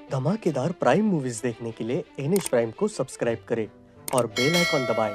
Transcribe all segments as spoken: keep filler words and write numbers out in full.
धमाकेदार prime movies देखने के लिए एनएच प्राइम को सब्सक्राइब करें और बेल आइकॉन दबाएं।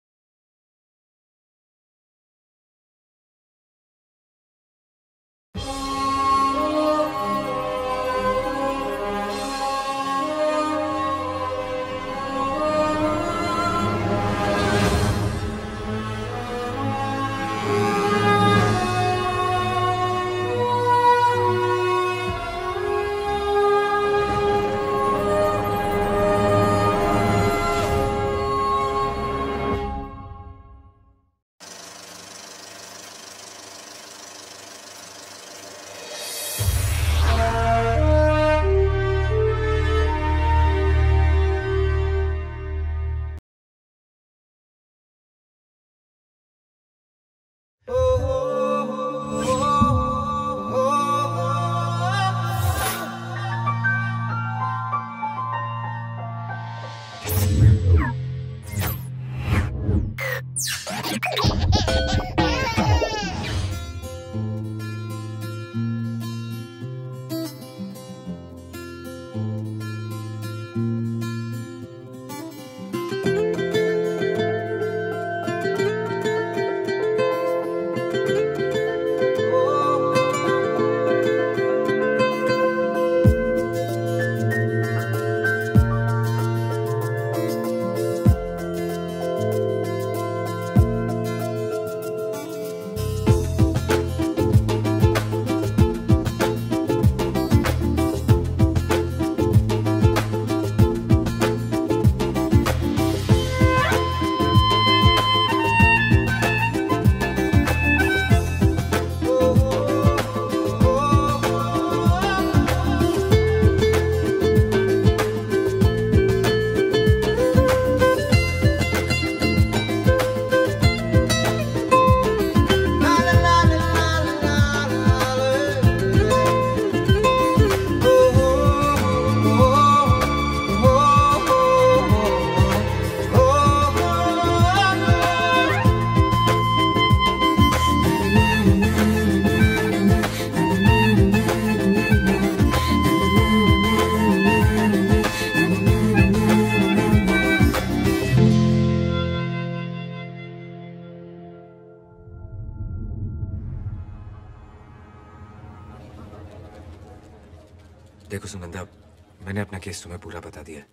देखो सुगंधा, मैंने अपना केस तुम्हें पूरा बता दिया।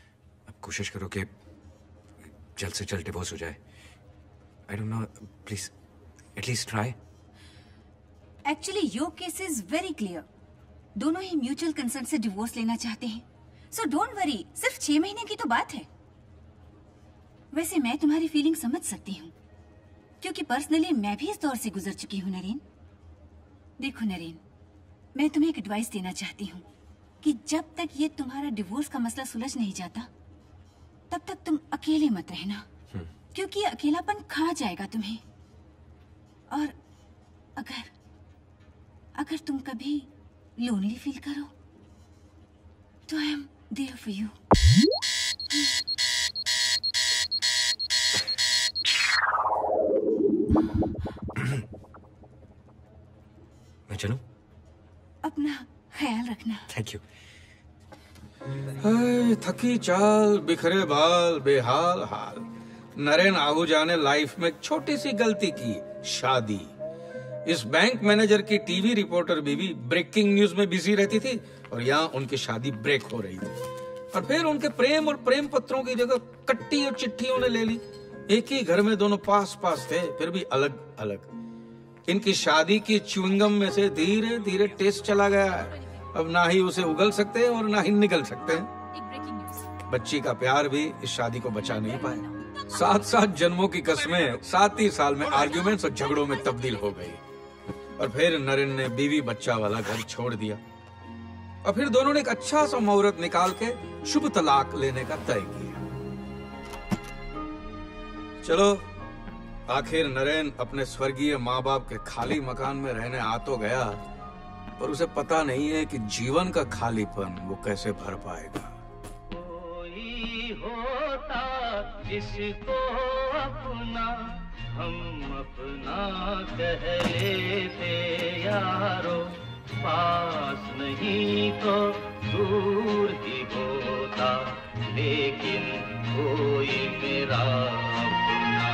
अब कोशिश करो कि जल्द से जल्द डिवोर्स हो जाए। I don't know, please at least try. Actually your case is very clear. दोनों ही म्यूचुअल कंसर्न से डिवोर्स लेना चाहते हैं, सो डोंट वरी। सिर्फ छह महीने की तो बात है। वैसे मैं तुम्हारी फीलिंग समझ सकती हूँ, क्योंकि पर्सनली मैं भी इस दौर से गुजर चुकी हूँ नरेन। देखो नरेन, मैं तुम्हें एक एडवाइस देना चाहती हूँ कि जब तक ये तुम्हारा डिवोर्स का मसला सुलझ नहीं जाता, तब तक तुम अकेले मत रहना, क्योंकि अकेलापन खा जाएगा तुम्हें। और अगर अगर तुम कभी लोनली फील करो तो I am there for you. मैं चलूं? अपना ख्याल रखना। Thank you. हाय, थकी चाल, बिखरे बाल, बेहाल हाल। नरेन आहूजा ने लाइफ में एक छोटी सी गलती की, शादी। इस बैंक मैनेजर की टीवी रिपोर्टर बीवी ब्रेकिंग न्यूज में बिजी रहती थी और यहाँ उनकी शादी ब्रेक हो रही थी। और फिर उनके प्रेम और प्रेम पत्रों की जगह कट्टी और चिट्ठियों ने ले ली। एक ही घर में दोनों पास पास थे, फिर भी अलग अलग। इनकी शादी की च्युइंगम में से धीरे धीरे टेस्ट चला गया है। अब ना ही उसे उगल सकते हैं और ना ही निगल सकते हैं। बच्ची का प्यार भी इस शादी को बचा नहीं पाया। सात सात जन्मों की कस्में सात ही साल में आर्ग्यूमेंट्स और झगड़ों में तब्दील हो गई। और फिर नरेन ने बीवी बच्चा वाला घर छोड़ दिया और फिर दोनों ने एक अच्छा सा मुहूर्त निकाल के शुभ तलाक लेने का तय किया। चलो, आखिर नरेन अपने स्वर्गीय माँ बाप के खाली मकान में रहने आ तो गया, पर उसे पता नहीं है कि जीवन का खालीपन वो कैसे भर पाएगा। कोई होता जिसको अपना हम अपना कह लेते यारो, पास नहीं तो दूर लेकिन कोई मेरा अपना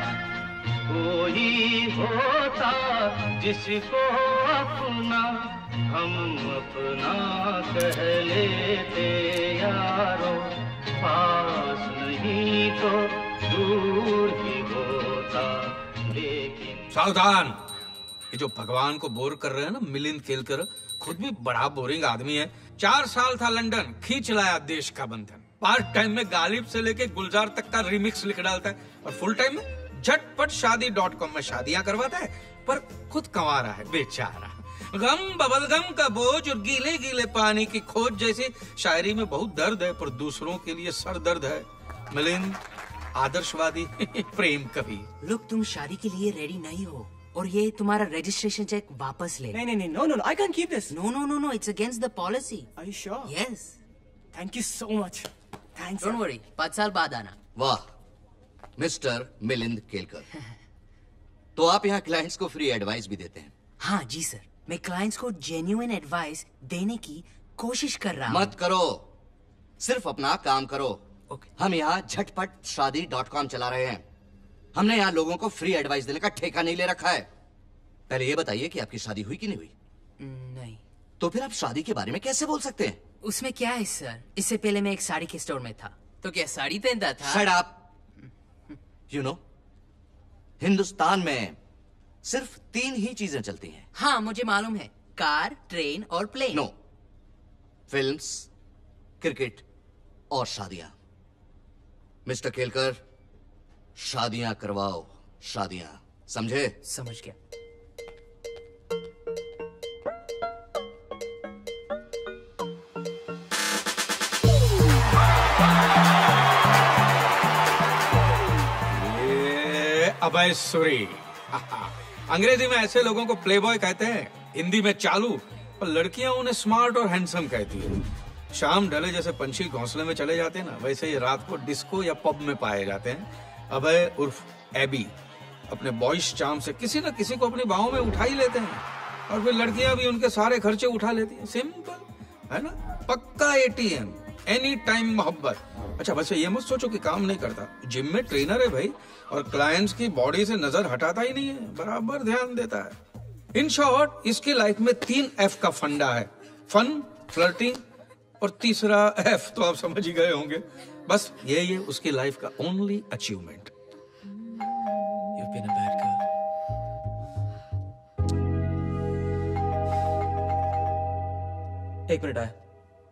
कोई होता जिसको अपना हम अपना कह लेते यारो, पास नहीं तो दूर ही होता लेकिन। सावधान, ये जो भगवान को बोर कर रहे हैं ना मिलिंद केलकर, खुद भी बड़ा बोरिंग आदमी है। चार साल था लंदन, खींच लाया देश का बंधन। पार्ट टाइम में गालिब से लेके गुलजार तक का रिमिक्स लिख डालता है, और फुल टाइम में झटपट शादी डॉट कॉम में शादियां करवाता है, पर खुद कमा रहा है बेचारा। गम बबल गम का बोझ और गीले गीले पानी की खोज जैसी शायरी में बहुत दर्द है, पर दूसरों के लिए सर दर्द है। मिलिंद आदर्शवादी प्रेम कवि। लुक, तुम शादी के लिए रेडी नहीं हो और ये तुम्हारा रजिस्ट्रेशन चेक वापस ले। नहीं नहीं नहीं, no no no, I can't keep this. No no no no, it's against the policy. Are you sure? Yes. Thank you so much. Thanks. Don't worry, पाँच साल बाद आना। वाह मिस्टर मिलिंद केलकर, तो आप यहाँ क्लाइंट्स को फ्री एडवाइस भी देते हैं? हाँ जी सर, मैं क्लाइंट्स को जेन्युइन एडवाइस देने की कोशिश कर रहा हूँ। मत करो, सिर्फ अपना काम करो। Okay. हम यहाँ झटपट शादी डॉट कॉम चला रहे हैं। हमने यहाँ लोगों को फ्री एडवाइस देने का ठेका नहीं ले रखा है। पहले ये बताइए कि आपकी शादी हुई कि नहीं हुई? नहीं। तो फिर आप शादी के बारे में कैसे बोल सकते हैं? उसमें क्या है सर, इससे पहले मैं एक साड़ी के स्टोर में था, तो क्या साड़ी पहनता था? Shut up. You know, Hindustan में सिर्फ तीन ही चीजें चलती हैं। हाँ मुझे मालूम है, कार, ट्रेन और प्लेन। नो, फिल्म्स, क्रिकेट और शादियां। मिस्टर केलकर, शादियां करवाओ, शादियां, समझे? समझ गया। ये अभय सूरी। अंग्रेजी में ऐसे लोगों को प्लेबॉय कहते हैं, हिंदी में चालू, और लड़कियां उन्हें स्मार्ट और हैंडसम कहती है। शाम ढले जैसे पंछी घोंसले में चले जाते हैं ना, वैसे ही रात को डिस्को या पब में पाए जाते हैं। अभय उर्फ एबी अपने बॉयज चार्म से किसी न किसी को अपनी बाहों में उठा ही लेते हैं, और फिर लड़कियां भी उनके सारे खर्चे उठा लेती हैं। सिंपल है ना, पक्का एटीएम, एनी टाइम मोहब्बत। अच्छा वैसे ये मत सोचो कि काम नहीं करता, जिम में ट्रेनर है भाई, और क्लाइंट्स की बॉडी से नजर हटाता ही नहीं है, बराबर ध्यान देता है। इन शॉर्ट, इसकी लाइफ में तीन एफ का फंडा है, फन, फ्लर्टिंग और तीसरा एफ तो आप समझ ही गए होंगे। बस ये ये उसकी लाइफ का only achievement. You've been a bad girl. एक मिनट आया।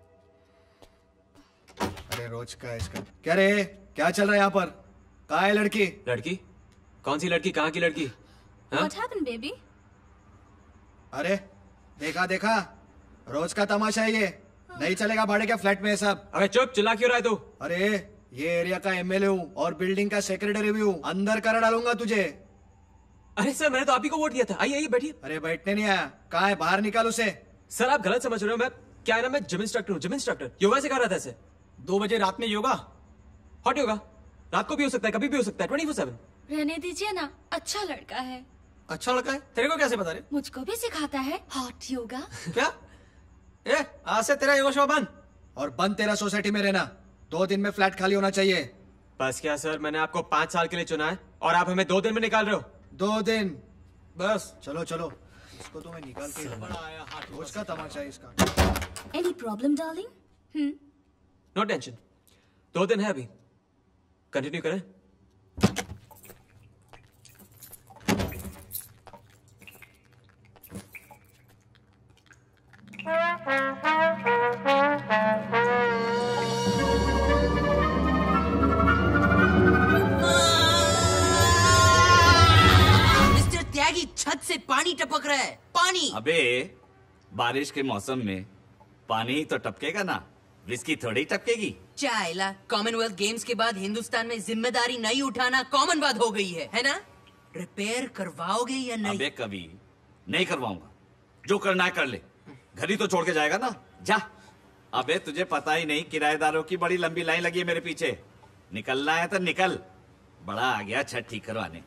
अरे रोज का इसका क्या रे, क्या चल रहा है यहाँ पर? कहाँ है लड़की? लड़की? कौन सी लड़की? कहाँ की लड़की? हाँ? What happened, baby? अरे देखा देखा, रोज का तमाशा है ये। नहीं चलेगा भाड़े के फ्लैट में ये सब। अरे चुप, चिल्ला क्यों रहा है तू? अरे ये एरिया का एमएलए हूँ और बिल्डिंग का सेक्रेटरी भी हूँ, अंदर कर डालूंगा तुझे। अरे सर, मैंने तो आप ही को वोट दिया था। आइए आइए बैठिए। अरे बैठने नहीं आया, कहाँ है? बाहर निकाल उसे। सर आप गलत समझ रहे हो, मैं क्या है ना, मैं जिम इंस्ट्रक्टर हूँ। जिम इंस्ट्रक्टर योगा सिखा रहा था ऐसे। दो बजे रात में योगा? हॉट योगा रात को भी हो सकता है, कभी भी हो सकता है, ट्वेंटी फोर सेवन। रहने दीजिए ना, अच्छा लड़का है। अच्छा लड़का है? तेरे को कैसे बता रहे? मुझको भी सिखाता है हॉट योगा। क्या? ए, आज से तेरा योगा शो बंद, और बंद तेरा सोसाइटी में रहना। दो दिन में फ्लैट खाली होना चाहिए। बस क्या सर, मैंने आपको पांच साल के लिए चुना है और आप हमें दो दिन में निकाल रहे हो? दो दिन बस। चलो चलो, इसको तो मैं निकाल के रोज का तमाशा है इसका। Any problem darling? Hmm, no tension, दो दिन है अभी, कंटिन्यू करें। मिस्टर त्यागी, छत से पानी टपक रहा है, पानी। अबे बारिश के मौसम में पानी तो टपकेगा ना, विस्की थोड़ी टपकेगी। चाइला, कॉमनवेल्थ गेम्स के बाद हिंदुस्तान में जिम्मेदारी नहीं उठाना कॉमन बात हो गई है, है ना? रिपेयर करवाओगे या नहीं? अबे कभी नहीं करवाऊंगा, जो करना है कर ले, घर ही तो छोड़ के जाएगा ना, जा। अबे तुझे पता ही नहीं, किराएदारों की बड़ी लंबी लाइन लगी है मेरे पीछे। निकलना है तो निकल, बड़ा आ गया छत ठीक करवाने।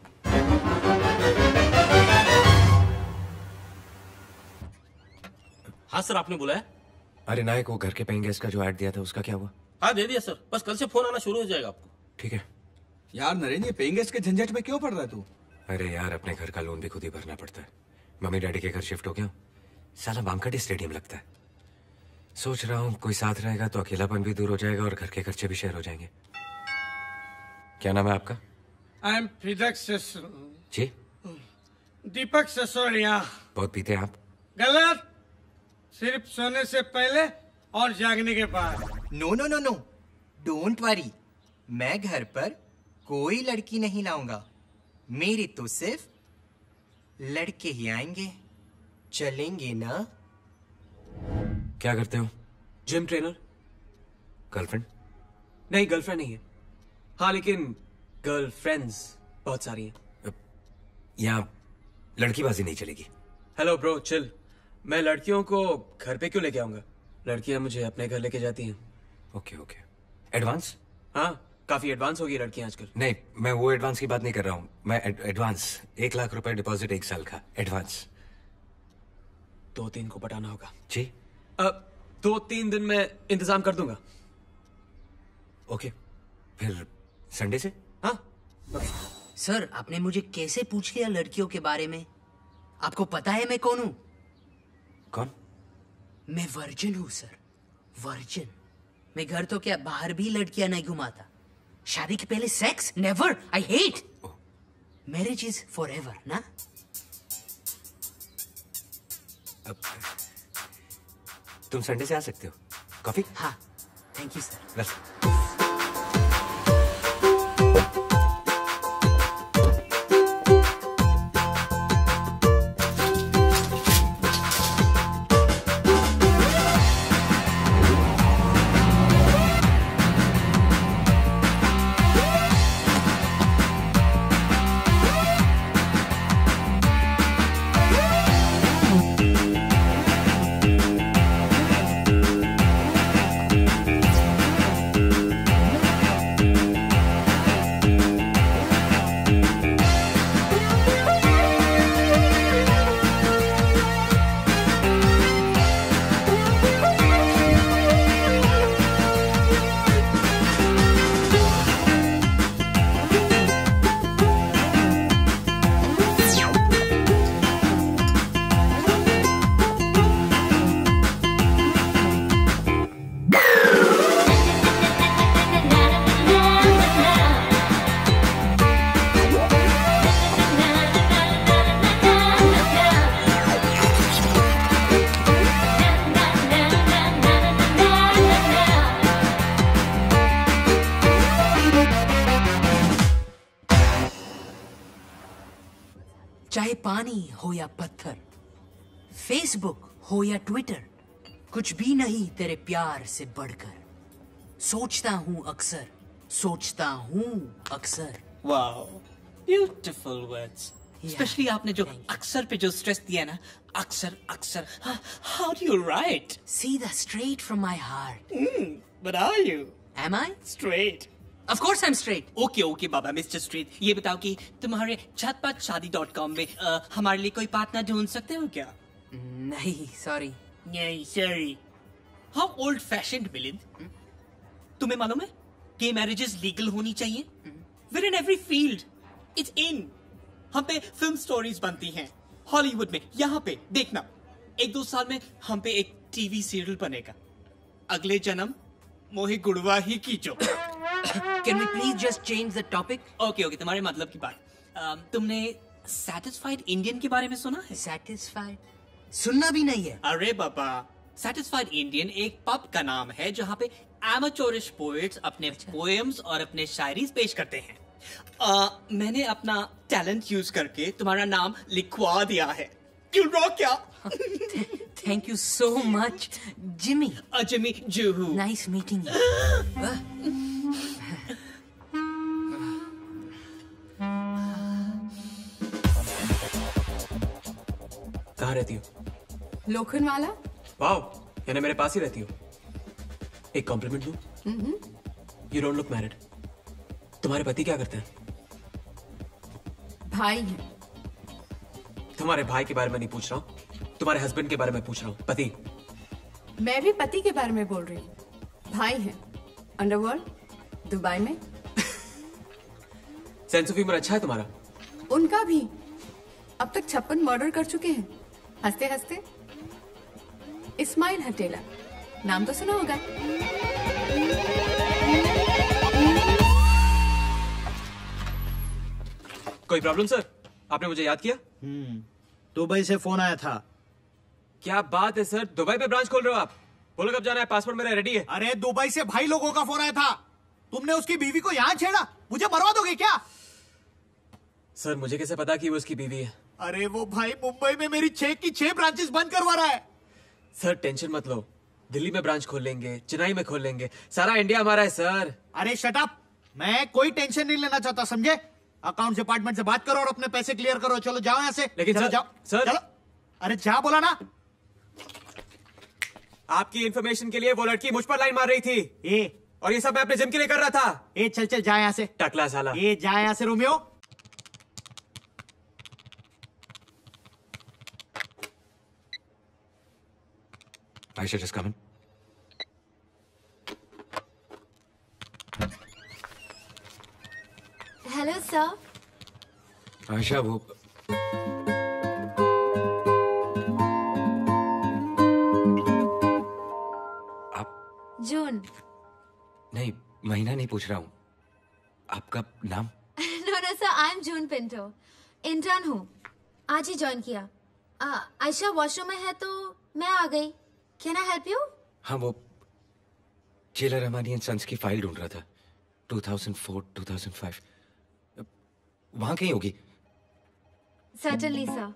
हाँ सर, आपने बुलाया? अरे नायक, वो घर के पेइंग गेस्ट का जो ऐड दिया था उसका क्या हुआ? हाँ दे दिया सर, बस कल से फोन आना शुरू हो जाएगा आपको। ठीक है। यार नरेन, ये पेइंग गेस्ट के झंझट में क्यों पड़ रहा है तू? अरे यार, अपने घर का लोन भी खुद ही भरना पड़ता है। मम्मी डैडी के घर शिफ्ट हो गया हूँ, साला वानखेड़े स्टेडियम लगता है। सोच रहा हूँ कोई साथ रहेगा तो अकेलापन भी दूर हो जाएगा और घर के खर्चे भी शेयर हो जाएंगे। क्या नाम है आपका? आई एम फिदक जी? दीपक सिसोदिया। बहुत पीते हैं आप? गलत, सिर्फ सोने से पहले और जागने के बाद। No no no no, don't worry, मैं घर पर कोई लड़की नहीं लाऊंगा। मेरे तो सिर्फ लड़के ही आएंगे। चलेंगे ना? क्या करते हो? Gym trainer. गर्लफ्रेंड? नहीं, गर्लफ्रेंड नहीं है। हाँ, लेकिन गर्लफ्रेंड्स बहुत सारी हैं। यहाँ लड़कीबाजी नहीं चलेगी। Hello bro, chill. मैं लड़कियों को घर पे क्यों लेके आऊंगा? लड़कियां मुझे अपने घर लेके जाती हैं। Okay okay. एडवांस? हाँ, काफी एडवांस हो गई लड़कियां आजकल। नहीं, मैं वो एडवांस की बात नहीं कर रहा हूँ। मैं एडवांस एक लाख रुपए डिपॉजिट एक साल का एडवांस। दो तीन को पटाना होगा। जी? अब दो तीन दिन में इंतजाम कर दूंगा। ओके, फिर संडे से? हाँ। सर, आपने मुझे कैसे पूछ लिया लड़कियों के बारे में? आपको पता है मैं कौन हूँ? कौन? मैं वर्जिन हूँ सर, वर्जिन। मैं घर तो क्या, बाहर भी लड़कियां नहीं घुमाता। शादी के पहले sex never, I hate. Marriage is forever ना। अब तुम संडे से आ सकते हो। कॉफी? हाँ, थैंक यू सर। बस। चाहे पानी हो या पत्थर, फेसबुक हो या ट्विटर, कुछ भी नहीं तेरे प्यार से बढ़कर। सोचता हूँ अक्सर, सोचता हूँ अक्सर। Wow, beautiful words. स्पेशली आपने जो अक्सर पे जो स्ट्रेस दिया ना, अक्सर अक्सर। How do you right? See that straight from my heart. Mm, but are you? Am I? Straight. Of course I'm straight. Okay okay बाबा, मिस्टर स्ट्रेट। ये बताओ कि तुम्हारे झटपट शादी डॉट कॉम में uh, हमारे लिए कोई पार्टनर ढूंढ सकते हो क्या? नहीं, सॉरी। नहीं, sorry. How old fashioned Milind. तुम्हें मालूम है कि मैरिजेस लीगल होनी चाहिए? We're in every field. It's in. हम पे फिल्म स्टोरीज बनती हैं हॉलीवुड में। यहाँ पे देखना, एक दो साल में हम पे एक टीवी सीरियल बनेगा। अगले जन्म मोहे गुड़वा ही कीचो। Can we please just change the topic? Okay okay, तुम्हारे मतलब की बात। um, तुमने सैटिस्फाइड इंडियन के बारे में सुना है? Satisfied? सुनना भी नहीं है। अरे बाबा, सैटिस्फाइड इंडियन एक पब का नाम है जहाँ पे एमेचोरिश पोएट्स अपने पोएम्स और अपने शायरी पेश करते हैं। uh, मैंने अपना टैलेंट यूज करके तुम्हारा नाम लिखवा दिया है। क्यों रो क्या? Thank you so much, Jimmy. Uh, Jimmy Juhu. Nice meeting you. कहाँ रहती हो? लोखंडवाला। वाओ, यानी मेरे पास ही रहती हो। एक कॉम्प्लीमेंट दूं? You don't look married. तुम्हारे पति क्या करते हैं? भाई हैं। तुम्हारे भाई के बारे में नहीं पूछ रहा हूँ, तुम्हारे हस्बैंड के बारे में पूछ रहा हूँ। पति। मैं भी पति के बारे में बोल रही हूँ। भाई हैं। अंडरवर्ल्ड दुबई में। सेंस ऑफ ह्यूमर अच्छा है तुम्हारा। उनका भी। अब तक छप्पन मर्डर कर चुके हैं हंसते हंसते। इस्माइल हटेला, नाम तो सुना होगा। कोई प्रॉब्लम सर? आपने मुझे याद किया? हम्म, दुबई से फोन आया था। क्या बात है सर, दुबई पे ब्रांच खोल रहे हो आप? बोलो कब जाना है, पासपोर्ट मेरा रेडी है। अरे दुबई से भाई लोगों का फोन आया था। तुमने उसकी बीवी को यहाँ छेड़ा, मुझे मरवा दोगे क्या? सर मुझे कैसे पता कि वो उसकी बीवी है? अरे वो भाई मुंबई में मेरी छह की छह ब्रांचेस बंद करवा रहा है। सर टेंशन मत लो, दिल्ली में ब्रांच खोल लेंगे, चेन्नई में खोल लेंगे, सारा इंडिया हमारा है सर। अरे शट अप, मैं कोई टेंशन नहीं लेना चाहता, समझे? अकाउंट डिपार्टमेंट से बात करो और अपने पैसे क्लियर करो। चलो जाओ यहाँ से। लेकिन चलो सर, जाओ सर चलो। अरे जा बोला ना। आपकी इंफॉर्मेशन के लिए वो लड़की मुझ पर लाइन मार रही थी। ए और ये सब मैं अपने जिम के लिए कर रहा था। ए चल चल जा यहाँ से। टकला साला। ए जा यहाँ से Romeo. Aisha, just come in. Hello sir. Aisha वो आप जून। नहीं, महीना नहीं पूछ रहा हूँ, आपका नाम? No no sir, I am June Pinto, intern हूँ, आज ही ज्वाइन किया। आ, आयशा वॉशरूम में है तो मैं आ गई। Can I help you? हाँ वो जेलर रहमानी एंड सन्स की फाइल ढूंढ रहा था, two thousand four two thousand five, वहां कहीं होगी। Certainly sir.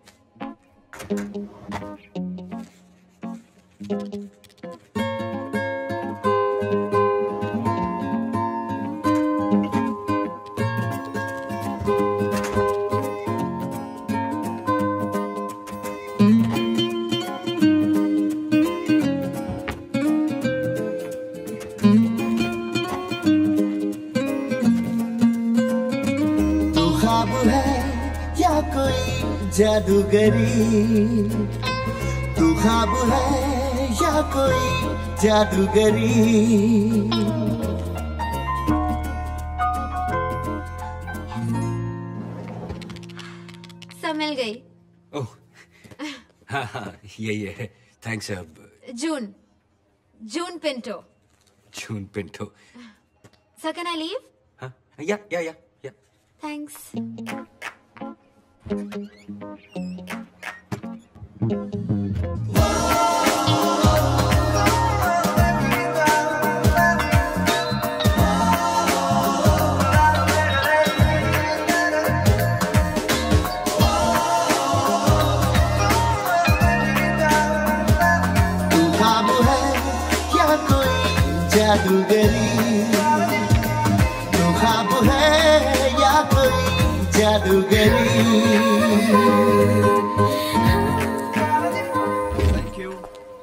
जादूगरी तू ख्वाब है या कोई जादूगरी। सब मिल गई। ओह हाँ हाँ यही है, थैंक्स। अब June, June Pinto. June Pinto. Sir can I leave? हाँ या या या या। थैंक्स। जादूगरी तू ख्वाब है या कोई जादूगरी। Thank you.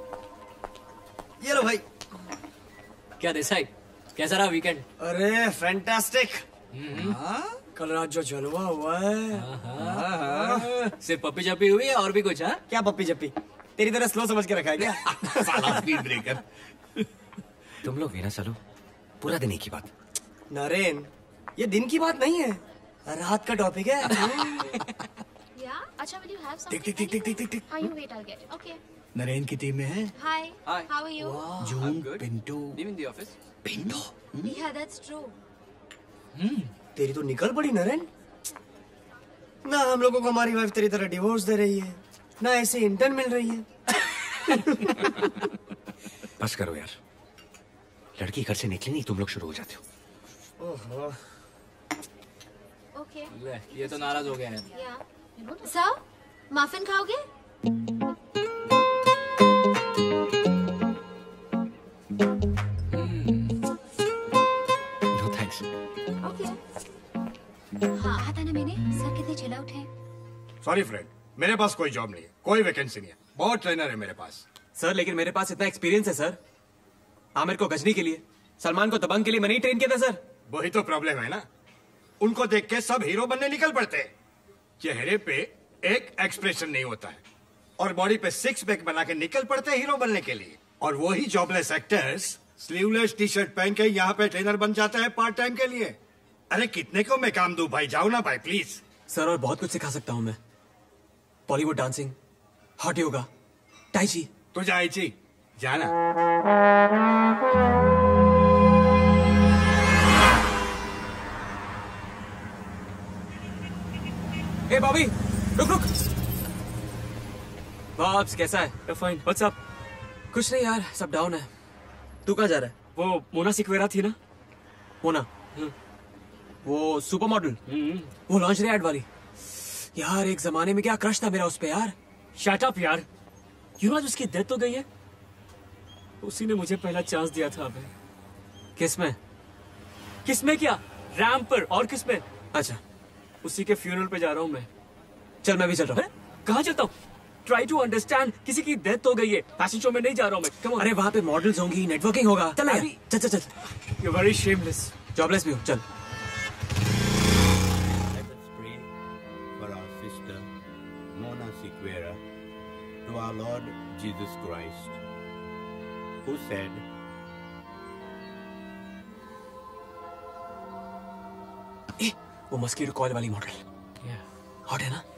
ये लो भाई। क्या देसाई, कैसा रहा वीकेंड? अरे फैंटास्टिक। कल रात जो जलवा हुआ है। सिर्फ पप्पी चप्पी हुई है और भी कुछ? हाँ क्या पप्पी चप्पी, तेरी तरह स्लो समझ के रखा है क्या? साला स्पीड ब्रेकर। तुम लोग भी ना चलो, पूरा दिन एक ही बात। नरेन, ये दिन की बात नहीं है, रात का टॉपिक है। या अच्छा, will you have something? Tick tick tick tick tick tick. Are you wait, I'll get it. Okay. Naren की टीम में है। Hi. Hi. How are you? June Pinto. Leaving the office. Pinto. Yeah, that's true. तेरी तो निकल पड़ी नरेन। ना हम लोगों को हमारी वाइफ तेरी तरह डिवोर्स दे रही है, ना ऐसे इंटर्न मिल रही है। बस करो यार, लड़की घर से निकली नहीं, तुम लोग शुरू हो जाते हो। ओहो। Okay. ले, ये तो नाराज हो गया है। Yeah. Sir, muffin खाओगे? No thanks. Okay. हाँ, कहा था ना मैंने, सर कितने चिल आउट हैं। सॉरी फ्रेंड, मेरे पास कोई जॉब नहीं है, कोई वैकेंसी नहीं है, बहुत ट्रेनर है मेरे पास। सर लेकिन मेरे पास इतना एक्सपीरियंस है सर। आमिर को गजनी के लिए, सलमान को दबंग के लिए मैंने ही ट्रेन किया था सर। वही तो प्रॉब्लम है ना, उनको देख के सब हीरो बनने निकल पड़ते हैं। चेहरे पे एक एक्सप्रेशन नहीं होता है और बॉडी पे सिक्स पैक बना के निकल पड़ते हैं हीरो बनने के लिए। और वही jobless actors sleeveless T shirt पहन के यहाँ पे ट्रेनर बन जाता है पार्ट टाइम के लिए। अरे कितने को मैं काम दूं भाई, जाओ ना भाई प्लीज। सर और बहुत कुछ सिखा सकता हूँ मैं। Bollywood dancing, hot yoga, tai chi. तो जाए ची जाना। ए बॉबी, रुक रुक। बॉब्स कैसा है? फाइन। What's up? कुछ नहीं यार, सब डाउन है। तू कहाँ जा रहा है? वो मोना सिक्वेरा थी ना? मोना? वो सुपर मॉडल? वो लॉन्जरी एड वाली? यार एक जमाने में क्या क्रश था मेरा उस पे यार। शट अप यार। यू नो आज उसकी डेथ तो गई है। उसी ने मुझे पहला चांस दिया था अबे। किसमें? किसमें क्या? रैंप पर। और किसमें? अच्छा, उसी के फ्यूनरल पे जा रहा हूँ मैं। चल मैं भी चल रहा हूँ। कहाँ चलता हूँ? Try to understand. किसी की डेथ हो गई है, फैशन शो में नहीं जा रहा हूँ मैं। Come on. अरे वहाँ पे मॉडल्स होंगी, नेटवर्किंग होगा। चल ना यार, चल चल चल। You're very shameless. जॉबलेस भी हो। चल। Let us pray for our sister Mona Siqueira to our Lord Jesus Christ, who said, ए, वो मस्कीटो कॉइल वाली मॉडल हॉट है ना?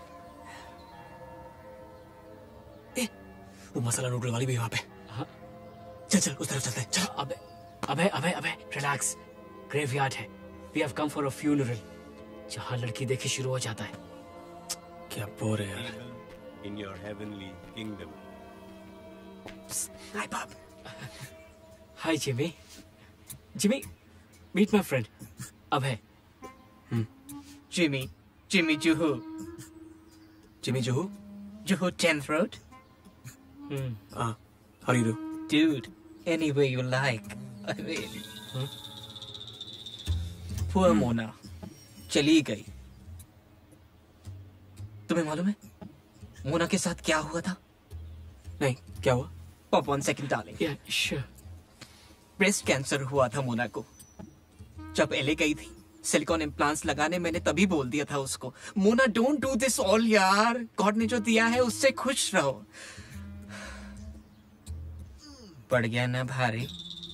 ए, वो मसाला नूडल वाली भी वहां पे। हाँ। चल चल उस तरफ चलते हैं। चल। अबे अबे अबे अबे रिलैक्स। ग्रेवयार्ड है। We have come for a funeral, जहां लड़की देखी शुरू हो जाता है। क्या बोर है यार। in your heavenly kingdom. Hi Bob. Hi Jimmy. Jimmy, meet my friend Abhay. Hmm. Jimmy, Jimmy Juhu. Jimmy Juhu? Juhu tenth Road. Hmm. Ah, how do you do? Dude, any way you like. I mean. Hmm? Poor hmm. Mona. चली गई। तुम्हें मालूम है मोना के साथ क्या हुआ था? नहीं, क्या हुआ? Pop one second darling. Yeah, sure. Breast cancer हुआ था मोना को। जब एले गई थी सिलिकॉन इम्प्लांट्स लगाने, मैंने तभी बोल दिया था उसको, Mona don't do this all यार, गॉड ने जो दिया है उससे खुश रहो। पड़ गया ना भारी।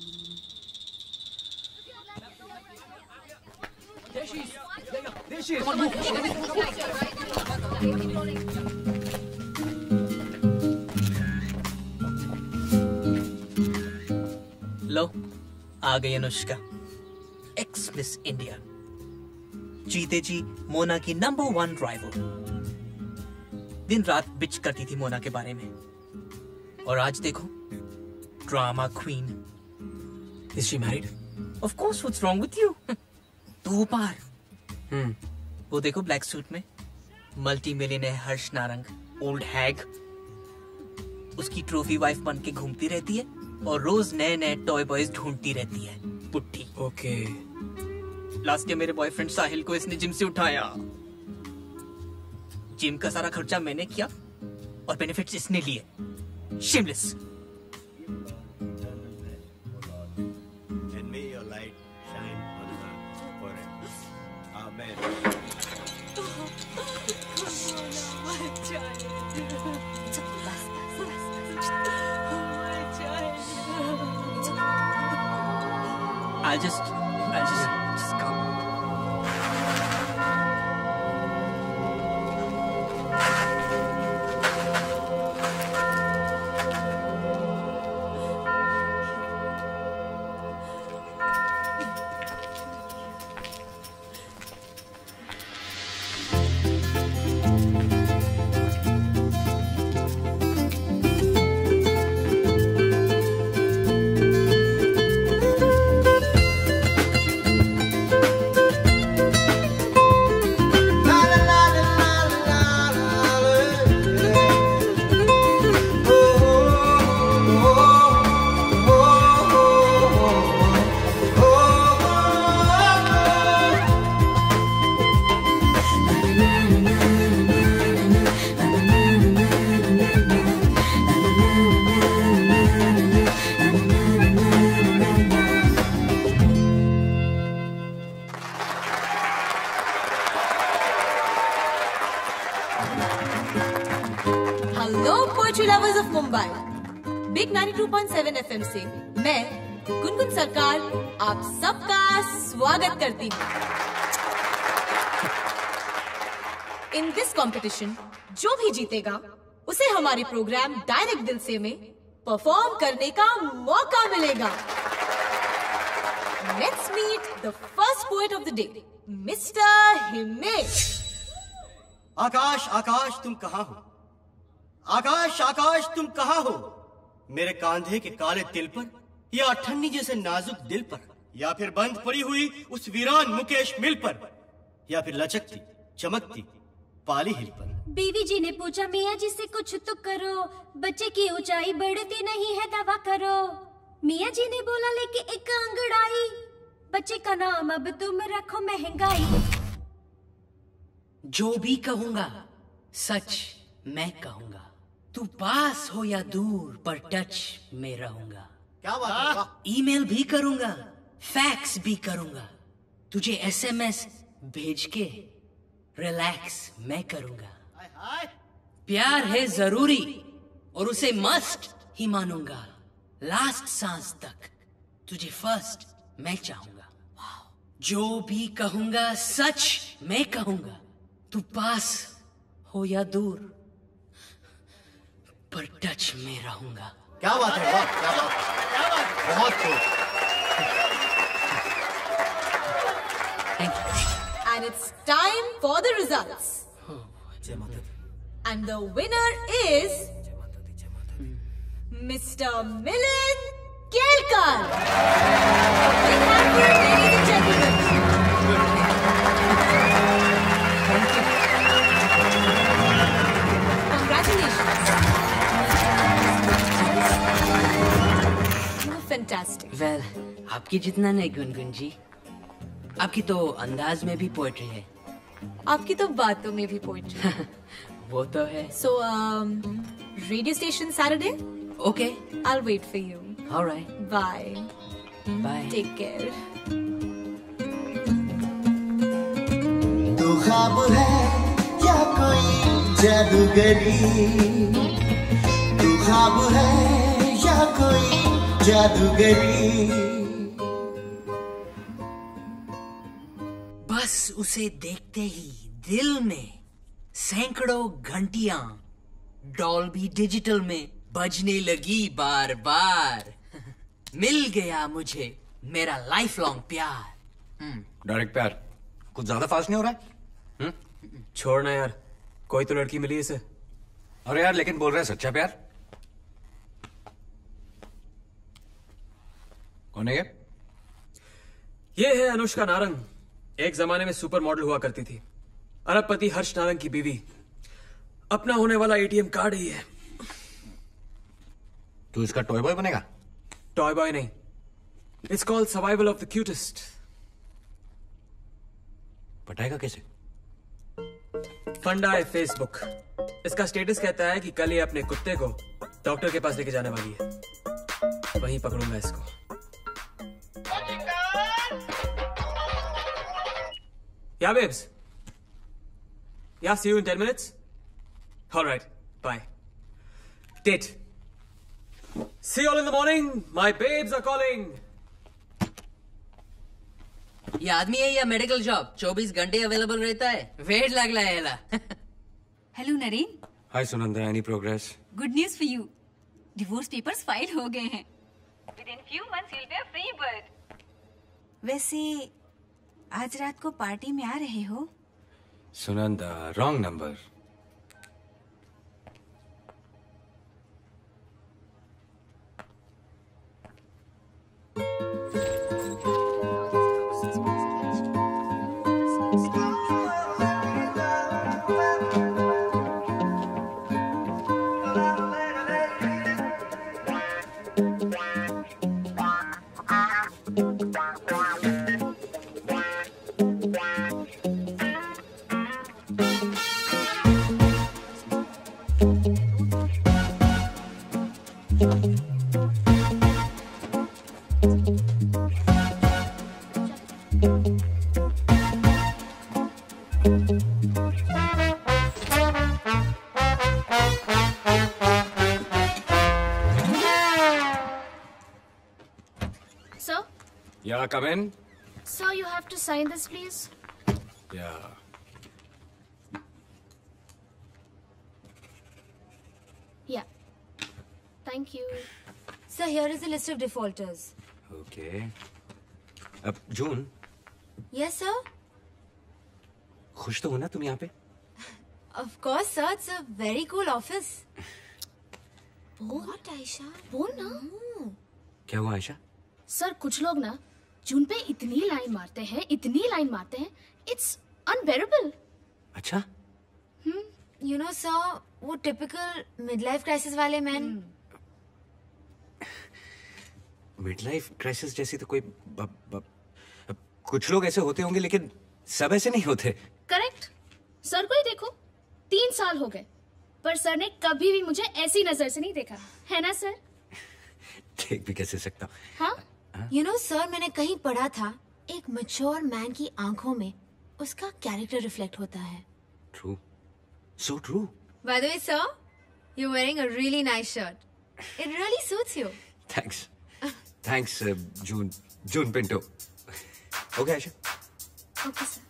लो आ गई अनुष्का, एक्स मिस इंडिया, जीते जी मोना की नंबर वन ड्राइवर। दिन रात बिच करती थी मोना के बारे में, और आज देखो drama queen. Is she married? Of course, what's wrong with you? दो बार। हम्म। वो देखो ब्लैक सूट में, multi millionaire Harsh Narang, old hag, उसकी ट्रॉफी वाइफ बन के घूमती रहती है और रोज नए नए टॉय बॉयज ढूंढती रहती है। पुट्टी। ओके। लास्ट ईयर मेरे बॉयफ्रेंड साहिल को इसने जिम से उठाया। जिम का सारा खर्चा मैंने किया और बेनिफिट्स इसने लिए। Shameless. And may your light shine on her forever. Amen. I'll just, I'll just, just come. Hello poetry lovers of Mumbai, big ninety two point seven FM से मैं गुनगुन सरकार आप सबका स्वागत करती हूँ। इन दिस कॉम्पिटिशन जो भी जीतेगा उसे हमारे प्रोग्राम डायरेक्ट दिल से में परफॉर्म करने का मौका मिलेगा। Let's meet the first poet of the day, mister Himesh. Aakash Aakash तुम कहाँ हो? आकाश आकाश तुम कहाँ हो? मेरे कांधे के काले तिल पर, या अठन्नी जैसे नाजुक दिल पर, या फिर बंद पड़ी हुई उस वीरान मुकेश मिल पर, या फिर लचकती चमकती पाली हिल पर। बीवी जी ने पूछा मियाँ जी से कुछ तो करो, बच्चे की ऊंचाई बढ़ती नहीं है दवा करो। मियाँ जी ने बोला लेके एक अंगड़ाई, बच्चे का नाम अब तुम रखो महंगाई। जो भी कहूंगा सच मैं कहूंगा, तू पास हो या दूर पर टच में रहूंगा। क्या बात है? ईमेल भी करूंगा, फैक्स भी करूंगा, तुझे एसएमएस भेज के रिलैक्स मैं करूंगा। प्यार है जरूरी और उसे मस्ट ही मानूंगा, लास्ट सांस तक तुझे फर्स्ट मैं चाहूंगा। जो भी कहूंगा सच मैं कहूंगा, तू पास हो या दूर पर टच में रहूंगा। क्या बात है? वाह, क्या बात है? क्या बात है? बहुत खूब। And it's time for the results. And the winner is Mister Milind Kelkar. Big hand for him, ladies and gentlemen. Congratulations. You're fantastic. Well well, आपकी जितना नहीं गुनगुन जी, आपकी तो अंदाज में भी पोएट्री है। आपकी तो बातों में भी पोएट्री है। वो तो है। So, um, radio station Saturday? Okay. I'll wait for you. All right. Bye. Bye. Take care. तू ख्वाब है या कोई जादूगरी, तू ख्वाब है या कोई जादूगरी। बस उसे देखते ही दिल में सैकड़ों घंटियां डॉल्बी डिजिटल में बजने लगी बार बार। मिल गया मुझे मेरा लाइफ लॉन्ग प्यार। डायरेक्ट प्यार कुछ ज्यादा फास्ट नहीं हो रहा है? हुँ? छोड़ना यार, कोई तो लड़की मिली इसे। अरे यार लेकिन बोल रहा है सच्चा प्यार। कौन है ये? ये है अनुष्का नारंग, एक जमाने में सुपर मॉडल हुआ करती थी। अरबपति हर्ष नारंग की बीवी। अपना होने वाला एटीएम कार्ड ही है। तू इसका टॉय बॉय बनेगा? टॉय बॉय नहीं, it's called survival of the cutest. पटाएगा कैसे? फंडा है फेसबुक। इसका स्टेटस कहता है कि कल ये अपने कुत्ते को डॉक्टर के पास लेके जाने वाली है, वहीं पकड़ूंगा इसको। Yeah, babes. Yeah, see you in ten minutes. All right. Bye. Date. See you all in the morning. My babes are calling. ये आदमी है या मेडिकल जॉब चौबीस घंटे अवेलेबल रहता है? वेट लग रहा है। Hello Naren. Hi Sunanda, any progress? Good news for you, divorce papers file हो गए हैं। Within few months you'll be a free bird. वैसे आज रात को पार्टी में आ रहे हो? Sunanda, wrong number. Sir? Yeah, come in. Sir, you have to sign this, please. Yeah. Yeah. Thank you. Sir, here is a list of defaulters. Okay. अब जून, Yes, sir. खुश तो हो ना तुम यहाँ पे? Of course, sir. It's a very cool office. What, Aisha? बोल ना. क्या हुआ आयशा? सर कुछ लोग ना जून पे इतनी लाइन मारते हैं, इतनी लाइन मारते हैं, इट्स अनबेरेबल. अच्छा? You know, sir, वो typical midlife crisis वाले men. मिडलाइफ क्राइसिस जैसी तो कोई ब, ब, ब, कुछ लोग ऐसे होते होंगे लेकिन सब ऐसे नहीं होते. करेक्ट. सर को ही देखो, तीन साल हो गए पर सर ने कभी भी मुझे ऐसी नजर से नहीं देखा, है ना सर? देख भी कैसे सकता हूँ. हाँ? You know, sir, मैंने कहीं पढ़ा था एक mature man की आंखों में उसका कैरेक्टर रिफ्लेक्ट होता है. True. So true. By the way, sir, you're wearing a really nice shirt. It really suits you. Thanks. Thanks, uh, June. June Pinto. Okay, Aisha. Okay, sir.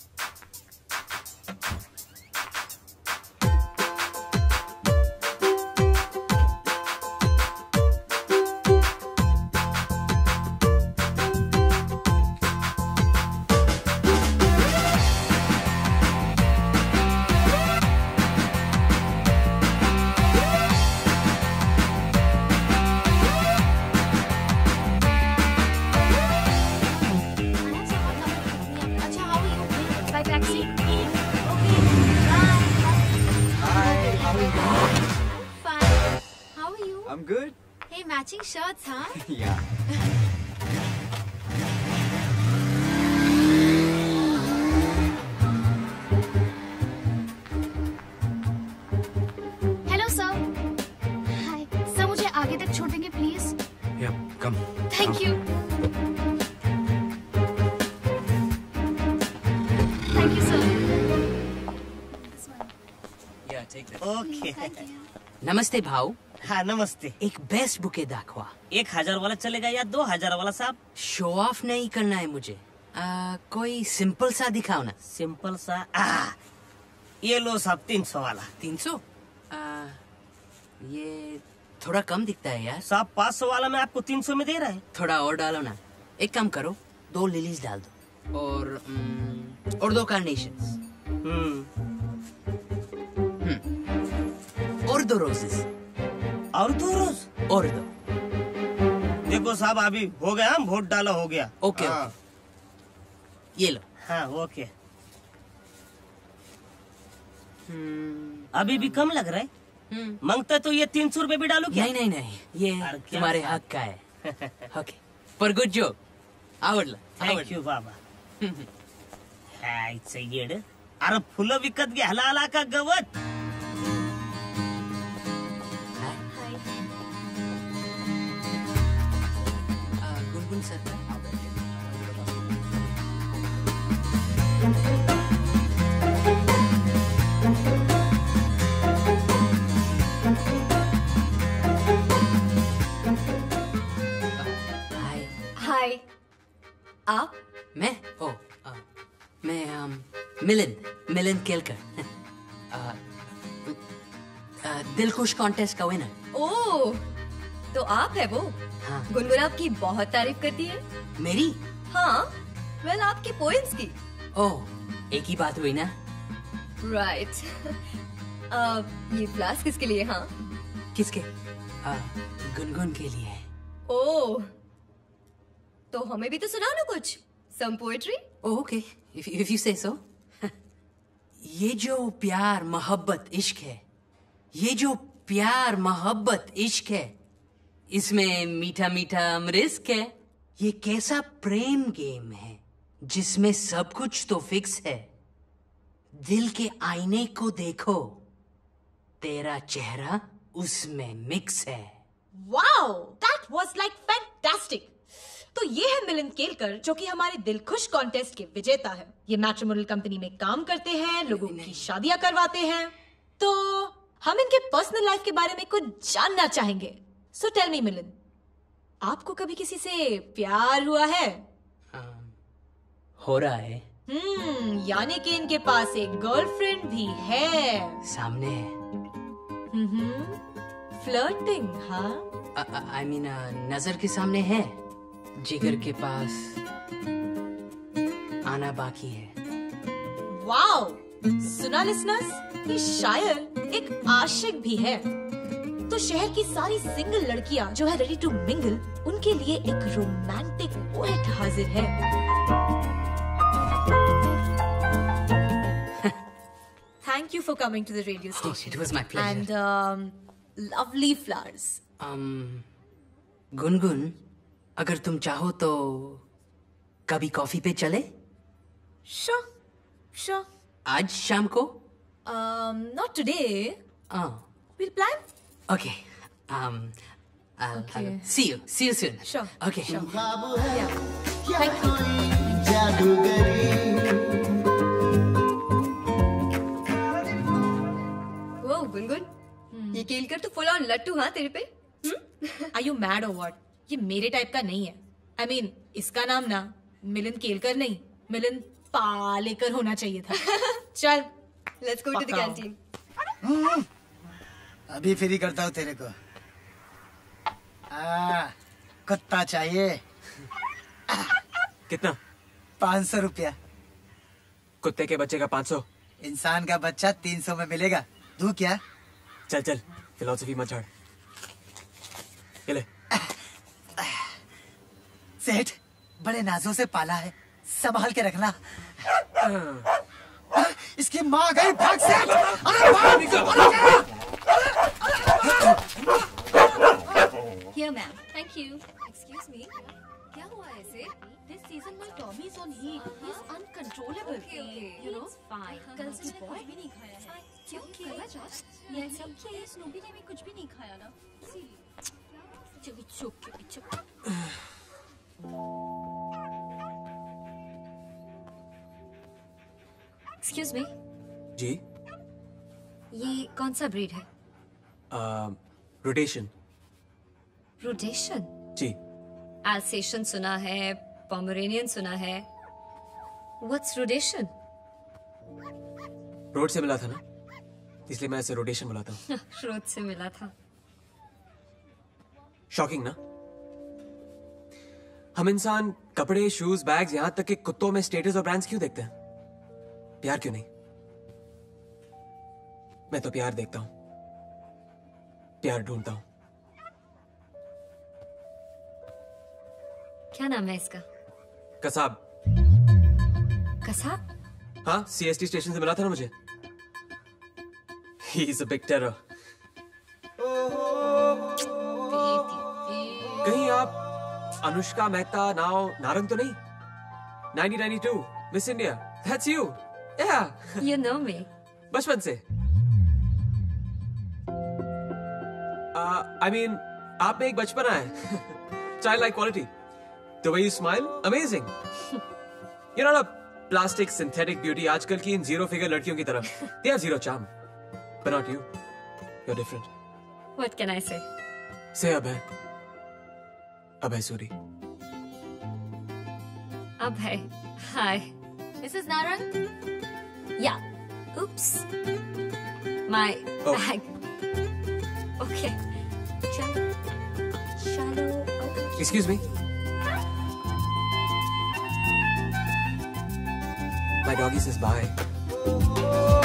Matching shirts, huh? Yeah. Hello sir. Hi sir, मुझे आगे तक छोड़ देंगे please? Yeah, come. Thank you. Thank you sir. Yeah, take that. Okay. Namaste भाऊ. हाँ नमस्ते. एक best bouquet दाखवा. एक हजार वाला चलेगा या दो हजार वाला साहब? शो ऑफ नहीं करना है मुझे. आ, कोई सिंपल सा दिखाओ ना. सिंपल सा? आ, ये लो साहब तीन सौ वाला. तीन सौ? ये थोड़ा कम दिखता है यार. साहब पाँच सौ वाला मैं आपको तीन सौ में दे रहा है. थोड़ा और डालो ना. एक काम करो, दो लिलीज डाल दो और उम, और दो कार्नेशंस. और दो रोजेस. और दो रोज? और दो. देखो साहब अभी हो गया, हम वोट डाला हो गया. ओके हाँ. ये लो. हाँ ओके. अभी भी कम लग रहा है. मांगता तो ये तीन सौ रुपए भी डालो क्या? नहीं नहीं नहीं, ये तुम्हारे हक का है. ओके. पर गुड जोक. आवडला. थँक यू बाबा. हायचं येड. अरे फुलं विकत घ्यायला आला का गवत? गुनगुन सर. हाय. हाय. आप? मैं? ओ, आ, मैं um, मिलिंद मिलिंद केलकर. आ, आ, दिलखुश कॉन्टेस्ट का विनर. ओह, तो आप है वो? हाँ. गुनगुन आपकी बहुत तारीफ करती है. मेरी? हाँ. वेल आपकी पोएम्स की. ओह, एक ही बात हुई ना. राइट. ये फ्लास्क किसके लिए? हाँ. किसके? आ, गुनगुन के लिए. ओह, तो हमें भी तो सुनाओ ना कुछ. Some poetry. Okay, if if you say so. ये जो प्यार मोहब्बत इश्क है, ये जो प्यार मोहब्बत इश्क है, इसमें मीठा मीठा अमरिस्क है. ये कैसा प्रेम गेम है जिसमें सब कुछ तो फिक्स है. दिल के आईने को देखो, तेरा चेहरा उसमें मिक्स है. Wow, that was like fantastic. तो ये है मिलिंद केलकर जो कि हमारे दिलखुश कॉन्टेस्ट के विजेता है. ये मैट्रिमोनियल कंपनी में काम करते हैं, लोगों की शादियां करवाते हैं. तो हम इनके पर्सनल लाइफ के बारे में कुछ जानना चाहेंगे. सो टेल मी मिलिंद, आपको कभी किसी से प्यार हुआ है? हो रहा है। हम्म, यानी कि इनके पास एक गर्लफ्रेंड भी है। सामने है। हम्म, फ्लर्टिंग, हाँ? आई मीन नजर के सामने है, जिगर के पास आना बाकी है। वाओ! सुना लिसनर्स, ये शायर एक आशिक भी है। तो शहर की सारी सिंगल लड़कियां जो है रेडी टू मिंगल, उनके लिए एक रोमांटिक पोएट हाजिर है। Thank you for coming to the radio station. Oh, it was my pleasure. And um, lovely flowers. um, Gungun, अगर तुम चाहो तो कभी कॉफी पे चले? Sure, sure. आज शाम को? Um, not today. Oh. We'll plan. Okay. Um, I'll, Okay. I'll see you. See you soon. Sure. Okay. Sure. Yeah. Thank you. वो गुनगुन, ये केलकर तो फुल ऑन लट्टू हाँ तेरे पे? Are you mad or what? ये मेरे टाइप का नहीं है। I mean, इसका नाम ना मिलिंद केलकर नहीं, मिलिंद पालेकर होना चाहिए था। चल, let's go to the canteen. हम्म, अभी फ्री करता हूँ तेरे को। आ, कुत्ता चाहिए। कितना? पाँच सौ रुपया। कुत्ते के बच्चे का पाँच सौ। इंसान का बच्चा तीन सौ में मिलेगा। तू क्या? चल चल, फिलोसफी मत झाड़। ये ले। सेठ, बड़े नाजों से पाला है, संभाल के रखना। इसकी माँ गई, भाग सेठ! अरे भाग! Here, ma'am. Thank you. Excuse me. क्या हुआ ऐसे? This season my Tommy is on heat. He's uncontrollable. Okay, okay. You know? It's fine. कल से boy? कुछ भी नहीं खाया है। क्यों? कल जॉर्ज? Yes, okay. स्नूबी ने भी कुछ भी नहीं खाया ना। See. चुप चुप चुप चुप। Excuse me. जी? ये कौन सा ब्रीड है? रोटेशन। रोटेशन? जी। एल्सेशियन सुना है, पोमेरेनियन सुना है। What's rotation? रोड से मिला था ना, इसलिए मैं इसे रोटेशन बुलाता हूँ। रोड से मिला था। शॉकिंग ना? हम इंसान कपड़े, शूज, बैग्स, यहां तक कि कुत्तों में स्टेटस और ब्रांड्स क्यों देखते हैं? प्यार क्यों नहीं? मैं तो प्यार देखता हूं, प्यार ढूंढता हूं। क्या नाम है इसका? कसाब। कसाब? हाँ, सीएसटी स्टेशन से मिला था ना मुझे। He is a big terror. कहीं आप अनुष्का मेहता नाव नारंग तो नहीं? Nineteen ninety two Miss India, that's you. Yeah. You know me. बचपन से। आई मीन आप में एक बचपना है, child like quality, the way you smile, amazing. You not a plastic synthetic beauty आजकल की इन जीरो फिगर लड़कियों की तरह। They are zero charm, but not you, you are different. What can I say? से अभय, अभय सूरी। अभय, hi. Missus Narang? Yeah. Oops. My Oh. bag. Okay. चलो, चलो. Excuse me. My doggy says bye.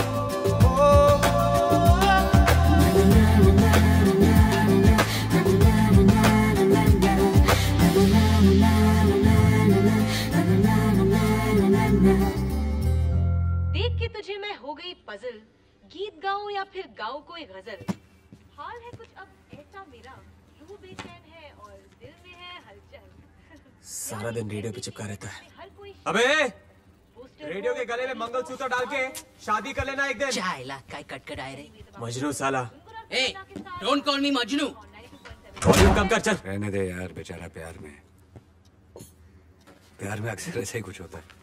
देख के तुझे मैं हो गई पजल, गीत गाऊं या फिर गाऊं कोई गजल। हाल है कुछ अब ऐसा मेरा, रूह बेचैन है और दिल में है हलचल। सारा दिन रेडियो पे चिपका रहता है। अबे रेडियो के गले में मंगलसूत्र डाल के शादी कर लेना एक दिन। चाय ला काय कट कर आए रे। मजनू साला। ए, डोंट कॉल मी मजनू। वॉल्यूम कम कर, चल। रहने दे यार, बेचारा प्यार में प्यार में अक्सर ऐसा ही कुछ होता है।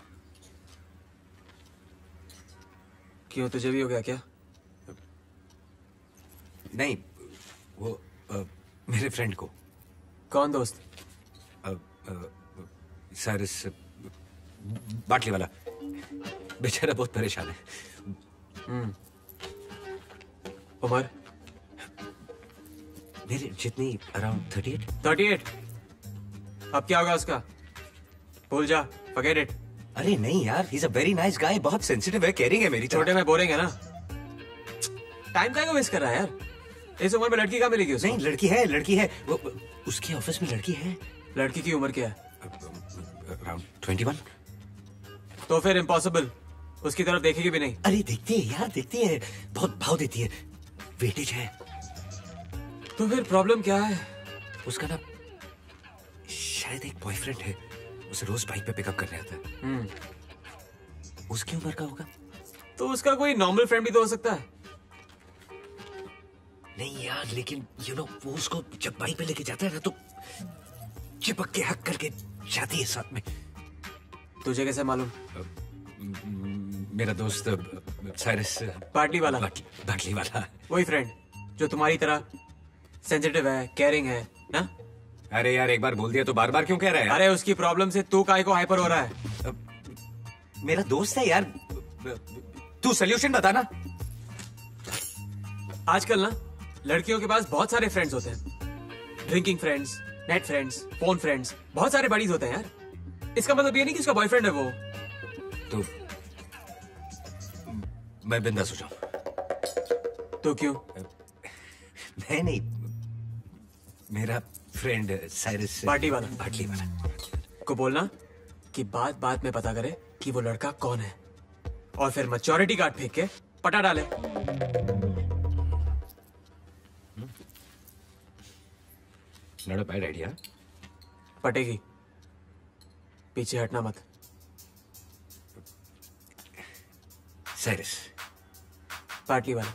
क्यों, तुझे भी हो गया क्या? नहीं, वो आ, मेरे फ्रेंड को। कौन दोस्त? साइरस बाटली वाला, बेचारा बहुत परेशान है। हम्म। उम्र? मेरे जितनी, around thirty eight. Thirty eight? अब क्या होगा उसका? भूल जा, forget it। अरे नहीं यार, he's a very nice guy, बहुत सेंसिटिव है, केयरिंग है मेरी। छोटे में बोरिंग है ना? टाइम का वेस्ट कर रहा है यार। इस उम्र में लड़की कहाँ मिलेगी उसको? नहीं, लड़की है, लड़की है, वो उसके ऑफिस में लड़की है। लड़की की उम्र क्या है? Around twenty one. तो फिर इम्पॉसिबल, उसकी तरफ देखेगी भी नहीं। अरे देखती है यार, देखती है, बहुत भाव देती है, वेटेज है। तो फिर प्रॉब्लम क्या है? उसका ना शायद एक बॉयफ्रेंड है, उसे रोज बाइक पे पिकअप करने आता है। उसकी उम्र का होगा? तो उसका कोई नॉर्मल फ्रेंड भी तो हो सकता है। नहीं यार, लेकिन यू नो वो उसको जब बाइक पे लेके जाता है ना तो चिपक के हक करके जाती है साथ में। तुझे कैसे मालूम? मेरा दोस्त साइरस पार्टी वाला। बाटली वाला, वही फ्रेंड जो तुम्हारी तरह सेंसिटिव है, केयरिंग है ना? अरे यार, एक बार बोल दिया तो बार बार क्यों कह रहा है? अरे उसकी प्रॉब्लम से तू काहे को हाइपर हो रहा है? मेरा दोस्त है यार, तू सोल्यूशन बता ना। आजकल ना लड़कियों के पास बहुत सारे फ्रेंड्स होते हैं। Drinking friends, net friends, phone friends, बहुत सारे बडीज होते हैं यार। इसका मतलब ये नहीं कि उसका बॉयफ्रेंड है वो। तो मैं बिंदास हो जाऊं? तो क्यों? नहीं नहीं, मेरा फ्रेंड साइरस पार्टी वाला, बाटली वाला को बोलना कि बात बात में पता करे कि वो लड़का कौन है, और फिर मैच्योरिटी कार्ड फेंक के पटा डाले। Not a bad idea. पटेगी, पीछे हटना मत। साइरस पार्टी वाला।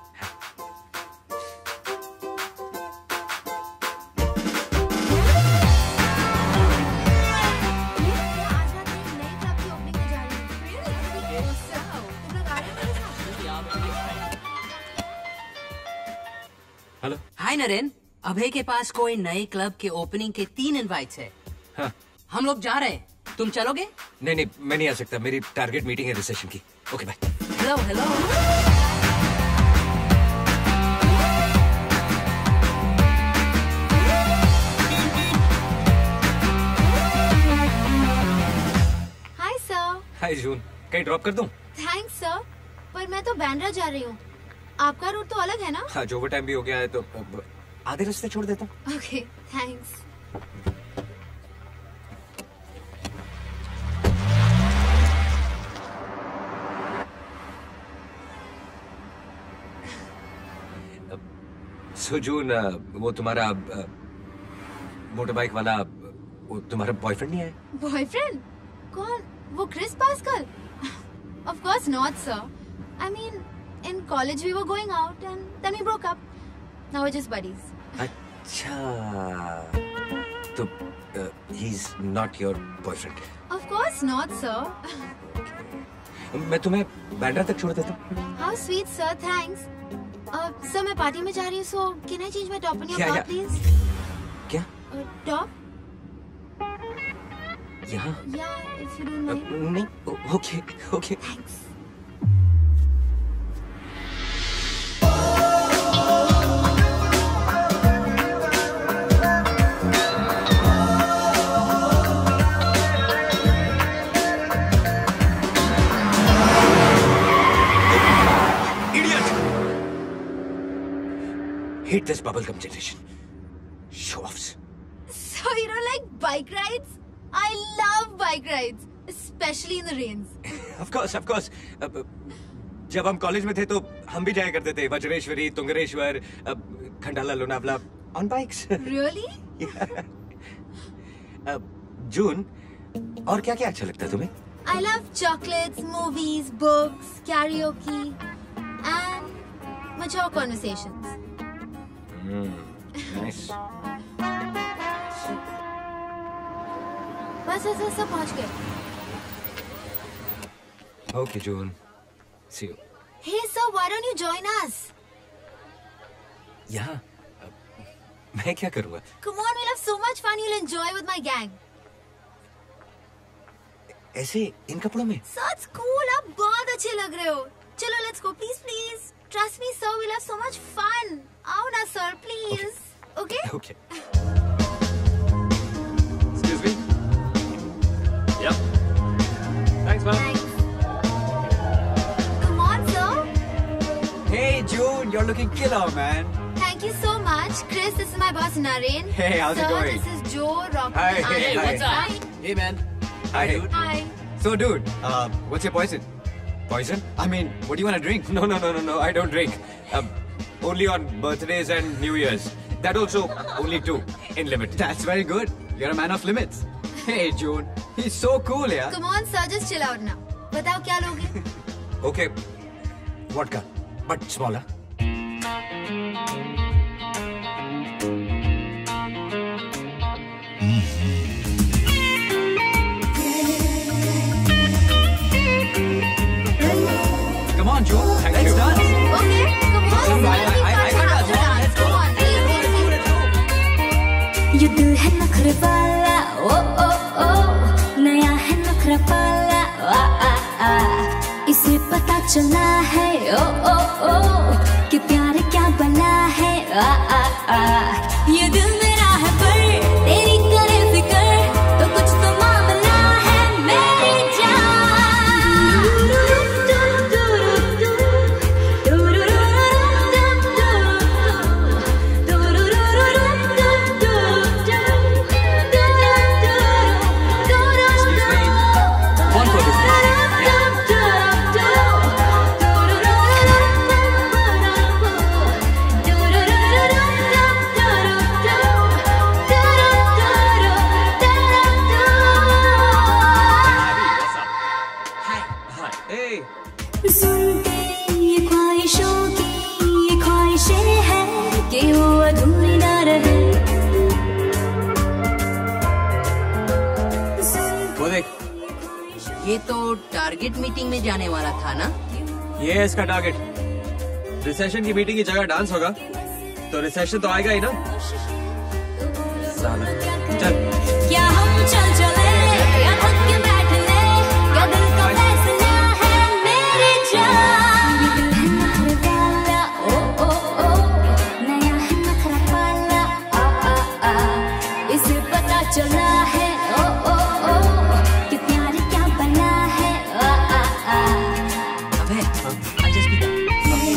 हेलो। हाय नरेन, अभय के पास कोई नए क्लब के ओपनिंग के तीन इनवाइट्स है। हाँ। हम लोग जा रहे हैं, तुम चलोगे? नहीं नहीं, मैं नहीं आ सकता, मेरी टारगेट मीटिंग है रिसेप्शन की। Okay bye. Hello hello. Hi sir. Hi June, कहीं ड्रॉप कर दूं? थैंक्स सर, पर मैं तो बैंड्रा जा रही हूँ। आपका रूट तो अलग है ना? हाँ, जो ओवर टाइम भी हो गया है तो अब आधे रास्ते छोड़ देता हूँ। Okay, thanks. सो जून, वो तुम्हारा मोटर बाइक वाला, वो तुम्हारा बॉयफ्रेंड नहीं है? बॉयफ्रेंड? कौन? वो Chris Pascal? Of course not, sir. I mean, in college we were going out and then we broke up. Now we're just buddies. अच्छा, तो he's not your boyfriend? Of course not, sir. मैं तुम्हें बैंड्रा तक छोड़ देता हूँ। How sweet, sir. Thanks. Uh, sir, मैं party में जा रही हूँ, so can I change my top in your क्या, car, क्या? please? क्या? Uh, top? यहाँ? Yeah, if you don't mind. नहीं, okay okay. Thanks. Hate this bubblegum generation. Show-offs. So you don't like bike rides? I love bike rides, especially in the rains. Of course, of course. अब, जब हम college में थे तो हम भी जाया करते थे Vajreshwari, तुंगरेश्वर, Khandala, Lonavala on bikes. Really? अब, जून, और क्या क्या अच्छा लगता है तुम्हें? I love chocolates, movies, books, karaoke, and mature conversations. Mm, nice. बस बस बस सब पहुंच गए। Okay, June. See you. Hey sir, why don't you join us? यहाँ मैं क्या करूँगा? Come on, we'll have so much fun. You'll enjoy with my gang. ऐसे इन कपड़ों में? Such cool. आप बहुत अच्छे लग रहे हो. चलो, let's go, please, please. Trust me, sir. We'll have so much fun. आओ ना, sir, please. Okay? Okay. Excuse me. Yep. Thanks, ma'am. Come on, sir. Hey, June, you're looking killer, man. Thank you so much, Chris. This is my boss, Naren. Hey, how's sir, it going? This is Joe, Rocky. Hi, Anand. hey, What's hi. up? Hey, man. Hi, dude. Hi. So, dude, uh, what's your poison? Poison? I mean, what do you want to drink? No, no, no, no, no. I don't drink. Um, only on birthdays and New Year's. That also only two in limit. That's very good. You're a man of limits. Hey, June. He's so cool, yeah. Come on, sir. Just chill out now. बताओ क्या लोगे? Okay. Vodka, but smaller. Come on, June. Thank Let's you. dance. Okay, come on. I, I, I, I can dance. Let's go. ये दिल है नखरे वाला, ओ ओ ओ, नया है नखरा पाला, आ आ आ, इसे पता चला है, ओ ओ ओ, कि प्यार क्या बला है, आ आ आ, ये दिल मेरा है पर तेरी करे फिकर, तो कुछ तो मामला है मेरी One for the Hey. सुनते ये ख्वाहिशों की ये ख्वाहिशें हैं कि वो अधूरी ना रहे. वो देख, ये तो टारगेट मीटिंग में जाने वाला था ना? ये है इसका टारगेट. रिसेशन की मीटिंग की जगह डांस होगा, तो रिसेशन तो आएगा ही ना. साला. चल. क्या हम चल चले या थक के बैठ ले, क्या दिल का फैसला है मेरे जान. ये दिल है नखरे वाला, ओ ओ ओ, नया है नखरा पाला, आ आ आ, इसे पता चला है, ओ ओ ओ, कि प्यार क्या बना है, आ आ आ. अबे, I just be there.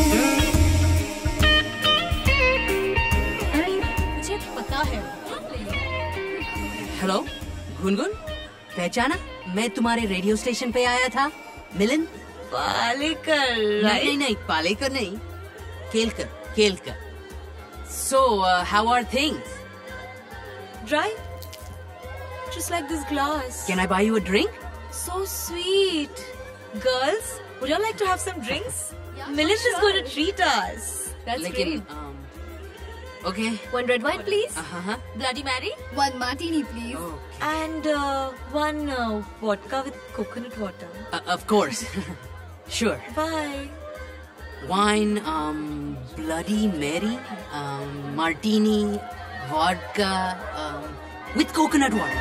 मुझे पता है. हेलो, गुनगुन, पहचाना? मैं तुम्हारे रेडियो स्टेशन पे आया था. मिलन? पालेकर, नहीं नहीं नहीं, पालेकर नहीं, Kelkar, Kelkar. So, uh, how are things? Right? Just like this glass. Can I buy you a drink? So sweet. Girls, would you like to have some drinks? Milind is going to treat us. That's लेकिन, great. um, okay. One red wine, please. Uh-huh. Bloody Mary. One martini, please. And uh, one uh, vodka with coconut water. Uh, of course. Sure. Bye. Wine, um, Bloody Mary, um, martini, vodka, um, with coconut water.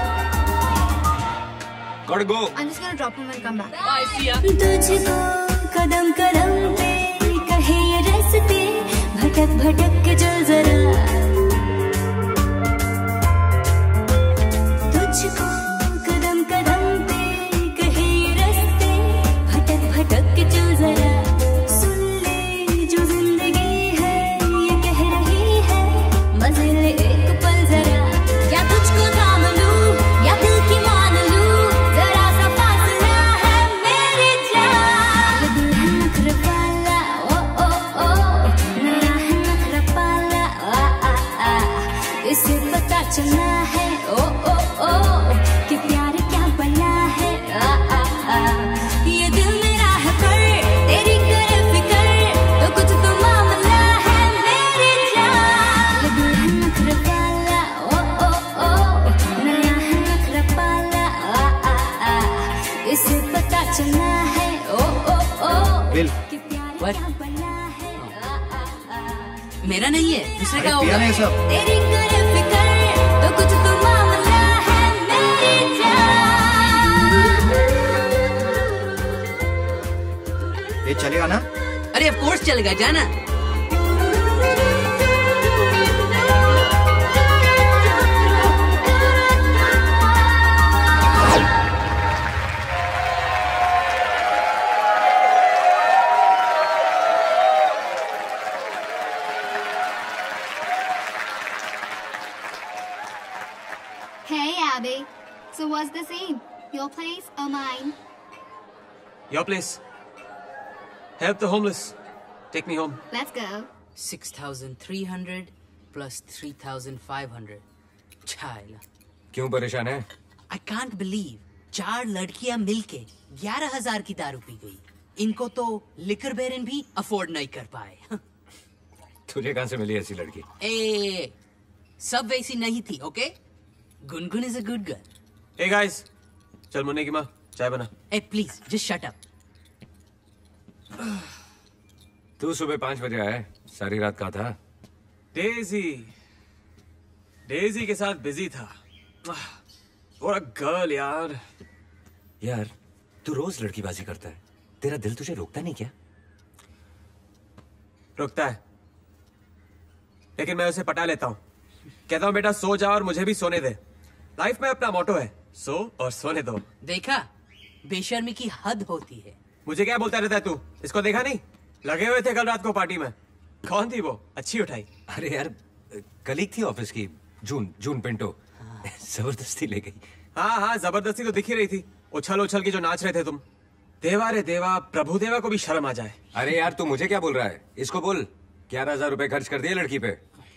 Gotta go. I'm just gonna drop him and come back. Bye, see ya. तुझको कदम कदम पे कहे ये रास्ते, भटक भटक के चल जरा. तुझको कदम कदम पे कहे ये रास्ते, भटक भटक के चल जरा. सुन ले जो जिंदगी है ये कह रही है, मजे ले एक पल जरा. क्या तुझको थाम लूं या दिल की मान लूं, जरा सा फासला है मेरी जान. ये दिल है नखरे वाला, ओ ओ ओ, नया है नखरा पाला, आ आ आ, इसे पता चला है, ओ ओ ओ, कि प्यार क्या बना है, आ आ आ. ये दिल मेरा है पर तेरी करे फिकर, तो कुछ तो मामला है मेरी जान. ये दिल है नखरे वाला, ओ ओ ओ, नया है नखरा पाला, आ आ आ, इसे पता चला है, ओ ओ ओ, Bill, कि प्यार what? क्या बना है, आ आ आ. मेरा नहीं है, दूसरे का पिया होगा। नहीं सब। तेरी करे फिकर तो कुछ तो मामला है मेरी जान। ये चलेगा ना? अरे ऑफ कोर्स चलेगा, जाना। Hey, Abby. So what's the scene? Your place or mine? Your place. Help the homeless. Take me home. Let's go. Six thousand three hundred plus three thousand five hundred. छायला। क्यों परेशान है? I can't believe चार लड़कियां मिलके ग्यारह हजार की दारू पी गई। इनको तो लिकर बेरन भी अफोर्ड नहीं कर पाए। तुझे कहां से मिली ऐसी लड़की? ए, सब वैसी नहीं थी, okay? Gungun is a good girl. Hey guys, चल मुन्ने की माँ चाय बना। ए प्लीज जस्ट शट अप। तू सुबह पांच बजे आया, सारी रात कहाँ था? डेजी, डेजी के साथ बिजी था। What a girl यार। यार, तू रोज लड़कीबाजी करता है, तेरा दिल तुझे रोकता नहीं क्या? रुकता है, लेकिन मैं उसे पटा लेता हूँ। कहता हूँ बेटा सो जा और मुझे भी सोने दे। लाइफ में अपना मोटो है, सो और सोने दो। देखा, बेशर्मी की हद होती है। मुझे क्या बोलता रहता है तू? इसको देखा नहीं? लगे हुए थे कल रात को पार्टी में। कौन थी वो? अच्छी उठाई। अरे यार, कलीग थी ऑफिस की, जून जून पिंटो। जबरदस्ती ले गई। हाँ हाँ, जबरदस्ती तो दिख ही रही थी। उछल उछल के जो नाच रहे थे तुम। देवा रे देवा, प्रभु देवा को भी शर्म आ जाए। अरे यार, तू मुझे क्या बोल रहा है? इसको बोल, ग्यारह हजार रुपए खर्च कर दिए लड़की पे।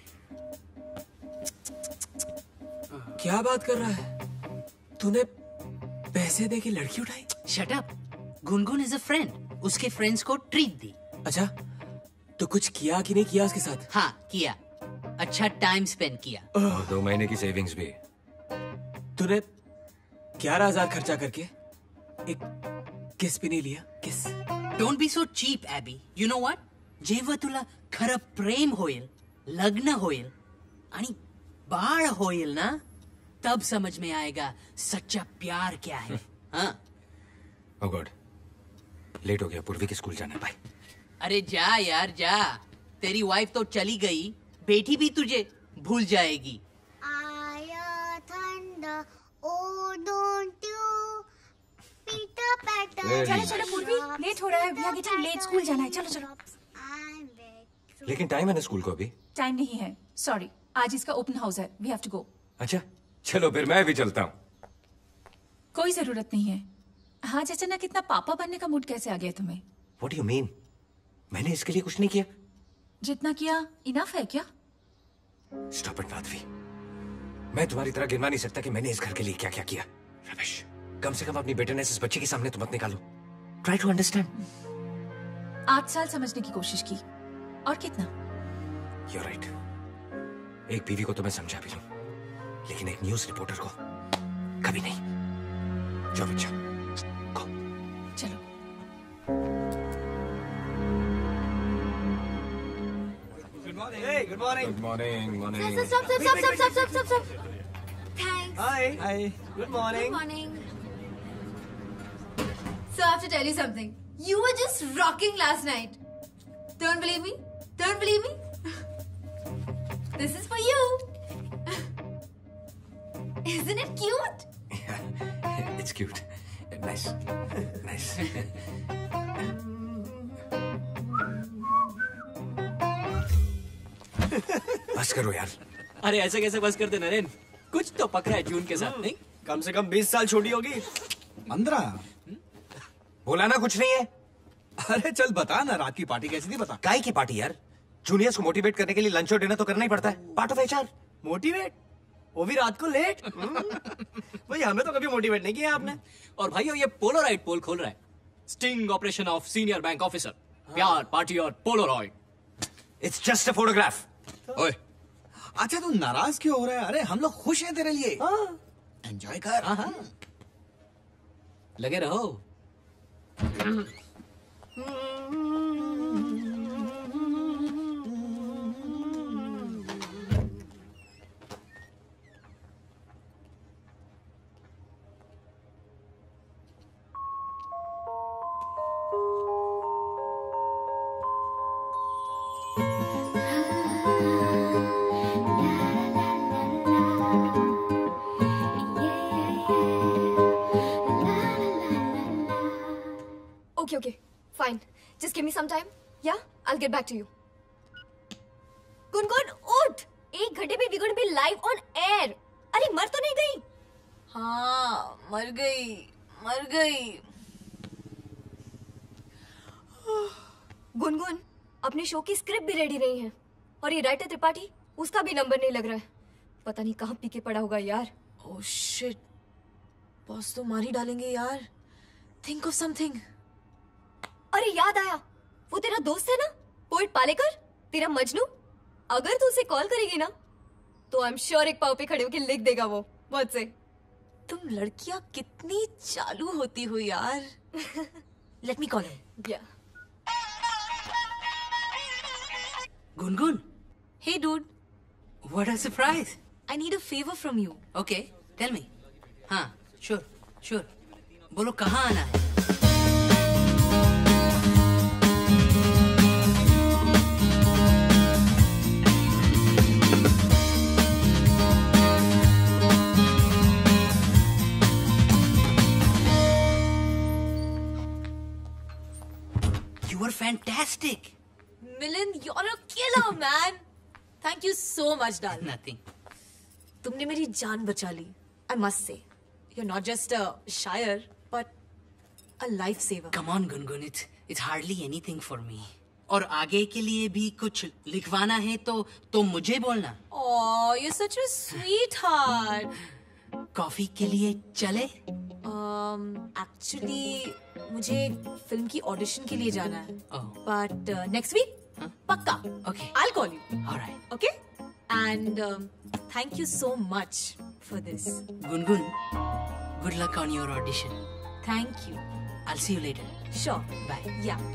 क्या बात कर रहा है? तूने पैसे दे के लड़की उठाई? Shut up. Gungun is a friend, उसके फ्रेंड्स को ट्रीट दी। अच्छा, तो कुछ किया कि नहीं किया उसके साथ? हाँ किया, अच्छा टाइम स्पेंड किया। और दो महीने की सेविंग्स भी। तूने ग्यारह हजार खर्चा करके एक किस भी नहीं लिया? Kiss? Don't be so cheap Abby. You know what, जेव्हा तुला खरं प्रेम होईल, लग्न होईल आणि बाळ होईल ना, तब समझ में आएगा सच्चा प्यार क्या है। हाँ। ओह गॉड, लेट हो गया, पूर्वी के स्कूल जाना है। बाय। अरे जा यार जा, तेरी वाइफ तो चली गई, बेटी भी तुझे भूल जाएगी। आया ठंडा, oh don't you pitter patter. चलो चलो पूर्वी, लेट हो रहा है। We are getting late, school जाना है। चलो चलो। लेकिन टाइम है ना स्कूल को अभी? टाइम नहीं है, सॉरी। आज इसका ओपन हाउस है, वी हैव टू गो। अच्छा चलो फिर मैं भी चलता हूँ। कोई जरूरत नहीं है। हाँ चाचा ना, कितना पापा बनने का मूड कैसे आ गया तुम्हें? What do you mean? मैंने इसके लिए कुछ नहीं किया। जितना किया इनफ है क्या? Stop it, Madhavi. मैं तुम्हारी तरह गिनवा नहीं सकता कि मैंने इस घर के लिए क्या क्या किया। रमेश, कम से कम अपनी बेटरनेस इस बच्चे के सामने तो मत निकालो। Try to understand। आठ साल समझने की कोशिश की, और कितना? You're right। एक बीवी को तो मैं समझा भी लूं, लेकिन एक न्यूज रिपोर्टर को कभी नहीं। जाओ बच्चा, गो। चलो। Hey, good morning. Good morning, morning। Stop, stop, stop, stop, stop, stop, stop, stop. Thanks. Hi. Hi. Good morning. Good morning. So I have to tell you something. You were just rocking last night. Don't believe me? Don't believe me? This is for you. Isn't it cute? Yeah, it's cute। Nice, nice। बस करो यार। अरे ऐसे कैसे बस करते नरेन? कुछ तो पकड़ा है जून के साथ, नहीं? कम से कम बीस साल छोटी होगी। पंद्रह? बोला ना कुछ नहीं है। अरे चल बता ना, रात की पार्टी कैसी थी बता। काय की पार्टी यार? जूनियर्स को मोटिवेट करने के लिए लंच और डिनर तो करना ही पड़ता है, पार्ट ऑफ एचआर। मोटिवेट? वो भी रात को लेट? भाई हमें तो कभी मोटिवेट नहीं किया आपने। और भाइयों ये पोलोराइड पोल खोल रहा है। Sting operation of senior bank officer. प्यार, पार्टी और Polaroid. It's just a photograph. ओए, अच्छा तू नाराज क्यों हो रहा है? अरे हम लोग खुश हैं तेरे लिए। एंजॉय कर। हाँ हाँ, लगे रहो। Okay, okay, fine. Just give me some time. Yeah, I'll get back to you. Gungun उठ! एक घंटे में we're going to be live on air. अरे मर तो नहीं गई? हाँ, मर गई, मर गई। गुनगुन, अपने शो की स्क्रिप्ट भी रेडी नहीं है और ये राइटर त्रिपाठी, उसका भी नंबर नहीं लग रहा है। पता नहीं कहाँ पी के पड़ा होगा यार। ओह शिट, बॉस तो मार ही डालेंगे यार। Think of something. अरे याद आया, वो तेरा दोस्त है ना, पोएट पालेकर, तेरा मजनू। अगर तू उसे कॉल करेगी ना, तो आई एम श्योर एक पाव पे खड़े होके लिख देगा वो मुझसे। तुम लड़कियां कितनी चालू होती हो यार। Let me call him. Yeah. Gungun. Hey dude. What a surprise. I need a favor from you. Okay, tell me. हाँ, sure, sure. बोलो कहाँ आना है? You were fantastic. Milind, you're a killer, man. Thank you so much, darling. Nothing. तुमने मेरी जान बचा ली. I must say, you're not just a shire, but a lifesaver. Come on, Gungun. It's it's hardly anything for me. और आगे के लिए भी कुछ लिखवाना है तो तो मुझे बोलना. Oh, you're such a sweetheart. Coffee के लिए चले? Um, actually, मुझे फिल्म की ऑडिशन के लिए जाना है. Oh. But uh, next week, huh? पक्का. Okay. I'll call you. All right. Okay? And um, thank you so much for this. Gungun, good luck on your audition. Thank you. I'll see you later. Sure. Bye. Yeah.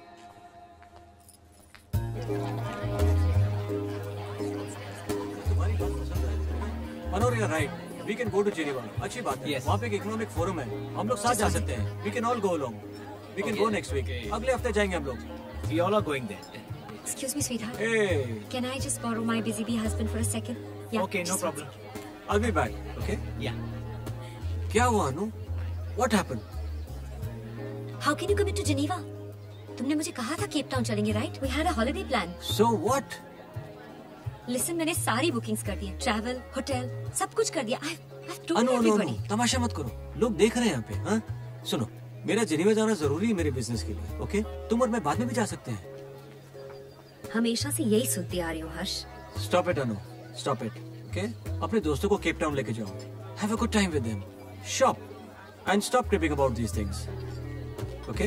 Manor, you're right. We can go to Geneva. अच्छी बात है. Yes. वहाँ पे एक economic forum है. हम लोग साथ जा सकते हैं. We can all go along. We can Okay. go next week. अगले हफ्ते जाएंगे हम लोग. We all are going there. Excuse me, sweetheart. Hey. Can I just borrow my busy bee husband for a second? Yeah. Okay, no just problem. I'll be back. Okay? Yeah. क्या हुआ अनु? What happened? How can you commit to Geneva? तुमने मुझे कहा था Cape Town चलेंगे, right? We had a holiday plan. So what? Listen, मैंने सारी bookings कर दी, ट्रैवल, होटल, सब कुछ कर दिया. I've, I've told अनु अनु everybody. अनु तमाशा मत करो. लोग देख रहे हैं यहाँ पे. हाँ? सुनो, मेरा जेनीवा जाना जरूरी है मेरे बिजनेस के लिए. ओके? तुम और मैं बाद में भी जा सकते हैं. हमेशा से यही सुनती आ रही हूँ हर्ष. Stop it, Anu. Stop it. Okay? अपने दोस्तों को केप टाउन लेके जाओ. Have a good time with them. Shop. And stop tripping about these things. Okay?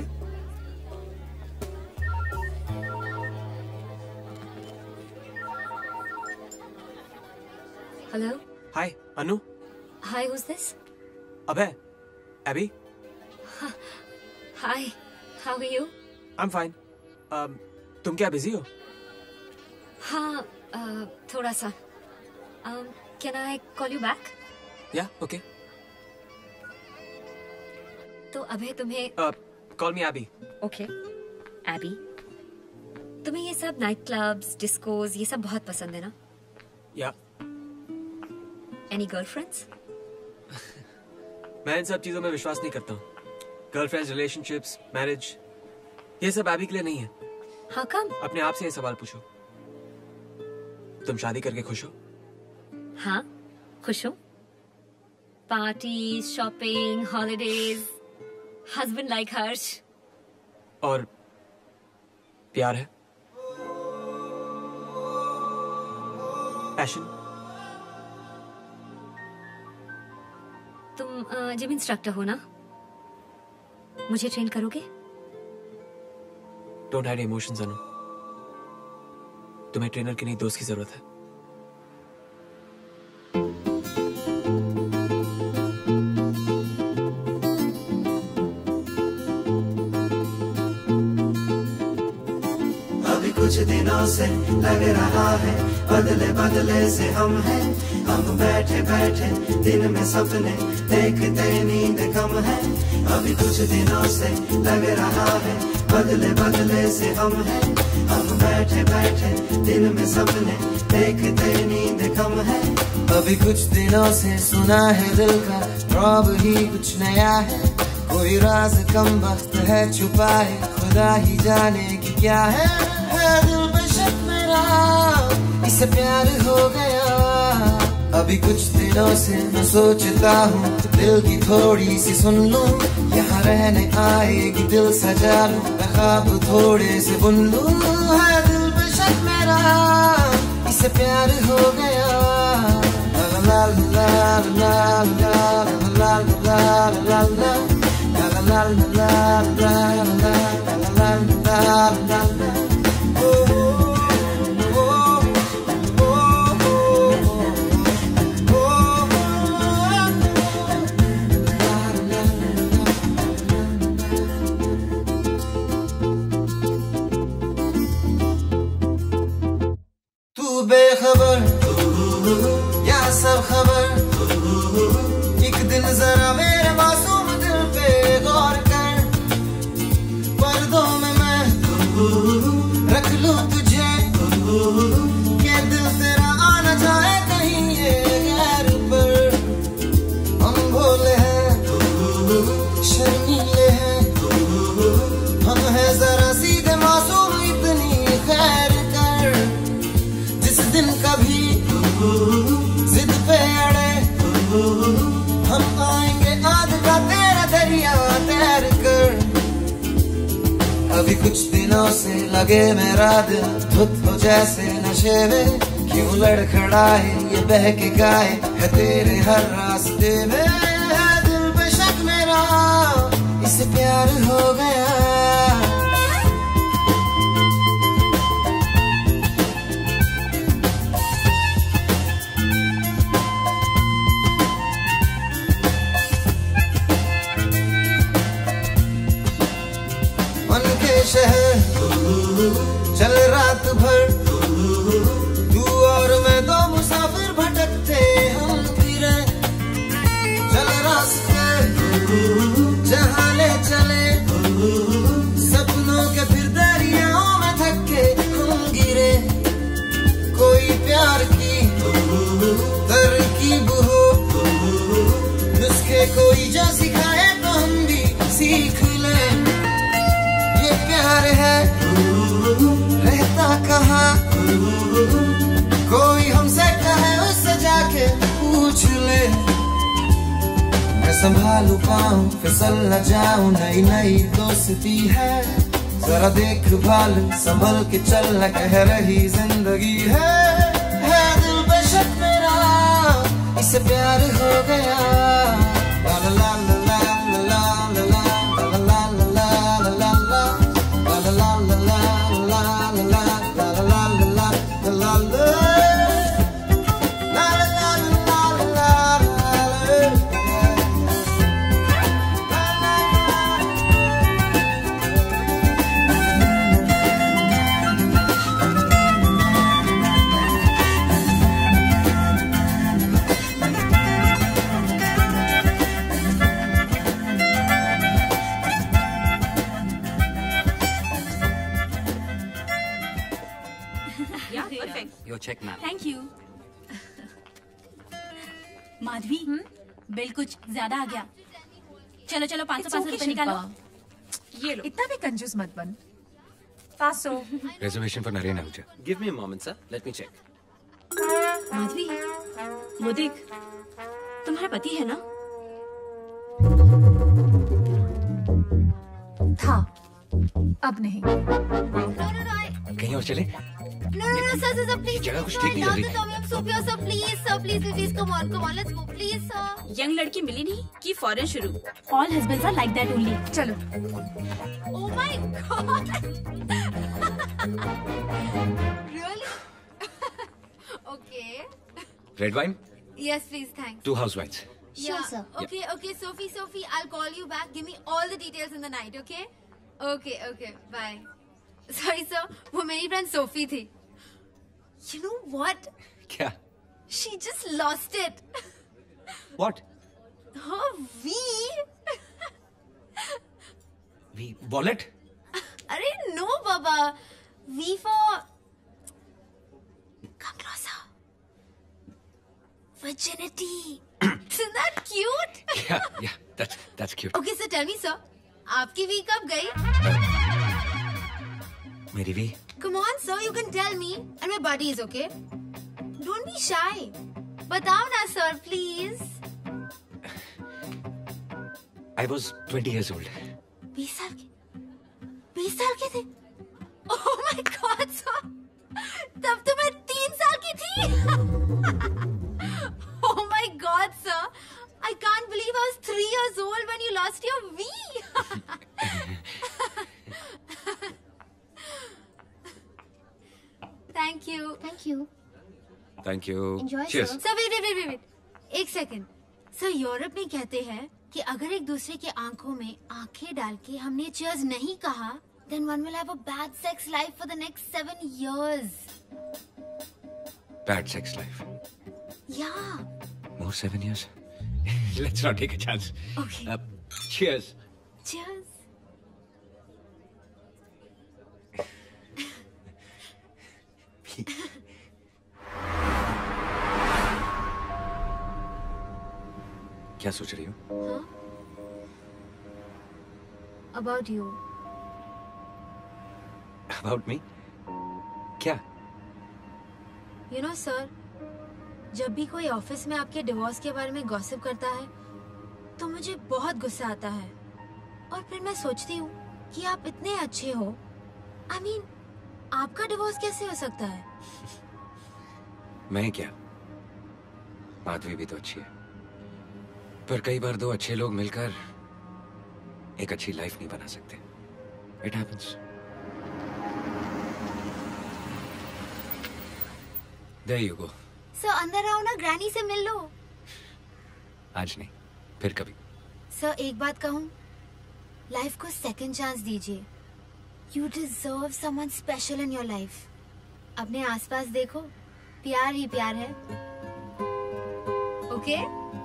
Hello? Hi, Anu. Hi, who's this? Abhay. Abby. Hi, how are you? I'm fine. Um, तुम क्या busy हो? हाँ, uh, थोड़ा सा. Um, can I call you back? Yeah, okay. तो अभय तुम्हें Uh, call me Abby. Okay Abby, तुम्हें ये सब नाइट क्लब्स, डिस्कोज, ये सब बहुत पसंद है ना? Yeah. Any girlfriends? मैं इन सब चीजों में विश्वास नहीं करता हूँ. गर्लफ्रेंड्स, रिलेशनशिप्स, मैरिज, ये सब एबी के लिए नहीं है. हाँ कम? अपने आप से ये सवाल पूछो. तुम शादी करके खुश हो? हाँ, खुश हूँ. Party, shopping, holidays, husband like Harsh. और प्यार है? पैशन? तुम जिम इंस्ट्रक्टर हो ना? मुझे ट्रेन करोगे? Don't hide emotions Anu. तुम्हें ट्रेनर की नहीं, दोस्त की जरूरत है. अभी कुछ दिनों से लग रहा है बदले बदले से हम हैं. हम बैठे बैठे दिन में सपने देखते नींद कम है. अभी कुछ दिनों से लग रहा है बदले बदले से हम हैं. हम बैठे बैठे दिन में सपने देखते नींद कम है. अभी कुछ दिनों से सुना है दिल का रौब ही कुछ नया है. कोई राज कम वक्त है छुपाए, खुदा ही जाने कि क्या है, है दिल पे शक मेरा, इससे प्यार हो गया। अभी कुछ दिनों से मैं सोचता हूँ दिल की थोड़ी सी सुन लूं, यहाँ रहने आएगी दिल सजा लूं, मैं ख्वाब थोड़े से बुन लूं, है दिल पे शक मेरा, इससे प्यार हो गया। ला ला ला ला ला ला ला ला ला La la la la la la la la la. Oh oh oh oh oh. तू बेखबर या सब खबर, एक दिन जरा मेरे मासूम दिल पे गौर कर, पर्दों में मैं रख लूं तुझे, के दिल तेरा आना जाए कहीं ये गैर पर। हम भोले हैं, शर्मीले हैं, हम हैं जरा सीधे मासूम, इतनी खैर कर। जिस दिन कभी जिद पे अड़े, हम आएंगे आग का तेरा दरिया तैर कर। अभी कुछ दिनों से लगे मेरा दिल धुत हो जैसे नशे में, क्यों लड़खड़ाए ये बहके गाए, है तेरे हर रास्ते में, है दिल पे शक मेरा, इससे प्यार हो गया। शहर चल रात भर, तू और मैं दो मुसाफिर भटकते हम फिरे, चल रास्ते जहाँ ले चले, सपनों के फिर दरियाओं में थके हम गिरे। कोई प्यार की तरकीब हो, नुस्खे कोई जो सिखाए तो हम भी सीख लें। प्यार है रहता कहाँ, कोई हमसे कहे उससे जाके पूछ ले। मैं संभालू पाऊं फिसल न जाऊं, नई नई दोस्ती है, जरा देख भाल संभल के चल, न कह रही जिंदगी है, है दिल पे शक मेरा, इससे प्यार हो गया। ला ला ला ला ला ला ला Your check, ma'am. Thank you. Madhavi, bill कुछ ज्यादा आ गया। चलो चलो पाँच सौ पाँच सौ रुपए निकालो। ये लो। इतना भी कंजूस मत बन। फासो। Reservation for Naren Ahuja. Give me a moment, sir. Let me check. Madhavi, वो देख, तुम्हारा पति है ना? था, अब नहीं। कहीं और चले? No, no, no, sir, sir, sir, please. जगह कुछ ठीक नहीं लग रही। I'm so pure, sir. Please, sir, please, please, come on, come on, let's go, please, sir. Young लड़की मिली नहीं कि फौरन शुरू। All husbands are like that only. चलो। Oh my God. Really? Okay. Red wine? Yes, please, thanks. Two house wines. Yeah. Sure, sir. Okay, okay, Sophie, Sophie, I'll call you back. Give me all the details in the night, okay? Okay, okay, bye. Sorry, sir. वो मेरी friend Sophie थी. You know what? क्या? She just lost it. What? Her V. V wallet? अरे no, Baba. V for. Come closer. Virginity. Isn't that cute? Yeah, yeah. That's that's cute. Okay, so tell me, sir, आपकी वी कब गई? मेरी भी? Come on, sir, you can tell me, and my buddy is okay. Don't be shy. बताओ ना, sir, please. I was twenty years old. बीस साल के? बीस साल के थे? Oh my God, sir. तब तो मैं तीन साल की थी. Oh my God, sir. I can't believe I was three years old when you lost your V. Thank you. Thank you. Thank you. Enjoy, Cheers. sir. Sir, wait, wait, wait, wait, wait. एक second. Sir, Europe में कहते हैं कि अगर एक दूसरे की आंखों में आंखें डाल के हमने cheers नहीं कहा, then one will have a bad sex life for the next seven years. Bad sex life. Yeah. More seven years. Let's not take a chance. Okay. Uh, cheers. Cheers. क्या सोच रही हो? Huh? About you. About me? क्या? You know, sir, जब भी कोई office में आपके डिवोर्स के बारे में गॉसिप करता है, तो मुझे बहुत गुस्सा आता है। और फिर मैं सोचती हूँ कि आप इतने अच्छे हो, I mean, आपका डिवोर्स कैसे हो सकता है? मैं क्या? माधवी भी तो अच्छी है। पर कई बार दो अच्छे लोग मिलकर एक अच्छी लाइफ नहीं बना सकते। It happens. There you go. Sir, अंदर आओ ना, ग्रैनी से मिल लो। आज नहीं, फिर कभी। सर, एक बात कहूँ, लाइफ को सेकंड चांस दीजिए। You deserve someone special in your life. अपने आसपास देखो, प्यार ही प्यार है। Okay?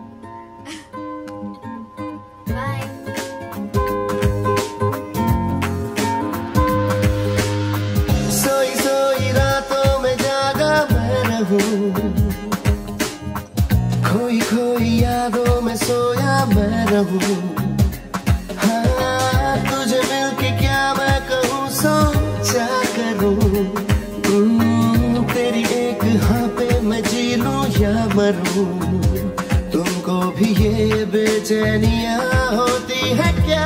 Bye. सोई सोई रातों में जागा मैं रहूं, खोई खोई यादों में सोया मैं रहूं। हाँ, तुझे मिलके क्या मैं कहूँ, सोचा करूं। हम्म, तेरी एक हाँ पे मैं जी लूं या मरूं। तुमको भी ये बेचैनियाँ होती है क्या?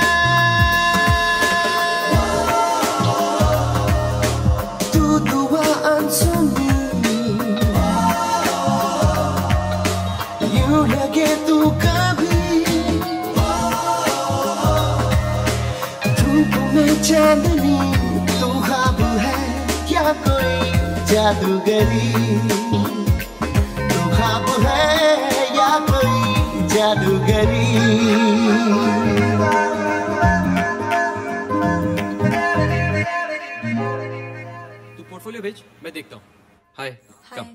तू दुआ अनसुनी, यूं लगे तू कभी धूप में चांदनी। तू ख्वाब है क्या कोई जादूगरी? तू ख्वाब है या कोई जादूगरी? तू पोर्टफोलियो भेज, मैं देखता हूँ। हाय, कम।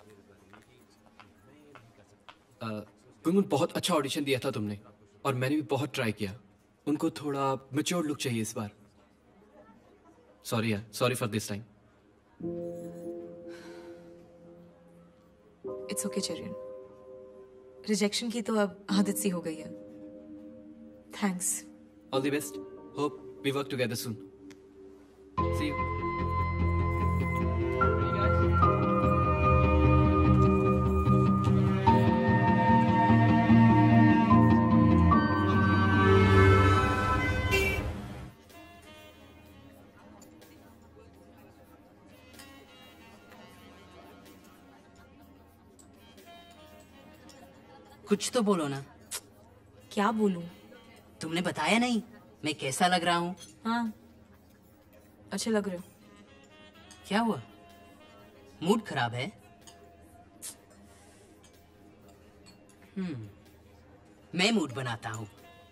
गुनगुन, बहुत अच्छा ऑडिशन दिया था तुमने और मैंने भी बहुत ट्राई किया। उनको थोड़ा मैच्योर लुक चाहिए इस बार। सॉरी यार, sorry for this time. It's okay Cherian, rejection की तो अब आदत सी हो गई है। Thanks. All the best, hope we work together soon. See you. कुछ तो बोलो ना। क्या बोलूं? तुमने बताया नहीं मैं कैसा लग रहा हूँ। हाँ, अच्छे लग रहे हो। क्या हुआ? मूड खराब है? हम्म, मैं मूड बनाता हूँ।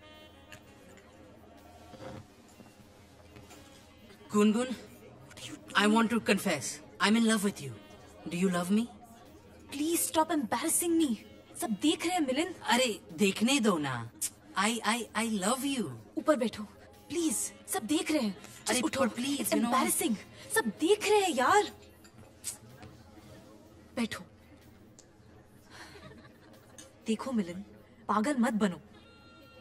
Gungun, I want to confess, I'm in love with you. Do you love me? Please stop embarrassing me. सब देख रहे हैं मिलिंद। अरे देखने दो ना। I I I love you. ऊपर बैठो प्लीज, सब देख रहे हैं। अरे उठो प्लीज, It's embarrassing. सब देख रहे हैं यार। बैठो। देखो मिलिंद, पागल मत बनो।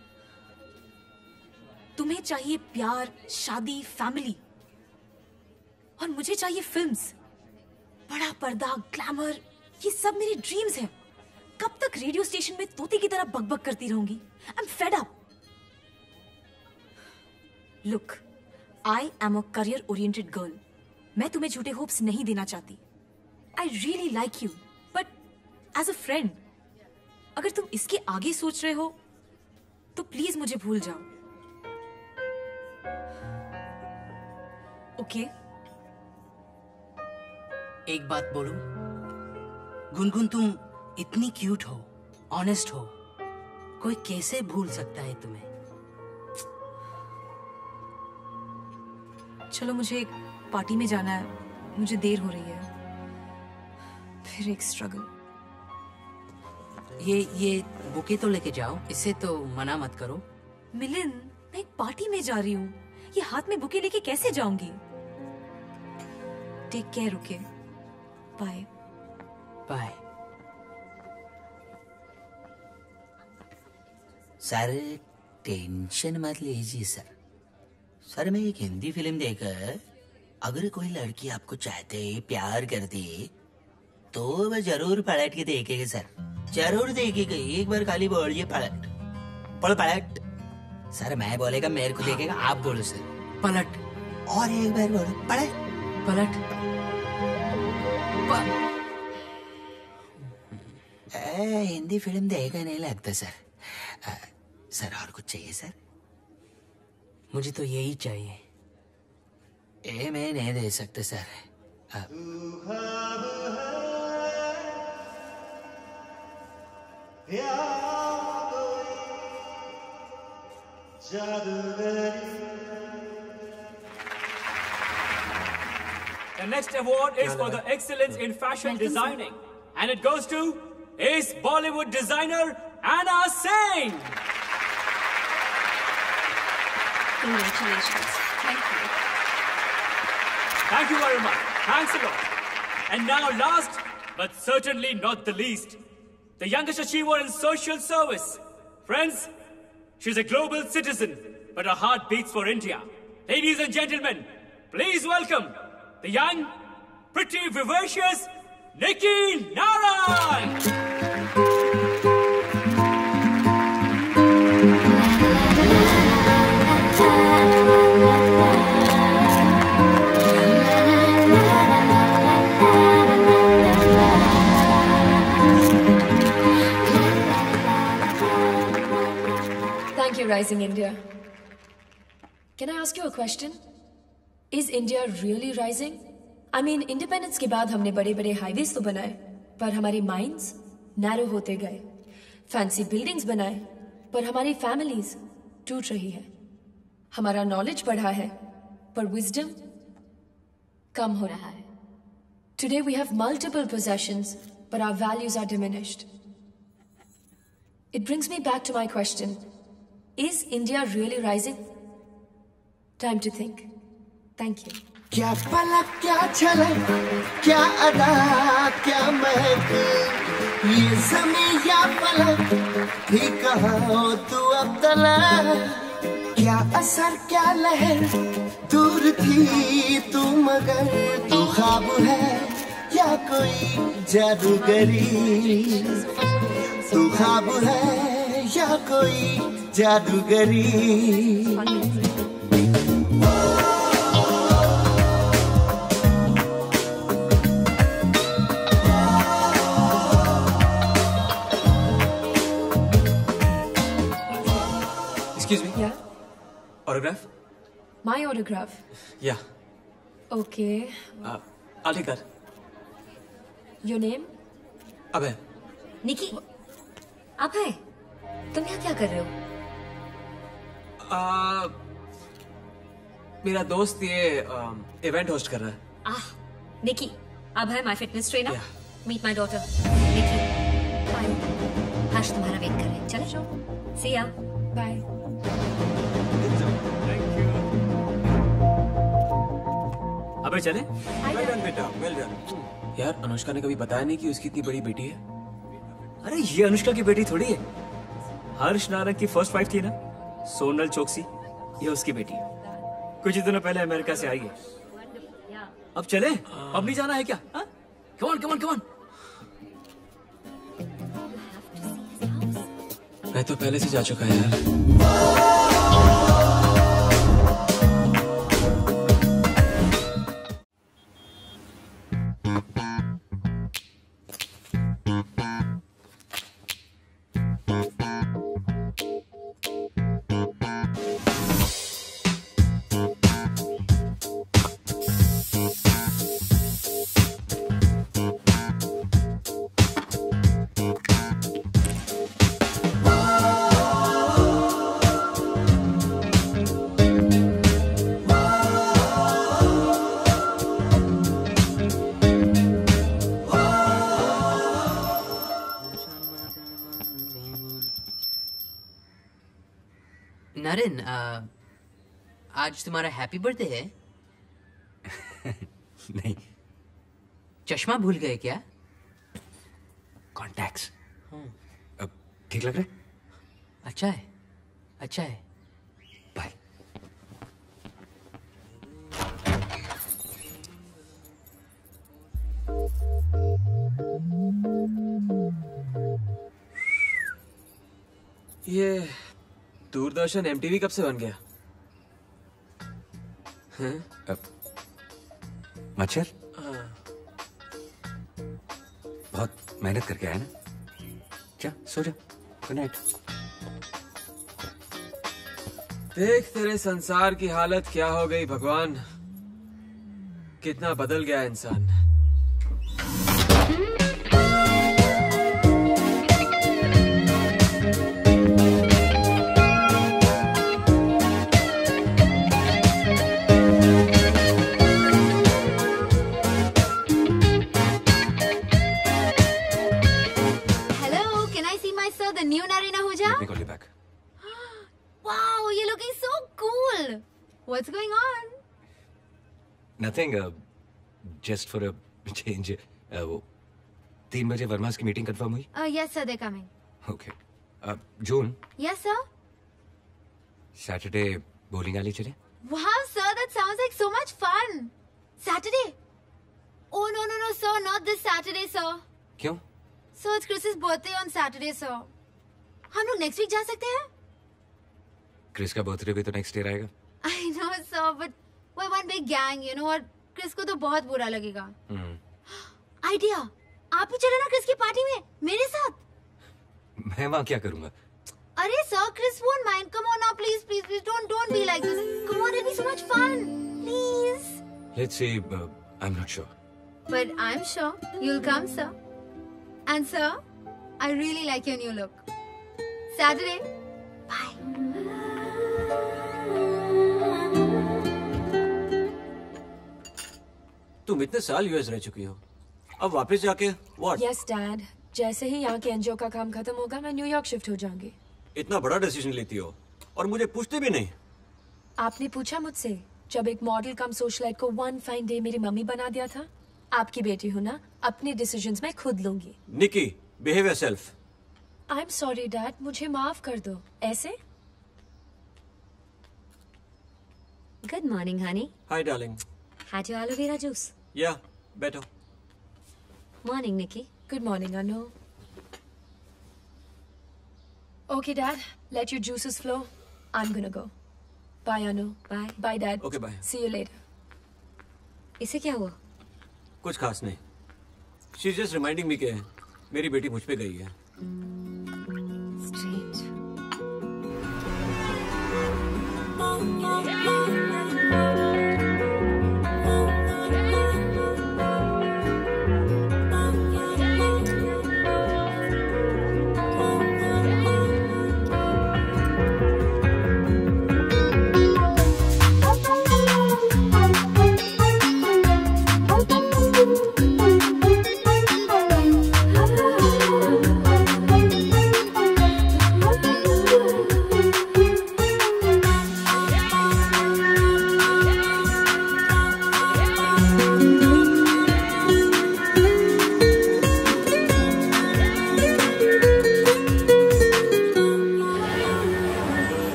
तुम्हें चाहिए प्यार, शादी, फैमिली, और मुझे चाहिए फिल्म्स, बड़ा पर्दा, ग्लैमर। ये सब मेरे ड्रीम्स हैं। कब तक रेडियो स्टेशन में तोते की तरह बकबक करती रहूंगी? I am fed up. Look, I am a career oriented girl. मैं तुम्हें झूठे होप्स नहीं देना चाहती। I really like you, but as a friend, अगर तुम इसके आगे सोच रहे हो तो प्लीज मुझे भूल जाओ। ओके? okay? एक बात बोलूं? गुनगुन, तुम इतनी क्यूट हो, ऑनेस्ट हो, कोई कैसे भूल सकता है तुम्हें? चलो, मुझे एक पार्टी में जाना है, मुझे देर हो रही है। फिर एक स्ट्रगल। ये ये बुके तो लेके जाओ, इसे तो मना मत करो। मिलिंद, मैं एक पार्टी में जा रही हूँ, ये हाथ में बुके लेके कैसे जाऊंगी? Take care. Okay, bye bye. Sir tension मत लीजिए सर। सर मैं एक हिंदी फिल्म देखकर, अगर कोई लड़की आपको चाहते, प्यार करती, तो वह जरूर पलट के देखेगा सर, जरूर देखेगा। एक बार खाली बोलिए पलट, पल पलट। सर मैं बोलेगा, मेरे को देखेगा, आप बोलो सर पलट। और एक बार बोलो पलट पलट। ए, हिंदी फिल्म देखा नहीं लगता सर। आ, सर और कुछ चाहिए सर? मुझे तो यही चाहिए। ए मैं नहीं दे सकता sir. Ah, The next award is for the excellence in fashion designing, and it goes to Ace Bollywood designer Anna Singh. Congratulations. Thank you. Thank you very much. Thanks a lot. And now, last but certainly not the least, the youngest achiever in social service. Friends, she's a global citizen, but her heart beats for India. Ladies and gentlemen, please welcome the young, pretty, vivacious Nikki Naran. Thank you, Rising India. Can I ask you a question? Is India really rising? I mean, independence के बाद हमने बड़े बड़े highways तो बनाए, पर हमारे minds narrow होते गए। फैंसी बिल्डिंग्स बनाए, पर हमारी फैमिलीज टूट रही है। हमारा नॉलेज बढ़ा है, पर विजडम कम हो रहा है। Today we have multiple possessions, but our values are diminished. It brings me back to my question. Is India really rising? Time to think. Thank you. क्या पलक, क्या झलक, क्या अदा, क्या महक, ये ज़मीं या फलक थी कहाँ हो तू अब तलक। क्या असर, क्या लहर, दूर थी तू मगर तू ख्वाब है या कोई जादूगरी। तू ख्वाब है या कोई जादूगरी। Excuse me? Yeah? Autograph? My autograph? Yeah. Okay. Uh, I'll take that. Your name? Abhay. निकी, अभय, तुम यहाँ क्या कर रहे हो? Uh, मेरा दोस्त ये इवेंट होस्ट कर रहा है। Ah, Nikki, Abhay my fitness trainer. Meet my daughter. Nikki, hi. Harsh तुम्हारा वेट कर रहे हैं। चलो, सी या। बाय। अबे चले? Well done, बेटा, well done. यार अनुष्का ने कभी बताया नहीं कि उसकी इतनी बड़ी बेटी है। अरे ये अनुष्का की बेटी थोड़ी है। हर्ष नारंग की फर्स्ट वाइफ थी ना, सोनल चोकसी। ये उसकी बेटी है, कुछ ही दिनों पहले अमेरिका से आई है। अब चले? अब नहीं जाना है क्या? Come on come on come on. मैं तो पहले से जा चुका यार। नरेन, आज तुम्हारा हैप्पी बर्थडे है? नहीं। चश्मा भूल गए क्या? कॉन्टैक्ट्स। अब ठीक लग रहा है? अच्छा है, अच्छा है। बाय। ये दूरदर्शन एमटीवी कब से बन गया? हैं? अब मच्छर बहुत मेहनत करके आया ना। जा सो जा, गुड नाइट। देख तेरे संसार की हालत क्या हो गई भगवान, कितना बदल गया इंसान। What's going on? Nothing. Uh, just for a change. Uh, वो तीन बजे वर्मास की मीटिंग कंफर्म हुई? Uh, yes, sir. They're coming. Okay. Uh, June. Yes, sir. Saturday bowling alley चले? Wow, sir. That sounds like so much fun. Saturday? Oh no no no, sir. Not this Saturday, sir. क्यों? Sir, it's Chris's birthday on Saturday, sir. हम लोग next week जा सकते हैं? Chris का birthday भी तो नेक्स्ट ईयर आएगा। I know, sir, but we're one big gang, you know, और क्रिस को तो बहुत बुरा लगेगा। आइडिया, आप ही चलो ना क्रिस की पार्टी में मेरे साथ। मैं वहाँ क्या करूँगा? अरे sir, Chris won't mind. Come on now, please, please, please, don't, don't be like this. Come on, it'll be so much fun, please. Let's see. Uh, I'm not sure. But I'm sure you'll come, sir. And sir, I really like your new look. Saturday. Bye. तुम इतने साल US रह चुकी हो, अब वापस जाके what? Yes dad, जैसे ही यहाँ के एनजीओ का काम खत्म होगा मैं न्यूयॉर्क शिफ्ट हो जाऊंगी। इतना बड़ा डिसीजन लेती हो और मुझे पूछते भी नहीं। आपने पूछा मुझसे जब एक मॉडल कम सोशलाइट को वन फाइन डे मेरी मम्मी बना दिया था। आपकी बेटी हो ना, अपने डिसीजंस मैं खुद लूंगी। Nikki, behave yourself. I am sorry dad, मुझे माफ कर दो। ऐसे? Good morning honey. Hi darling. Had your aloe vera juice? Yeah, better. Morning, Nikki. Good morning, Anu. Okay, Dad. Let your juices flow. I'm gonna go. Bye, Anu. Bye. Bye, Dad. Okay, bye. See you later. इसे क्या हुआ? कुछ खास नहीं। She's just reminding me कि मेरी बेटी मुझ पे गई है। Strange.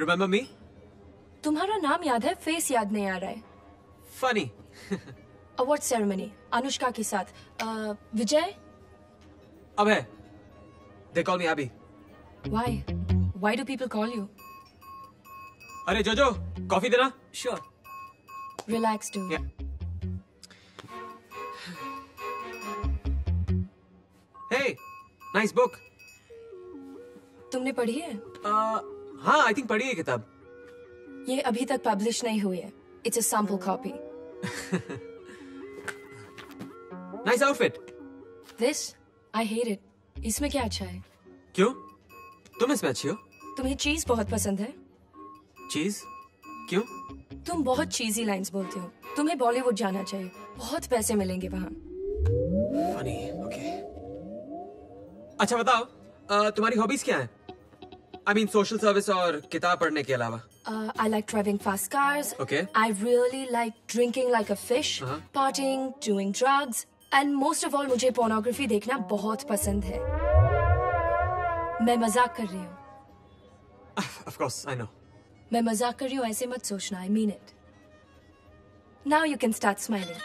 Remember me? तुम्हारा नाम याद है, फेस याद नहीं आ रहा है। Funny. अवार्ड सेरेमनी अनुष्का के साथ। uh, विजय? अब है। They call me Abby. Why? Why do people call you? अरे जोजो, कॉफी देना? Sure. Relax, dude. Yeah. Hey, nice book. तुमने पढ़ी है? uh, हाँ, I think पढ़ी है किताब। ये अभी तक पब्लिश नहीं हुई है। It's a sample copy. Nice outfit. This? I hate it. इसमें क्या अच्छा है? क्यों? तुम इसमें अच्छी हो? तुम्हें चीज बहुत पसंद है? चीज? क्यों? तुम बहुत चीजी लाइंस बोलते हो। तुम्हें बॉलीवुड जाना चाहिए। बहुत पैसे मिलेंगे वहाँ। Funny, okay. अच्छा बताओ, uh, तुम्हारी हॉबीज क्या हैं? I mean social service और किताब पढ़ने के अलावा। Uh, I like driving fast cars. Okay. I really like drinking like a fish, Uh-huh. partying, doing drugs, and most of all मुझे pornography देखना बहुत पसंद है। मैं मजाक कर रही हूँ। Of course, I know. मैं मजाक कर रही हूँ, ऐसे मत सोचना। I mean it. Now you can start smiling.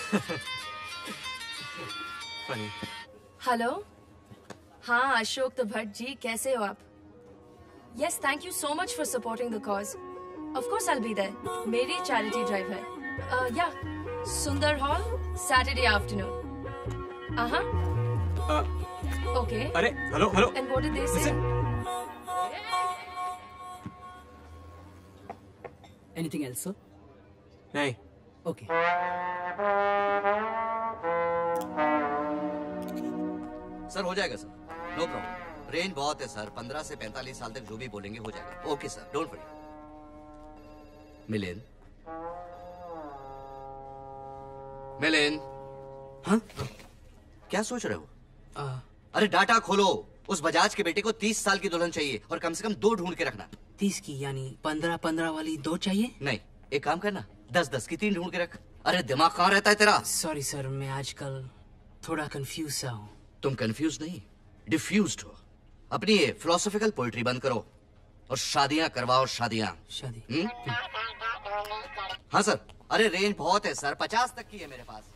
Funny. Hello. हाँ अशोक तो भट्ट जी, कैसे हो आप? Yes, thank you so much for supporting the cause. Of course I'll be there. मेरी charity drive है। Uh, yeah, Sundar Hall, Saturday afternoon. Uh-huh. Uh, Okay. अरे, hello, hello. And what did they say? Listen. Anything else, sir? नहीं। Okay. Sir हो जाएगा sir, no problem. Range बहुत है sir, पंद्रह से पैंतालीस साल तक जो भी बोलेंगे हो जाएगा। Okay sir, don't worry. Milind, Milind, हाँ? क्या सोच रहे हो? आ, अरे डाटा खोलो। उस बजाज के बेटे को तीस साल की दुल्हन चाहिए और कम से कम दो ढूंढ के रखना। तीस की यानी पंद्रह पंद्रह वाली दो चाहिए? नहीं, एक काम करना, दस दस की तीन ढूंढ के रख। अरे दिमाग कहाँ रहता है तेरा? सॉरी सर, मैं आजकल थोड़ा कंफ्यूज सा हूँ। तुम कंफ्यूज नहीं, डिफ्यूज्ड हो। अपनी ये फिलोसॉफिकल पोइट्री बंद करो और शादियां करवाओ। शादियां। शादी? हुँ? हाँ सर। अरे रेंज बहुत है सर, पचास तक की है मेरे पास।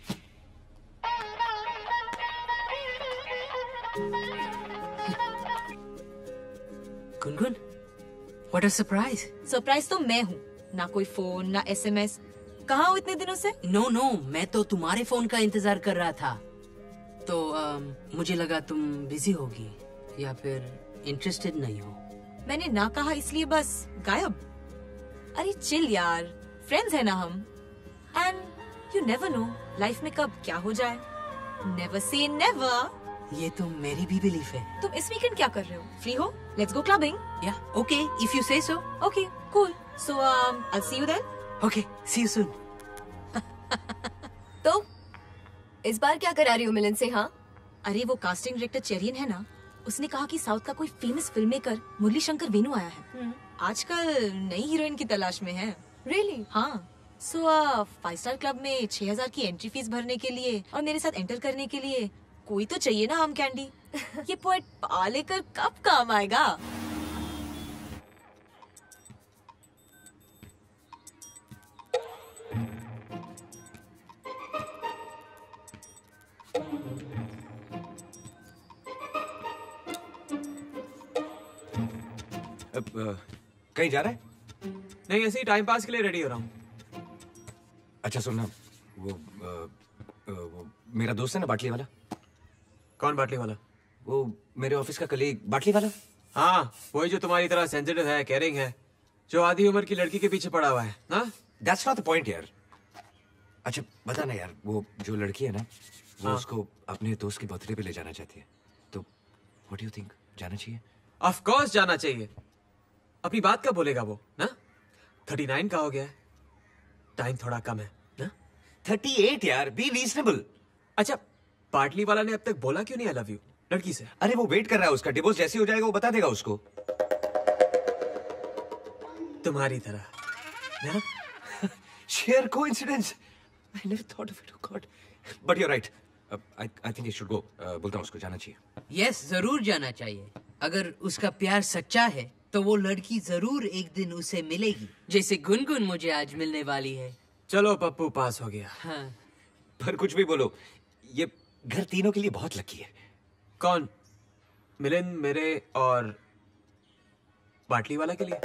Gungun, what a surprise. Surprise तो मैं हूँ, ना कोई फोन ना एसएमएस। कहाँ हो इतने दिनों से? नो नो, मैं तो तुम्हारे फोन का इंतजार कर रहा था। तो आ, मुझे लगा तुम बिजी होगी या फिर इंटरेस्टेड नहीं हो। मैंने ना कहा इसलिए बस गायब? अरे चिल यार, फ्रेंड्स है ना हम। And you never know life में कब क्या हो जाए। Never say never. ये तो मेरी भी बिलीफ है। तुम इस वीकेंड क्या कर रहे हो? फ्री हो? Let's go clubbing. Yeah okay, if you say so. Okay cool, so I see you then. Okay, see you soon. तो इस बार क्या करा रही हो मिलन से? हाँ, अरे वो कास्टिंग डायरेक्टर चेरियन है ना, उसने कहा कि साउथ का कोई famous film maker Murali Shankar Venu आया है। आजकल नई हीरोइन की तलाश में है। रियली? हाँ। सो फाइव स्टार क्लब में छह हजार की एंट्री फीस भरने के लिए और मेरे साथ एंटर करने के लिए कोई तो चाहिए ना आम कैंडी। ये पोएट पालेकर कब काम आएगा? अब कहीं जा रहा है? नहीं, ऐसे ही टाइम पास के लिए रेडी हो रहा हूँ। अच्छा सुनना, वो, आ, वो मेरा दोस्त है ना बाटली वाला। कौन बाटली वाला? वो मेरे ऑफिस का कलीग बाटली वाला। हाँ, वही जो तुम्हारी तरह सेंसिटिव है, केयरिंग है, जो आधी उम्र की लड़की के पीछे पड़ा हुआ है ना? That's not the point यार। अच्छा बता ना यार, वो जो लड़की है ना, वो हाँ। उसको अपने दोस्त की बर्थडे पे ले जाना चाहती है, तो व्हाट डू यू थिंक, जाना चाहिए? ऑफ कोर्स जाना चाहिए। अपनी बात कब बोलेगा वो ना? थर्टी नाइन का हो गया है, टाइम थोड़ा कम है ना? थर्टी एट यार, बी रीजनेबल। अच्छा, पाटली वाला ने अब तक बोला क्यों नहीं आई लव यू लड़की से? अरे वो वेट कर रहा है, उसका डिवोर्स जैसे हो जाएगा वो बता देगा उसको। तुम्हारी तरह ना? Sheer coincidence. I never thought of it, oh God. But you are right, I I think you should go. बोलता हूँ उसको जाना चाहिए। यस, जरूर जाना चाहिए। अगर उसका प्यार सच्चा है तो वो लड़की जरूर एक दिन उसे मिलेगी, जैसे गुनगुन मुझे आज मिलने वाली है। चलो पप्पू पास हो गया। हाँ। पर कुछ भी बोलो, ये घर तीनों के लिए बहुत लकी है। कौन? मिलिंद, मेरे और बाटली वाला के लिए।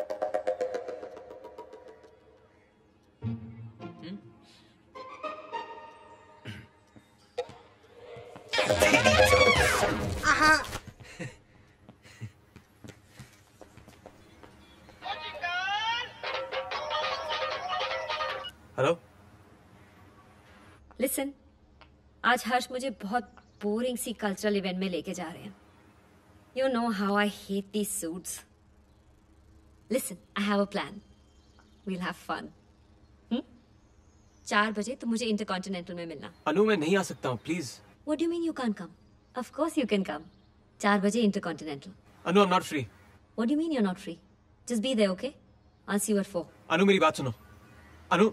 हेलो। लिसन, आज हर्ष मुझे बहुत बोरिंग सी कल्चरल इवेंट में लेके जा रहे हैं। You know how I hate these suits. Listen, I have a plan. We'll have fun. चार बजे तो मुझे इंटरकॉन्टिनेंटल में मिलना। अनु, मैं नहीं आ सकता हूँ, please. What do you mean you can't come? Of course you can come. चार बजे InterContinental. Anu, I'm not free. What do you mean you're not free? Just be there, okay? I'll see you at four. Anu, मेरी बात सुनो। अनु,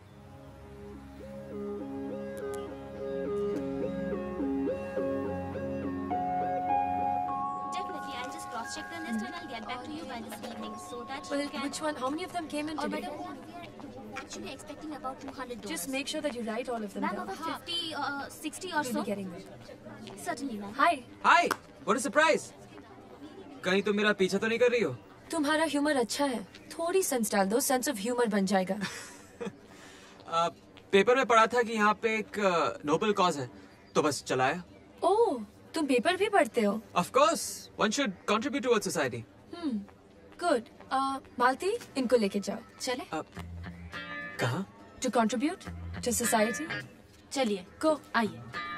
Definitely, I'll just cross-check the list and I'll get back to you by this evening, so that Well, you can. which one? How many of them came in Or today? better, we are actually expecting about two hundred dollars. Just make sure that you write all of them Ma'am, down. over fifty, uh, sixty or We'll so. be getting there. Certainly, ma'am. Hi. Hi, what a surprise. कहीं तुम मेरा पीछा तो नहीं कर रही हो? तुम्हारा ह्यूमर अच्छा है, थोड़ी सेंस डाल दो, सेंस ऑफ ह्यूमर बन जाएगा। आ, पेपर में पढ़ा था कि यहाँ पे एक नोबल कॉज है, तो बस चलाया। ओह, तुम पेपर भी पढ़ते हो? Of course, one should contribute towards society. Hmm, good. Malti, इनको लेके जाओ। चले? कहाँ? To contribute to society. चलिए, go, आइए।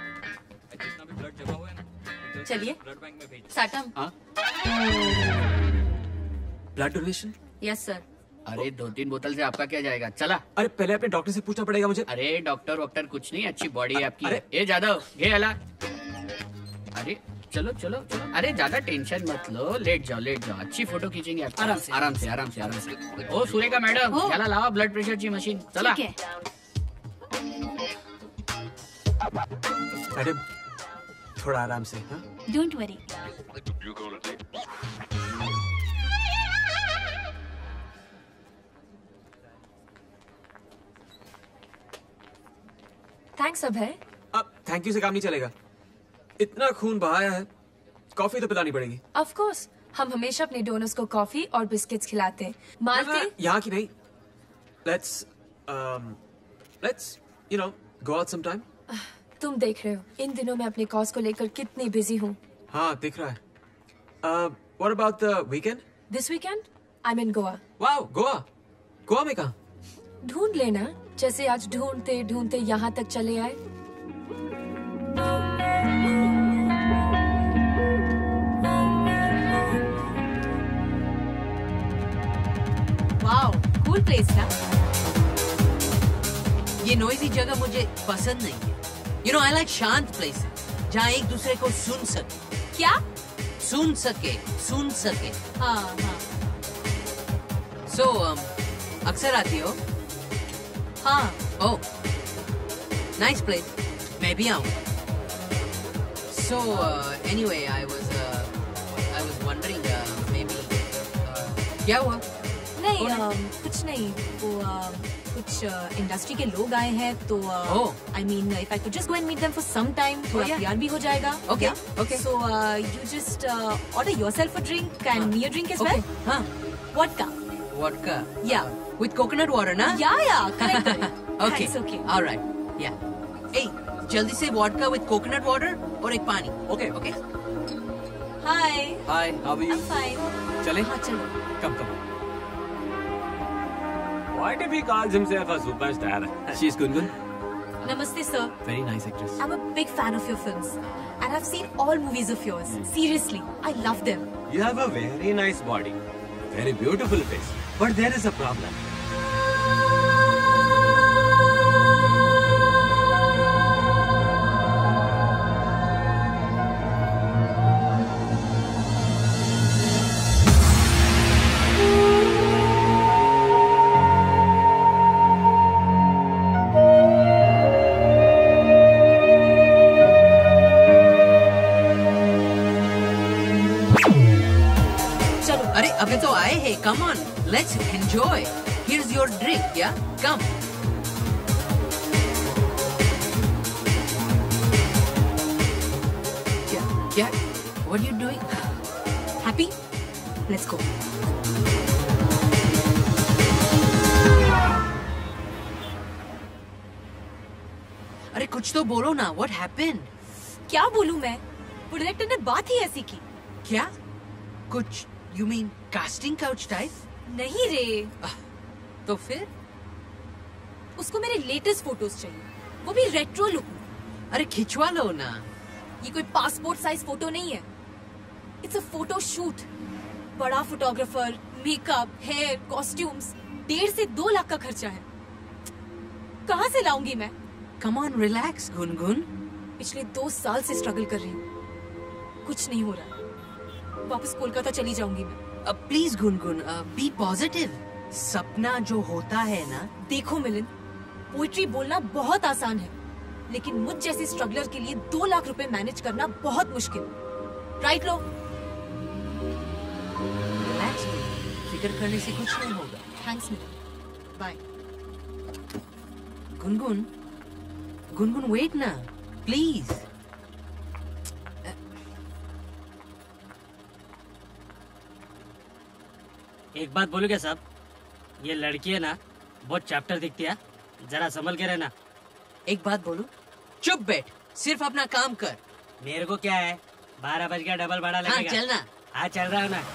चलिए, Satam. Blood donation? Yes sir. अरे दो तीन बोतल से आपका क्या जाएगा, चला। अरे पहले अपने डॉक्टर से पूछना पड़ेगा मुझे। अरे डॉक्टर वॉक्टर कुछ नहीं, अच्छी बॉडी है आपकी। ए जादव, ये हला। अरे चलो चलो चलो, अरे ज्यादा टेंशन मत लो, लेट जाओ लेट जाओ, अच्छी फोटो खींचेंगे आप। आराम से आराम से आराम से आराम से। ओ सुरेखा मैडम, याला लावा ब्लड प्रेशर की मशीन, चला। मैडम, थोड़ा आराम से। हाँ? Don't worry. थैंक्स अभय। अब थैंक यू से काम नहीं चलेगा, इतना खून बहाया है, कॉफी तो पिलानी पड़ेगी। ऑफ कोर्स, हम हमेशा अपने डोनर्स को कॉफी और बिस्किट्स खिलाते हैं। मालती, यहाँ की नहीं। Let's let's you know go out some time. तुम देख रहे हो इन दिनों मैं अपने कॉज को लेकर कितनी बिजी हूँ। हाँ दिख रहा है। What about the weekend? This weekend I am in Goa. Wow, Goa? Goa में कहाँ? ढूंढ लेना, जैसे आज ढूंढते ढूंढते यहाँ तक चले आए। वाओ, कूल प्लेस ना। ये नॉइजी जगह मुझे पसंद नहीं है। यू नो आई लाइक शांत प्लेस जहाँ एक दूसरे को सुन सके। क्या? सुन सके, सुन सके। हाँ हाँ। सो so, um, अक्सर आती हो? हाँ। ओह, नाइस प्लेस, मैं भी आऊँ। So anyway I was I was wondering maybe क्या हुआ? नहीं um, कुछ नहीं, वो uh, कुछ इंडस्ट्री uh, के लोग आए हैं तो I mean if I could just go and meet them for some time, थोड़ा पीआर भी हो जाएगा। Okay okay. So you just order yourself a drink and me a drink as well. हां, vodka. Vodka? Yeah, with coconut water ना? Yeah yeah, correct. Okay it's okay, alright. Yeah, ए जल्दी से vodka with coconut water और एक पानी। Okay okay. Hi hi, how are you? I am fine. चले? हाँ चलो। Come, come. Why did he call himself a superstar? She's Gungun. Namaste, sir. Very nice actress. I'm a big fan of your films, and I've seen all movies of yours. Seriously, I love them. You have a very nice body, very beautiful face, but there is a problem. अरे अभी तो आए। come on, let's enjoy. Here's your drink, yeah? Come. Yeah, yeah. What are you doing? Happy? Let's go. अरे कुछ तो बोलो ना. What happened? क्या बोलूं मैं? प्रोडक्टर ने बात ही ऐसी की. क्या? कुछ you mean casting couch type? नहीं रे. तो फिर? उसको मेरे लेटेस्ट फोटोज चाहिए, वो भी रेट्रो लुक में. अरे खिंचवा लो ना. ये कोई पासपोर्ट साइज फोटो नहीं है. It's a photo shoot. बड़ा फोटोग्राफर, मेकअप, हेयर, कॉस्ट्यूम्स, डेढ़ से दो लाख का खर्चा है. कहाँ से लाऊंगी मैं? Come on, relax, Gungun. पिछले दो साल से स्ट्रगल कर रही हूँ, कुछ नहीं हो रहा. वापस कोलकाता चली जाऊंगी मैं. अब प्लीज गुनगुन, बी पॉजिटिव. सपना जो होता है ना. देखो मिलिंद, पोइट्री बोलना बहुत आसान है, लेकिन मुझ जैसे स्ट्रगलर के लिए दो लाख रुपए मैनेज करना बहुत मुश्किल. राइट लो. रिलैक्स, फिक्र करने से कुछ नहीं होगा. Thanks Milind. Bye. Gungun, Gungun wait ना, प्लीज. एक बात बोलूं क्या साहब? ये लड़की है ना, बहुत चैप्टर दिखती है, जरा संभल के रहना. एक बात बोलूं? चुप बैठ, सिर्फ अपना काम कर. मेरे को क्या है, बारह बज गया, डबल भाड़ा लगेगा. हाँ चलना. हाँ चल रहा हूँ ना.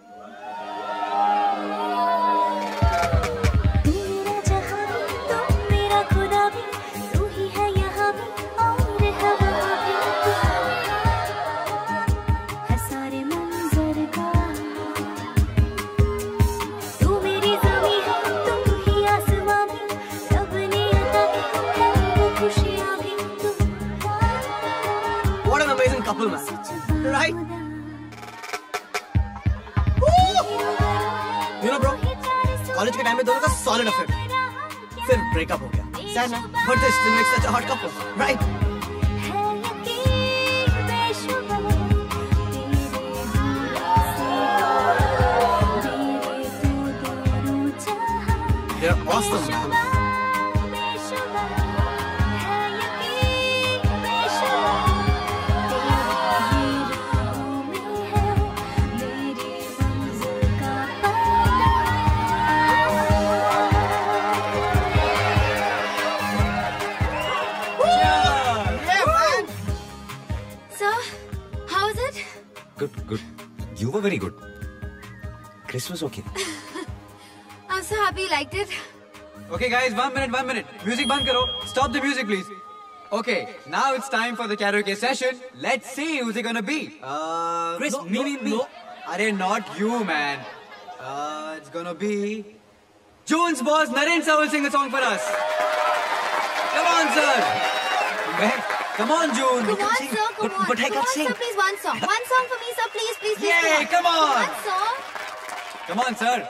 Couple man, right? You know bro, college के टाइम में दोनों का सॉलिड अफेयर, फिर ब्रेकअप हो गया. Sad ना? But they still make such a hot couple, right? They're awesome, man. Good, good. You were very good. Chris was okay. I'm so happy you liked it. Okay, guys, one minute, one minute. Music band karo. Stop the music, please. Okay, now it's time for the karaoke session. Let's see who's it gonna be. Uh, Chris, no, me, no, me, me. no. Arey, not you, man. Uh, it's gonna be June's boss, Naren sir, will sing a song for us. Come on, sir. Man, come on, June. Come on, sir. Come but, on. But I come can't on, sing. sir. Please, one song. One song for me, sir. Please, please, please. Yay, come on. One song. Come on, sir.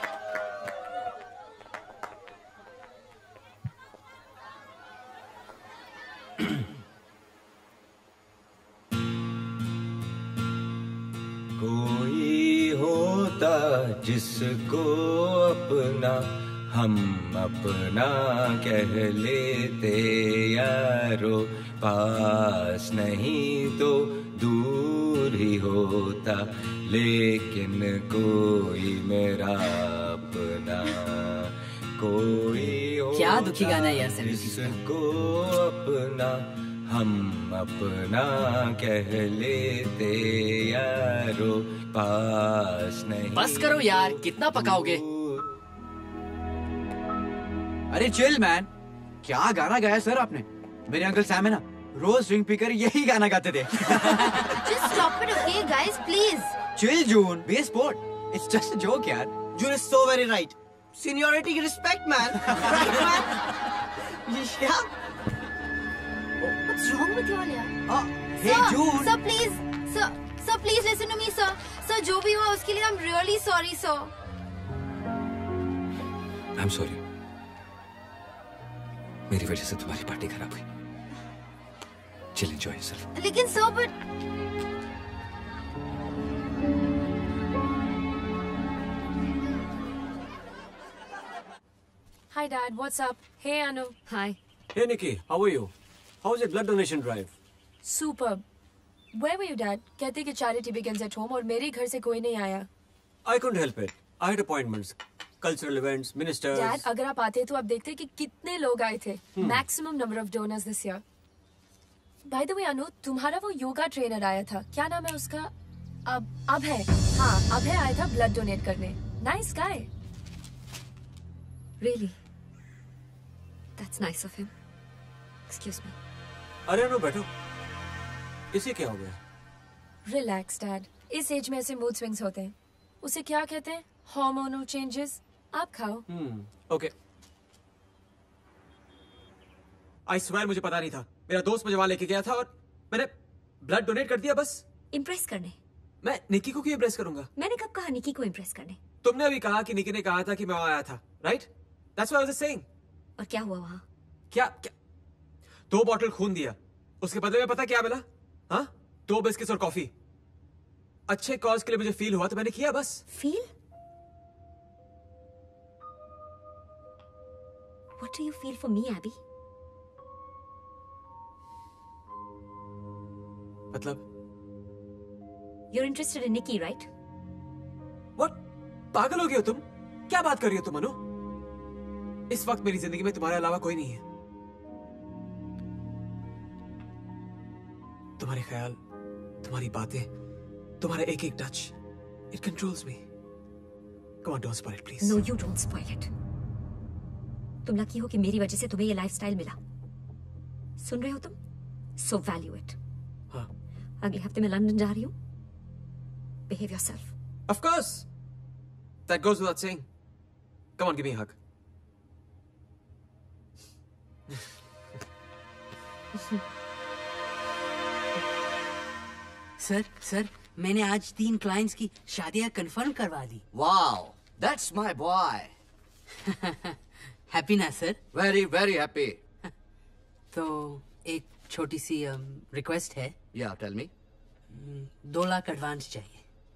कोई होता जिसको अपना हम अपना कह लेते यारो, पास नहीं तो दूर ही होता, लेकिन कोई मेरा अपना, कोई क्या दुखी गाना है यार. जिसको अपना हम अपना कह लेते यारो, पास नहीं. बस करो यार, कितना पकाओगे? अरे चिल मैन, क्या गाना गाया सर आपने? मेरे अंकल सैम है ना, रोज ड्रिंक पीकर यही गाना गाते थे. Just stop it, okay, guys, please. Chill, June. Be a sport. It's just a joke, yaar. June is so very right. Seniority की respect, man. Right, man? Yeah. What's wrong with you all, yaar? Oh, hey, sir, June. Sir, please. Sir, sir, please listen to me, sir. Sir, जो भी हुआ उसके लिए I'm really sorry, sir. I'm sorry. मेरी वजह से तुम्हारी party खराब हुई. Chill, enjoy yourself. लेकिन sir, but Hi, Dad. What's up? Hey, Anu. Hi. Hey, Nikki. How are you? How was your blood donation drive? Superb. Where were you, Dad? कहते कि charity begins at home और मेरे घर से कोई नहीं आया. I couldn't help it. I had appointments, cultural events, ministers. Dad, अगर आप आते तो आप देखते कि कितने लोग आए थे. Hmm. Maximum number of donors this year. By the way, Anu, तुम्हारा वो योगा ट्रेनर आया था. क्या नाम है उसका? अब अब है. हाँ, अब है आया था ब्लड डोनेट करने. Nice guy. Really? That's nice of him. Excuse me. अरे नो बैठो. इसे क्या हो गया? Relax, Dad. इस एज में ऐसे मूड स्विंग्स होते हैं. उसे क्या कहते हैं? Hormonal changes. आप खाओ. Hmm. Okay. I swear मुझे पता नहीं था. मेरा दोस्त मुझे वहां लेके गया था और मैंने ब्लड डोनेट कर दिया बस. इम्प्रेस करने. मैं निकी को क्यों इम्प्रेस करूंगा? मैंने कब कहा निकी को इम्प्रेस करने? तुमने अभी कहा कि निकी ने कहा था कि मैं वहां आया था, right? That's what I was saying. और क्या हुआ वहां? क्या क्या? दो बॉटल खून दिया. उसके बदले में पता क्या मिला? हाँ? दो बिस्किट्स और कॉफी. अच्छे कॉज के लिए मुझे फील हुआ तो मैंने किया बस. Feel? What do you feel for me, Abby? मतलब? You're interested in Nikki, right? What? पागल हो गए हो तुम? क्या बात कर रही हो तुम, अनु? इस वक्त मेरी जिंदगी में तुम्हारे अलावा कोई नहीं है. तुम्हारे ख्याल, तुम्हारी बातें, तुम्हारा एक एक touch, it controls me. Come on, don't spoil it, please. No, you don't spoil it. तुम लकी हो कि मेरी वजह से तुम्हें ये लाइफस्टाइल मिला. सुन रहे हो तुम? So value it. हाँ. अगले हफ्ते मैं लंदन जा रही हूँ. Behave yourself. Of course. That goes without saying. Come on, give me a hug. Sir sir मैंने आज तीन क्लाइंट्स की शादियां कंफर्म करवा दी. Wow, that's my boy. Happy ना सर? Very very happy. तो एक छोटी सी रिक्वेस्ट है. या टेल मी. दो लाख एडवांस चाहिए.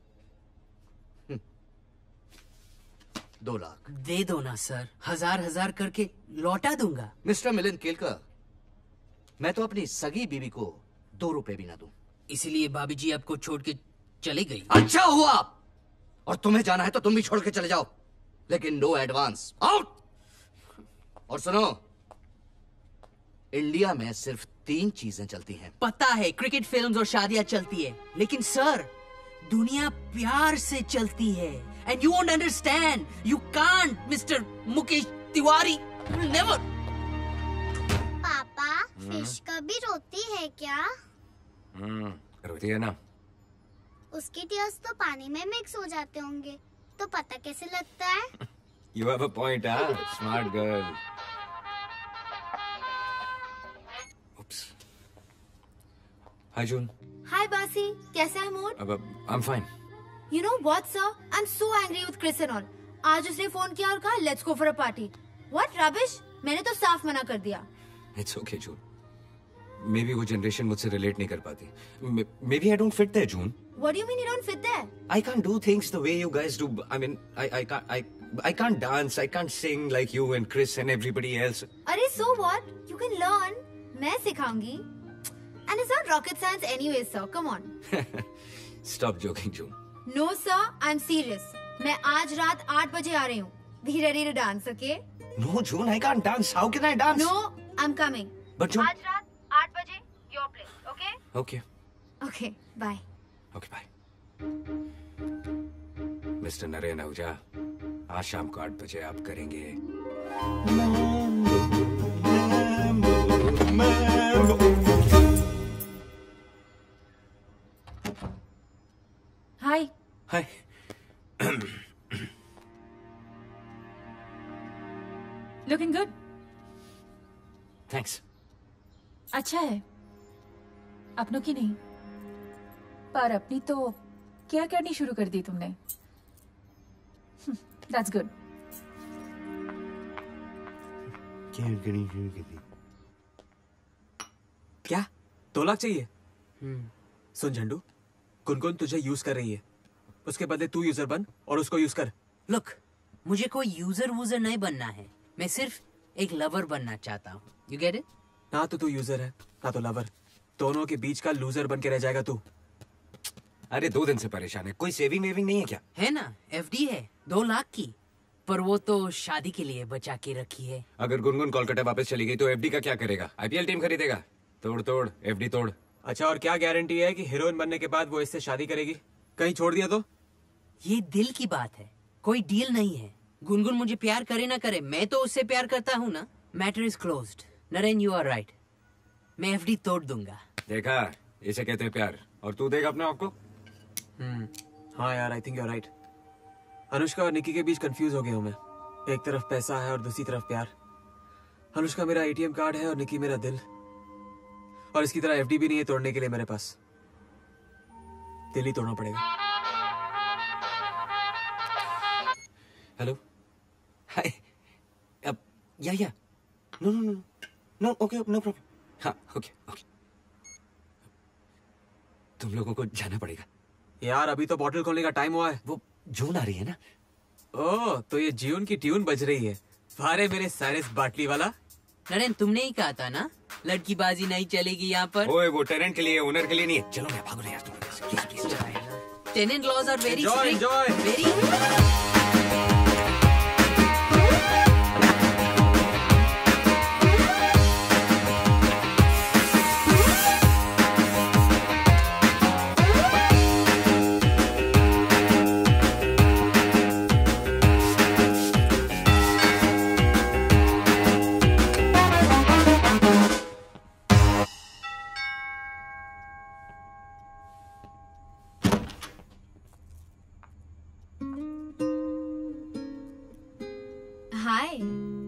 दो लाख दे दो ना सर. हजार हजार करके लौटा दूंगा. मिस्टर मिलिंद केलकर, मैं तो अपनी सगी बीवी को दो रुपए भी ना दूं. इसीलिए भाभी जी आपको छोड़ के चली गई. अच्छा हुआ. और तुम्हें जाना है तो तुम भी छोड़ के चले जाओ, लेकिन नो एडवांस. आउट. और सुनो, इंडिया में सिर्फ तीन चीजें चलती हैं. पता है, क्रिकेट, फिल्म्स और शादियां चलती है, लेकिन सर दुनिया प्यार से चलती है. And you won't understand. You can't mister Mukesh Tiwari. Never. पापा, फिश कभी रोती है क्या? हम्म, रोती है ना. उसके टीयर्स तो पानी में मिक्स हो जाते होंगे, तो पता कैसे लगता है? You have a point, huh? Smart girl. Oops. Hi, June. हाय बासी, कैसा है मूड? अब I'm fine. You know what, sir? I'm so angry with Chris and all. आज उसने फोन किया और कहा let's go for a party. What rubbish? मैंने तो साफ मना कर दिया. It's okay, June. Maybe वो generation मुझसे relate नहीं कर पाती. Maybe I don't fit there, June. What do you mean you don't fit there? I can't do things the way you guys do. I mean, I I can't I I can't dance. I can't sing like you and Chris and everybody else. अरे so what? You can learn. मैं सिखाऊंगी. And it's not rocket science anyway, sir. Come on. Stop joking, June. No, sir. I'm serious. मैं आज रात आठ बजे आ रही हूँ. Be ready to dance, okay? No, June, I can't dance. How can I dance? No, I'm coming. But June. आज रात आठ बजे, your place, okay? Okay. Okay, bye. Okay, bye. Mister Naren Ahuja, आज शाम को आठ बजे आप करेंगे. Hi. Hi. Looking good. Thanks. अच्छा है. अपनों की नहीं, पर अपनी तो क्या करनी शुरू कर दी तुमने. That's good. क्या करनी शुरू कर दी? क्या? दो लाख चाहिए? सुन झंडू, गुनगुन तुझे यूज कर रही है. उसके बदले तू यूजर बन और उसको यूज कर. लुक, मुझे कोई यूजर वूजर नहीं बनना है. मैं सिर्फ एक लवर बनना चाहता हूँ। You get it? ना तो तू यूजर है ना तो लवर, दोनों के बीच का लूजर बन के रह जाएगा तू। अरे दो दिन से परेशान है, कोई सेविंग वेविंग नहीं है क्या? है ना, एफडी है दो लाख की, पर वो तो शादी के लिए बचा के रखी है। अगर गुनगुन कोलकाता वापस चली गई तो एफडी का क्या करेगा? आईपीएल टीम खरीदेगा। तोड़ तोड़ एफडी तोड़। अच्छा, और क्या गारंटी है कि हीरोइन बनने के बाद वो इससे शादी करेगी? कहीं छोड़ दिया तो? ये दिल की बात है, कोई डील नहीं है। गुनगुन मुझे प्यार करे ना करे, मैं तो उससे प्यार करता हूँ ना। Matter is closed. Naren, you are right, मैं एफडी तोड़ दूंगा। देखा, इसे कहते हैं प्यार। और तू देगा अपने आप को? हम्म, हाँ यार, I think you are right. Anushka और निकी के बीच कंफ्यूज हो गया हूँ मैं। एक तरफ पैसा है और दूसरी तरफ प्यार। अनुष्का मेरा एटीएम कार्ड है और निकी मेरा दिल, और इसकी तरह एफडी भी नहीं है तोड़ने के लिए मेरे पास। दिल ही तोड़ना पड़ेगा। हेलो, हाय, अब yeah yeah no no no no okay, no problem. हाँ ओके ओके, तुम लोगों को जाना पड़ेगा यार। अभी तो बॉटल खोलने का टाइम हुआ है। वो जून आ रही है ना। ओह, तो ये जून की ट्यून बज रही है। वारे मेरे साइरस बाटली वाला। नरेन, तुमने ही कहा था ना लड़की बाजी नहीं चलेगी यहाँ पर। ओए, वो टेनेंट के लिए, ओनर के लिए नहीं है। चलो मैं भागो ना यार, तुम please please. Tenant laws are very Enjoy, strict, enjoy. Very. Hi.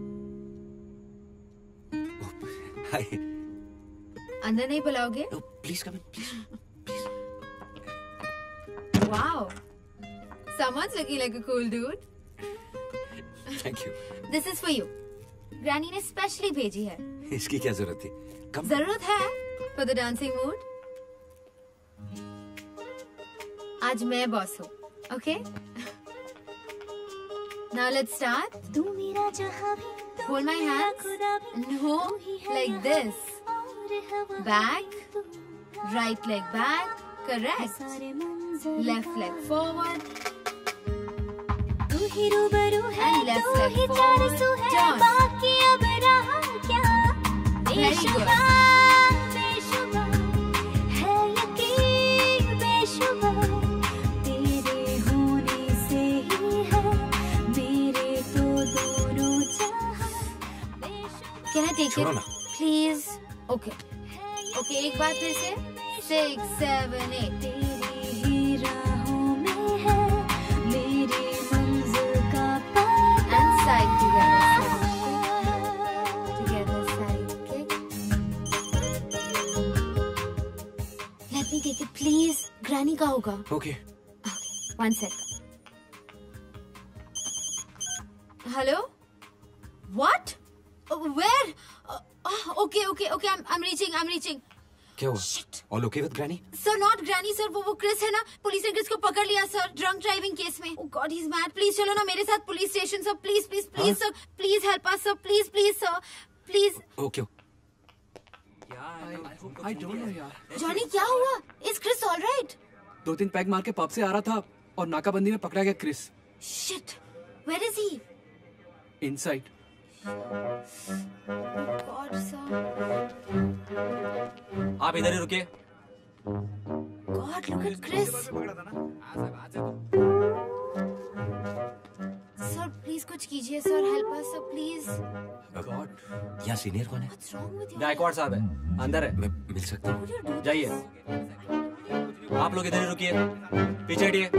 Hi. अंदर नहीं बुलाओगे? Please come in, please. Wow. Someone's looking like a cool dude. Thank you. This is for you. Granny ने स्पेशली भेजी है। इसकी क्या जरूरत थी? कम। जरूरत है for the dancing mood. आज मैं बॉस हूँ, okay? Now let's start. Hold my hands. No, like this. Back. Right leg back. Correct. Left leg forward. And left leg forward. Turn. Very good. Can I take छोड़ो it? ना। Please. Okay. Okay, एक बार फिर से. Six, seven, eight. And side together. Together side kick. Let me take it, please. Granny का होगा. Okay. One sec. Hello? What? Uh, where? Uh, oh, okay, okay, okay. I'm, I'm reaching. I'm reaching. क्या हुआ? All okay with Granny? Sir, not Granny, sir. वो वो Chris है ना? Police ने Chris को पकड़ लिया, सर. ड्रंक ड्राइविंग केस में. Oh God, he's mad. Please चलो ना मेरे साथ police station, sir. Please, please, please, sir. Please help us, sir. Please, please, sir. Please. Okay. I don't know यार। जॉनी, क्या हुआ? Is Chris all right? दो तीन पैग मार के पब से आ रहा था और नाकाबंदी में पकड़ा गया Chris. Shit. Where is he? Inside. God, sir. आप इधर ही रुकिए। God, look at Chris. Sir, please कुछ कीजिए, sir. Help us, sir, please. God, यहाँ सीनियर कौन है? What's wrong with you? Gaekwad साहब है, अंदर है। मैं मिल सकता हूँ? जाइए। आप लोग इधर ही रुकिए, पीछे हटिए।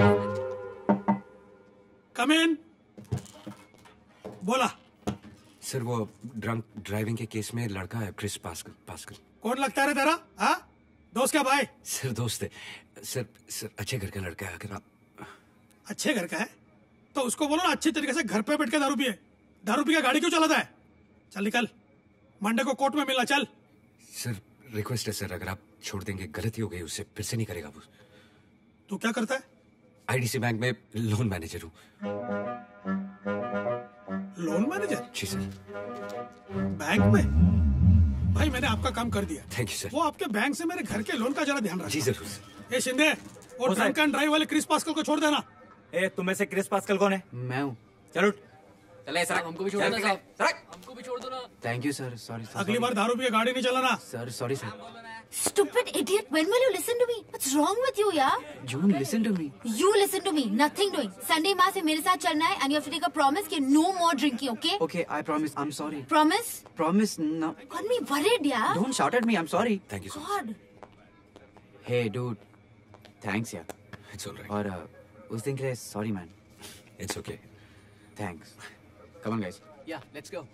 कम इन। बोला। सर, वो ड्रंक ड्राइविंग के केस में लड़का है क्रिस पास्कल। पास्कल कौन लगता है तेरा? हाँ, दोस्त क्या भाई? सर दोस्त है। सर सर अच्छे घर का लड़का है। अगर आप अच्छे घर का है तो उसको बोलो ना अच्छे तरीके से घर पे बैठ के दारू पिए। दारू पी के गाड़ी क्यों चलाता है? चल निकल, मंडे को कोर्ट में मिलना। चल। सर रिक्वेस्ट है सर, अगर आप छोड़ देंगे, गलती हो गई, उससे फिर से नहीं करेगा वो। तू क्या करता है? आईडीसी बैंक में लोन मैनेजर हूँ। Loan loan manager? जी सर। बैंक में? भाई मैंने आपका काम कर दिया। Thank you sir. वो आपके बैंक से मेरे घर के लोन का जरा ध्यान रखना। जी जरूर सर। ए शिंदे, वो ड्रंक एंड ड्राइव वाले क्रिस पास्कल को छोड़ देना। ए, तुम में से क्रिस पास्कल कौन है? मैं हूँ। चलो चले सर, हमको भी छोड़ दो ना साहब। हमको भी छोड़ दो ना। Thank you sir, sorry sir. अगली बार दारू पी गाड़ी नहीं चलाना। Sir sorry sir. Stupid idiot, when will you listen to me? What's wrong with you, yeah? June, listen to me. You listen to me, nothing doing. Sunday mass में मेरे साथ चलना है and you have to take a promise कि no more drinking, okay? Okay, I promise. I'm sorry. Promise? Promise, no. Got me worried, yeah? Don't shout at me. I'm sorry. Thank you so God. Hey, dude. Thanks, यार. It's alright. और uh, उस दिन के लिए sorry, man. It's okay. Thanks. Come on, guys. Yeah, let's go.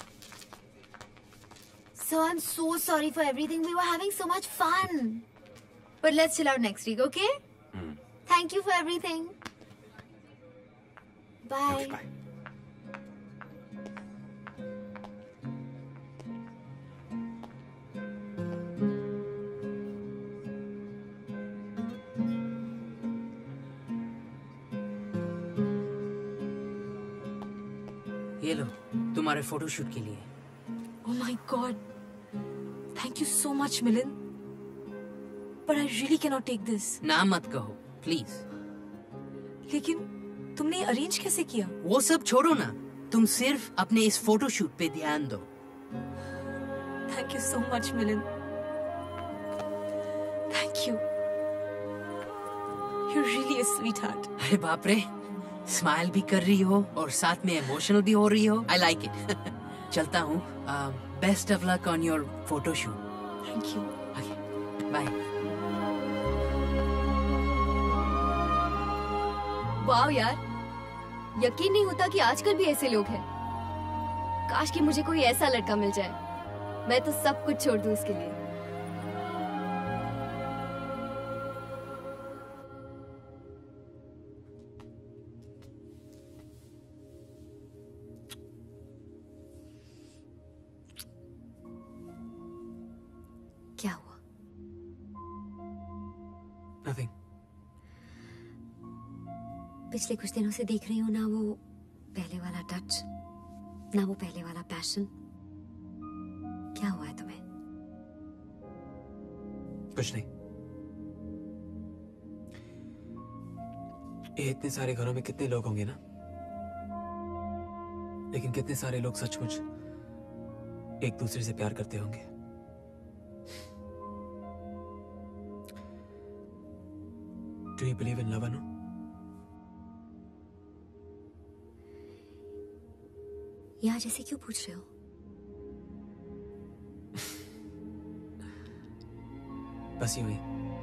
So I'm so sorry for everything. We were having so much fun. But let's chill out next week, okay? Hmm. Thank you for everything. Bye. Okay, bye. ये लो तुम्हारे photoshoot के लिए। Oh my God. Thank you so much, Milind. But I really cannot take this. ना मत कहो, please. लेकिन तुमने arrange कैसे किया? वो सब छोड़ो ना, तुम सिर्फ अपने इस फोटोशूट पे ध्यान दो। Thank you so much, Milind. Thank you. You're really a sweetheart. अरे बाप रे, स्माइल भी कर रही हो और साथ में इमोशनल भी हो रही हो। I like it. चलता हूँ। Best of luck on your photoshoot. Thank you. Okay, bye. वाह यार, यकीन नहीं होता कि आजकल भी ऐसे लोग हैं। काश कि मुझे कोई ऐसा लड़का मिल जाए। मैं तो सब कुछ छोड़ दूं उसके लिए। क्या हुआ? Nothing. पिछले कुछ दिनों से देख रही हूँ ना वो पहले वाला टच, ना वो पहले वाला पैशन। क्या हुआ है तुम्हें? कुछ नहीं। ये इतने सारे घरों में कितने लोग होंगे ना, लेकिन कितने सारे लोग सचमुच एक दूसरे से प्यार करते होंगे। Do you believe in love, Anu? यहाँ जैसे क्यों पूछ रहे हो? बस यूं ही।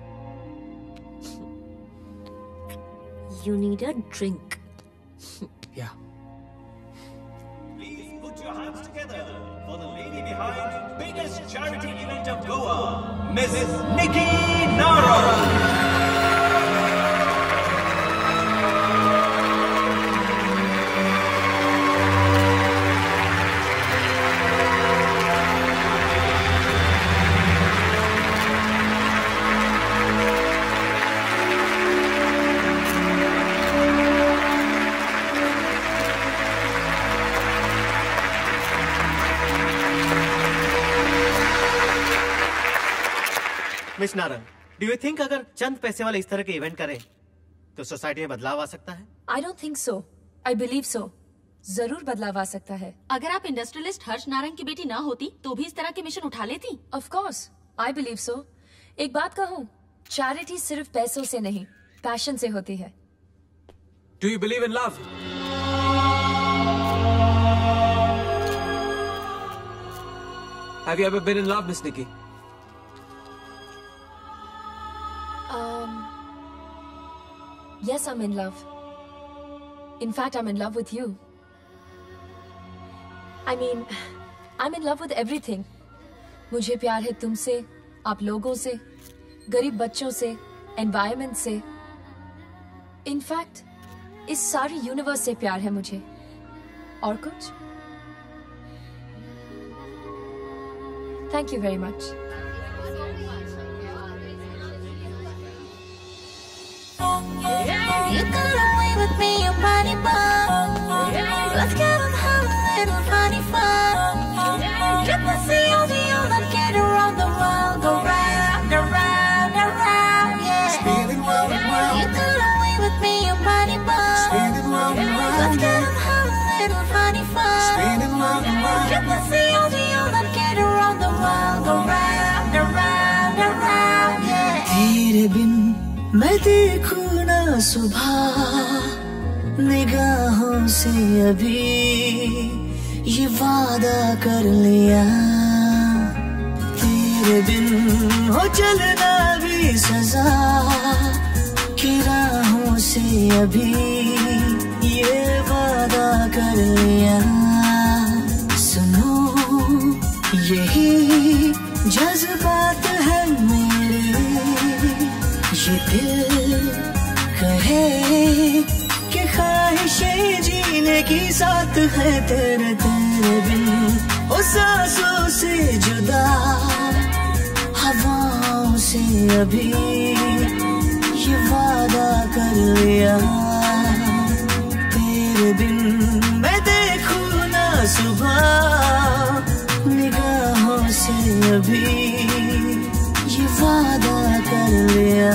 You need a drink. Yeah. Please put your hands together for the lady behind biggest charity event of Goa, Miss Nikki Nara. Miss Narang, do you think अगर चंद पैसे वाले इस तरह के इवेंट करें तो सोसाइटी में बदलाव आ सकता है? I don't think so. I believe so. जरूर बदलाव आ सकता है। अगर आप इंडस्ट्रियलिस्ट हर्ष नारंग की बेटी ना होती तो भी इस तरह के मिशन उठा लेती। Of course, I believe so. एक बात कहूँ, चैरिटी सिर्फ पैसों से नहीं, पैशन से होती है। Do you believe in love? Have you ever been in love, Miss Nikki? Um, yes, I'm in love. In fact, I'm in love with you. I mean, I'm in love with everything. मुझे प्यार है तुमसे, आप लोगों से, गरीब बच्चों से, एनवायरनमेंट से। In fact, इस सारी यूनिवर्स से प्यार है मुझे। और कुछ? Thank you very much. You got away with me, your body bomb. Let's get on holiday. little funny fun. Let me see all the old that get around the world, go round, around, around, yeah. Spinning round and round. You got away with me, your bunny bun. Spinning round and round. Let's get and have a little funny fun. Spinning round and round. Let me see all the old that get around the world, go round, around, around, yeah. तेरे बिन मैं देखूं ना सुबह निगाहों से अभी ये वादा कर लिया तेरे बिन हो चलना भी सजा की राहों से अभी ये वादा कर लिया सुनो यही जज्बात है मेरे ये दिल कहे कि ख्वाहिशें जीने की साथ है तेरे तेरे बिन ओ सांसों से जुदा हवाओं से अभी ये वादा कर लिया तेरे बिन मैं देखूं ना सुबह निगाहों से अभी ये वादा कर लिया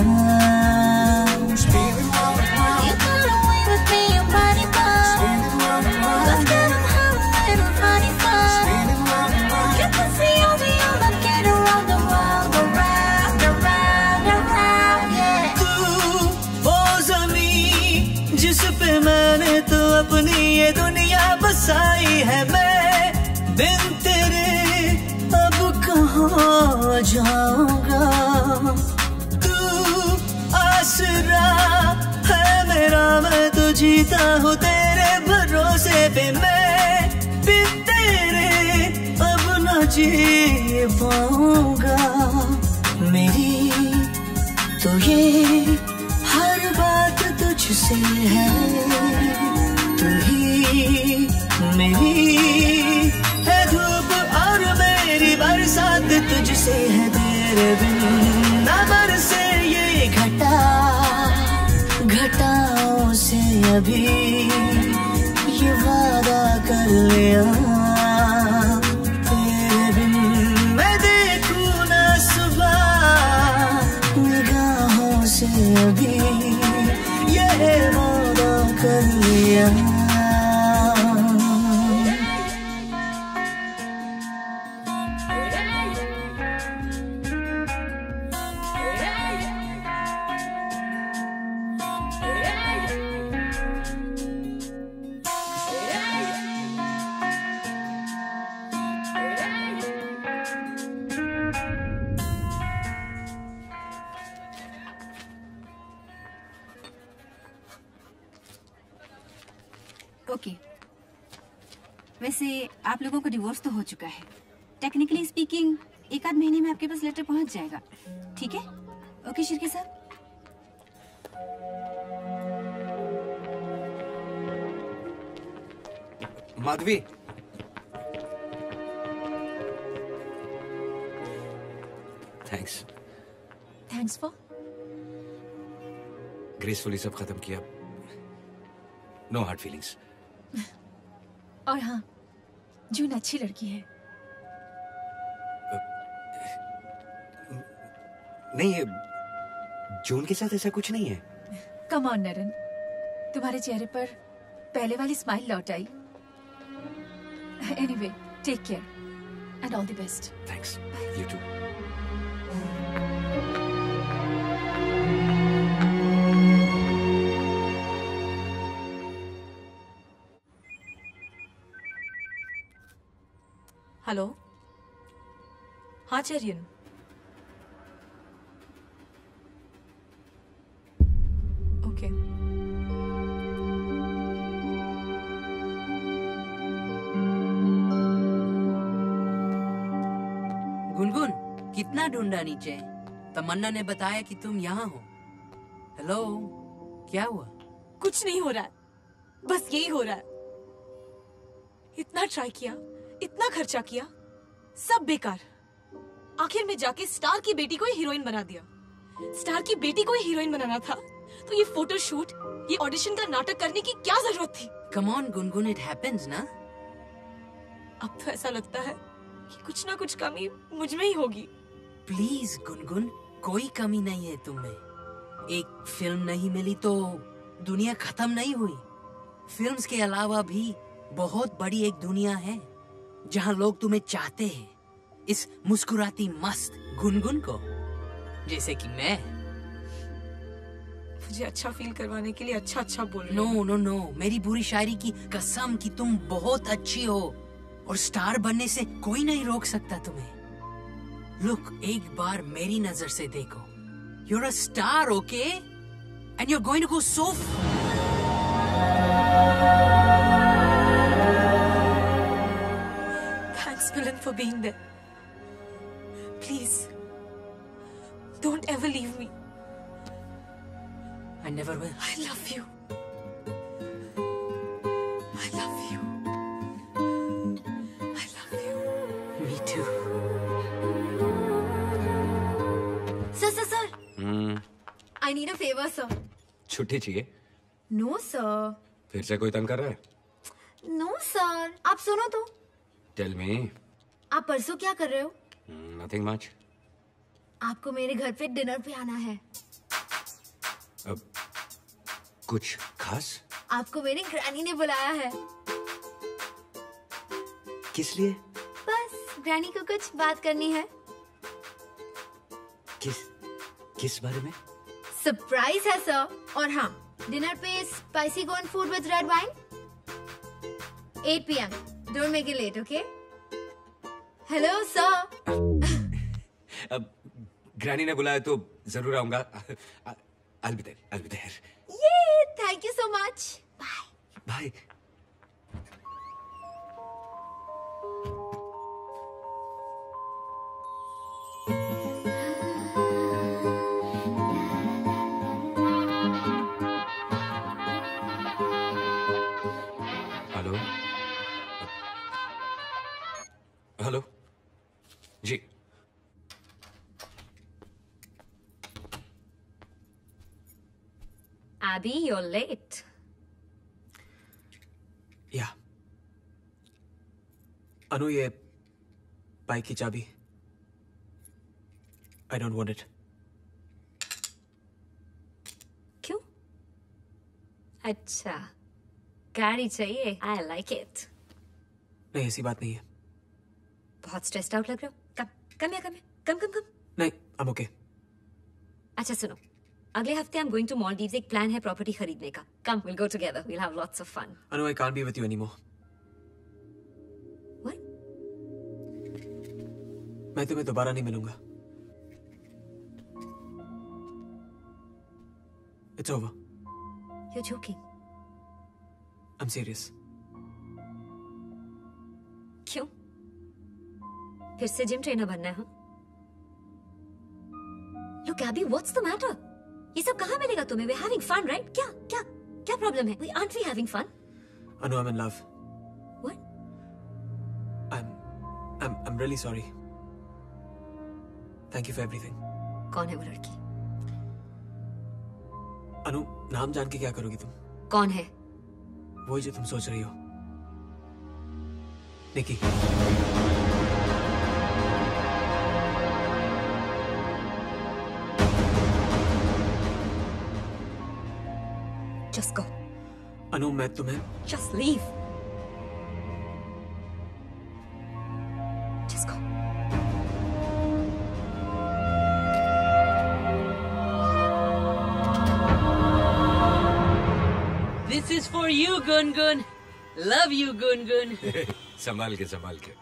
मैंने तो अपनी ये दुनिया बसाई है मैं बिन तेरे अब कहाँ जाऊंगा तू आसरा है मेरा मैं तो जीता हूँ तेरे भरोसे पे मैं बिन तेरे अब न जी पाऊंगा मेरी तो ये हर बात तुझसे है तू ही मेरी है धूप और मेरी बरसात तुझसे है तेरे बिन न बरसे ये घटा घटाओं से अभी ये वादा कर लिया तेरे बिन मैं देखूं ना सुबह निगाहों से अभी ये वादा कर लिया ओके वैसे आप लोगों को डिवोर्स तो हो चुका है टेक्निकली स्पीकिंग एक आध महीने में आपके पास लेटर पहुंच जाएगा ठीक है ओके शिर्के साहब Madhavi thanks thanks for gracefully सब खत्म किया नो हार्ड फीलिंग्स और हाँ जून अच्छी लड़की है नहीं ये जून के साथ ऐसा कुछ नहीं है कम ऑन नरन तुम्हारे चेहरे पर पहले वाली स्माइल लौट आई anyway take care and all the best thanks you too hello हाँ चरियन ओके गुनगुन कितना ढूंढा नीचे तमन्ना ने बताया कि तुम यहाँ हो हेलो क्या हुआ कुछ नहीं हो रहा है बस यही हो रहा है इतना ट्राई किया इतना खर्चा किया सब बेकार आखिर में जाके स्टार की बेटी को ही हीरोइन बना दिया स्टार की बेटी को ही हीरोइन बनाना था तो ये फोटो शूट ये ऑडिशन का नाटक करने की क्या जरूरत थी come on Gungun it happens ना अब तो ऐसा लगता है कि कुछ ना कुछ कमी मुझ में ही होगी। प्लीज गुनगुन, कोई कमी नहीं है तुम में। एक फिल्म नहीं मिली तो दुनिया खत्म नहीं हुई। फिल्म्स के अलावा भी बहुत बड़ी एक दुनिया है जहां लोग तुम्हें चाहते हैं, इस मुस्कुराती मस्त गुनगुन को, जैसे कि मैं। मुझे अच्छा फील करवाने के लिए अच्छा अच्छा बोल रहे नो नो नो, मेरी बुरी शायरी की कसम कि तुम बहुत अच्छी हो और स्टार बनने से कोई नहीं रोक सकता तुम्हें। लुक, एक बार मेरी नजर से देखो, you're a star, okay? And you're going to go so far. Thanks, Milan, for being there. Please, don't ever leave me. I never will. I love you. I love you. I love you. Me too. Sir, sir, sir. Hmm, I need a favor, sir. छुट्टी चाहिए? No, sir. फिर से कोई तंग कर रहा है? No, sir. आप सुनो तो। Tell me. आप परसों क्या कर रहे हो? Nothing much. आपको मेरे घर पे डिनर पे आना है। अब कुछ खास? आपको मेरी ग्रैनी ने बुलाया है। किस लिए? बस ग्रैनी को कुछ बात करनी है। किस किस बारे में? सरप्राइज है सर। और हाँ, डिनर पे spicy corn food with red wine, eight p m don't make it late, okay? Hello sir. अब ग्रैनी ने बुलाया तो जरूर आऊंगा। I'll be there. I'll be there. ये thank you so much. Bye. Bye. Hello hello जी। Abby, you're late. या अनु, ये बाइक की चाबी। I don't want it. क्यों? अच्छा, गाड़ी चाहिए। I like it. नहीं, ऐसी बात नहीं है। बहुत स्ट्रेस्ड आउट लग रहे हो। कम कम या कम कम कम कम। नहीं, I'm okay. अच्छा सुनो, अगले हफ्ते I'm going to Maldives। एक प्लान है प्रॉपर्टी खरीदने का। Come, we'll go together. We'll have lots of fun. Anu, I can't be with you anymore. What? मैं तुम्हें दोबारा नहीं मिलूंगा। It's over. You're joking. I'm serious. क्यों? फिर से जिम ट्रेनर बनना है? हाँ? Look, Abby, what's the matter? ये सब कहाँ मिलेगा तुम्हें? We're having fun, right? क्या क्या क्या प्रॉब्लम है? We aren't we having fun? Anu, I'm in love. What? I'm, I'm, I'm really sorry. Thank you for everything. कौन है वो लड़की? अनु, नाम जान के क्या करोगी तुम? कौन है? वही जो तुम सोच रही हो, निकी। Just go. अनु, मैं तुम्हें Just leave. Just go. This is for you, Gungun. Love you, Gungun. संभाल के संभाल के।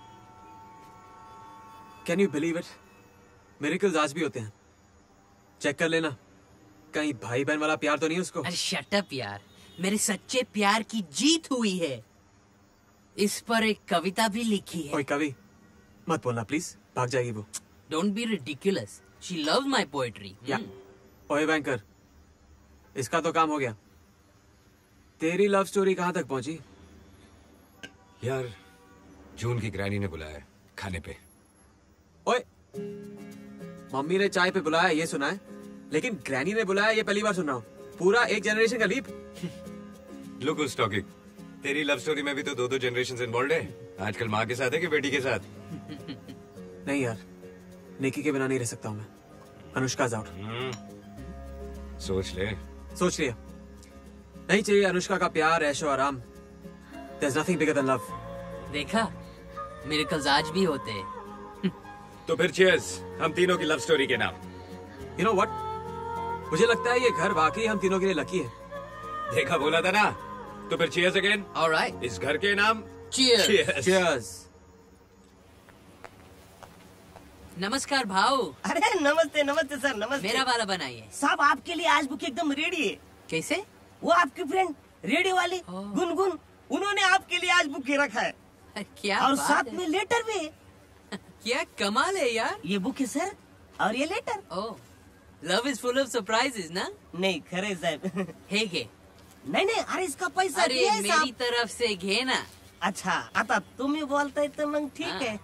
Can you believe it? Miracles आज भी होते हैं। चेक कर लेना, कहीं भाई बहन वाला प्यार तो नहीं उसको। अरे शट अप यार, मेरे सच्चे प्यार की जीत हुई है। इस पर एक कविता भी लिखी है। ओए कवि, मत बोलना प्लीज, भाग जाएगी वो। Don't be ridiculous, she loves my poetry. या ओए बैंकर, इसका तो काम हो गया। तेरी लव स्टोरी कहाँ तक पहुंची? यार, जून की ग्रैनी ने बुलाया है खाने पे। ओए, मम्मी ने चाय पे बुलाया ये सुना है, लेकिन ग्रैनी ने बुलाया ये पहली बार सुन रहा हूँ। पूरा एक जनरेशन का लीप। Look who's talking. तेरी लव स्टोरी में भी तो दो दो जनरेशन इन्वॉल्व है। आजकल माँ के साथ है कि बेटी के साथ? नहीं यार, निकी के बिना नहीं रह सकता हूँ मैं। Anushka is out. सोच ले। सोच लिया। नहीं चाहिए अनुष्का का प्यार, ऐशो आराम। There's nothing bigger than love. देखा, मिरेकल्स आज भी होते हैं। तो फिर cheers, हम तीनों की लव स्टोरी के नाम। You know what? मुझे लगता है ये घर वाकई हम तीनों के लिए लकी है। देखा, बोला था ना। तो फिर cheers again. All right. इस घर के नाम Cheers. Cheers. Cheers. नमस्कार भाऊ। अरे नमस्ते नमस्ते सर, नमस्ते। मेरा वाला बनाइए। साहब आपके लिए आज बुक एकदम रेडी है। कैसे? वो आपकी फ्रेंड रेडियो वाली गुनगुन, उन्होंने आपके लिए आज बुक रखा है। क्या और बात साथ है? में लेटर भी है। क्या कमाल है यार। ये बुक है सर, और ये letter. Oh, love is full of surprises ना? नहीं खरे साहब। है के? नहीं नहीं, अरे इसका पैसा अरे दिया है मेरी साहब। तरफ से घे ना। अच्छा, आता तुम ही बोलते तो मग ठीक है।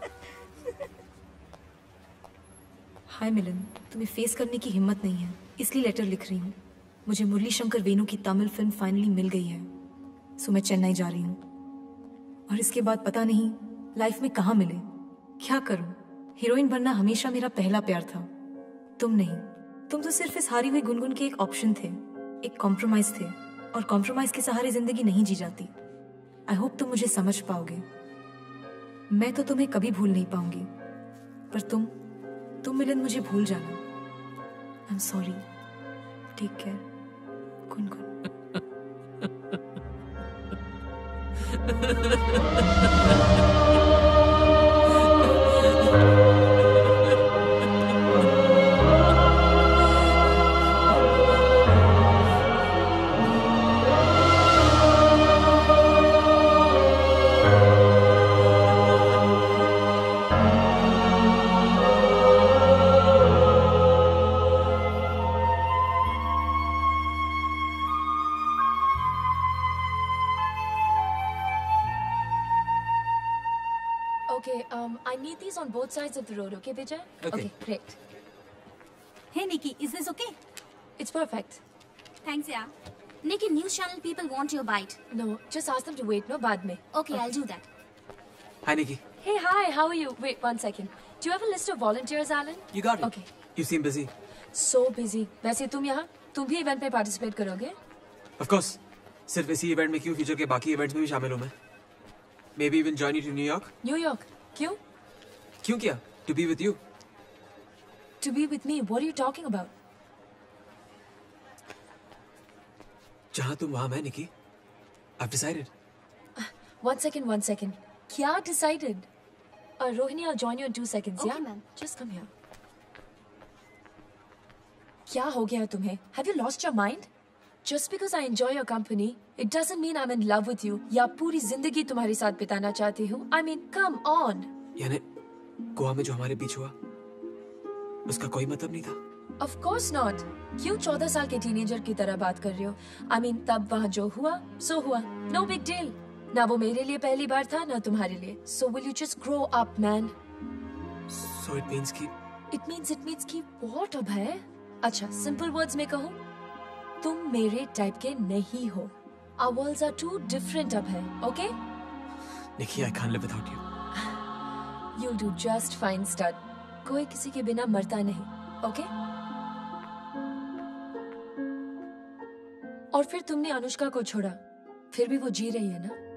हाय मिलन, तुम्हें फेस करने की हिम्मत नहीं है, इसलिए लेटर लिख रही हूँ। मुझे मुरली शंकर वेणु की तमिल फिल्म फाइनली मिल गई है, सो मैं चेन्नई जा रही हूँ। और इसके बाद पता नहीं लाइफ में कहाँ मिले, क्या करूँ। हीरोइन बनना हमेशा मेरा पहला प्यार था, तुम नहीं। तुम तो सिर्फ इस हारी हुई गुनगुन के एक ऑप्शन थे, एक कॉम्प्रोमाइज थे, और कॉम्प्रोमाइज के सहारे जिंदगी नहीं जी जाती। आई होप तुम मुझे समझ पाओगे। मैं तो तुम्हें कभी भूल नहीं पाऊंगी, पर तुम तुम मिलन मुझे भूल जाना। I am sorry. Take care Gungun. Okay, um, I need these on both sides of the road, okay, Vijay? Okay. Great. Hey Nikki, is this okay? It's perfect. Thanks, yeah. Nikki, news channel people want your bite. No, just ask them to wait, no, बाद में. Okay, I'll do that. Hi Nikki. Hey, hi, how are you? Wait, one second. Do you have a list of volunteers, Alan? You got it. Okay. You seem busy. So busy. वैसे तुम यहाँ, तुम भी event में participate करोगे? Of course. सिर्फ इसी event में क्यों, फ्यूचर के बाकी इवेंट्स में भी शामिल हूँ मैं। Maybe even join you to New York. New York. क्यों? क्यों क्या? To be with you. To be with me? What are you talking about? जहाँ तुम वहाँ मैं, निकी। I've decided. One second, one second. क्या decided? Uh, Rohini, I'll join you in two seconds. Okay, yeah, ma'am. Just come here. क्या हो गया है तुम्हें? Have you lost your mind? Just because I enjoy your company, it doesn't mean I'm in love with you. या पूरी जिंदगी तुम्हारे साथ बिताना चाहती हूँ. I mean, come on. यानी गोवा में जो हमारे बीच हुआ, उसका कोई मतलब नहीं था। Of course not. क्यों चौदह साल के टीनेजर की तरह बात कर रहे हो? I mean, तब वहाँ जो हुआ, सो हुआ. No big deal. ना वो मेरे लिए पहली बार था, ना तुम्हारे लिए. So will you just grow up, man? So it means कि It means it means कि what अब है? अच्छा, simple words में कहूँ, तुम मेरे टाइप के नहीं हो. Our worlds are too different अब है, okay? Nikki, I can't live without you. You'll do just fine, stud. कोई किसी के बिना मरता नहीं, okay? और फिर तुमने अनुष्का को छोड़ा, फिर भी वो जी रही है ना?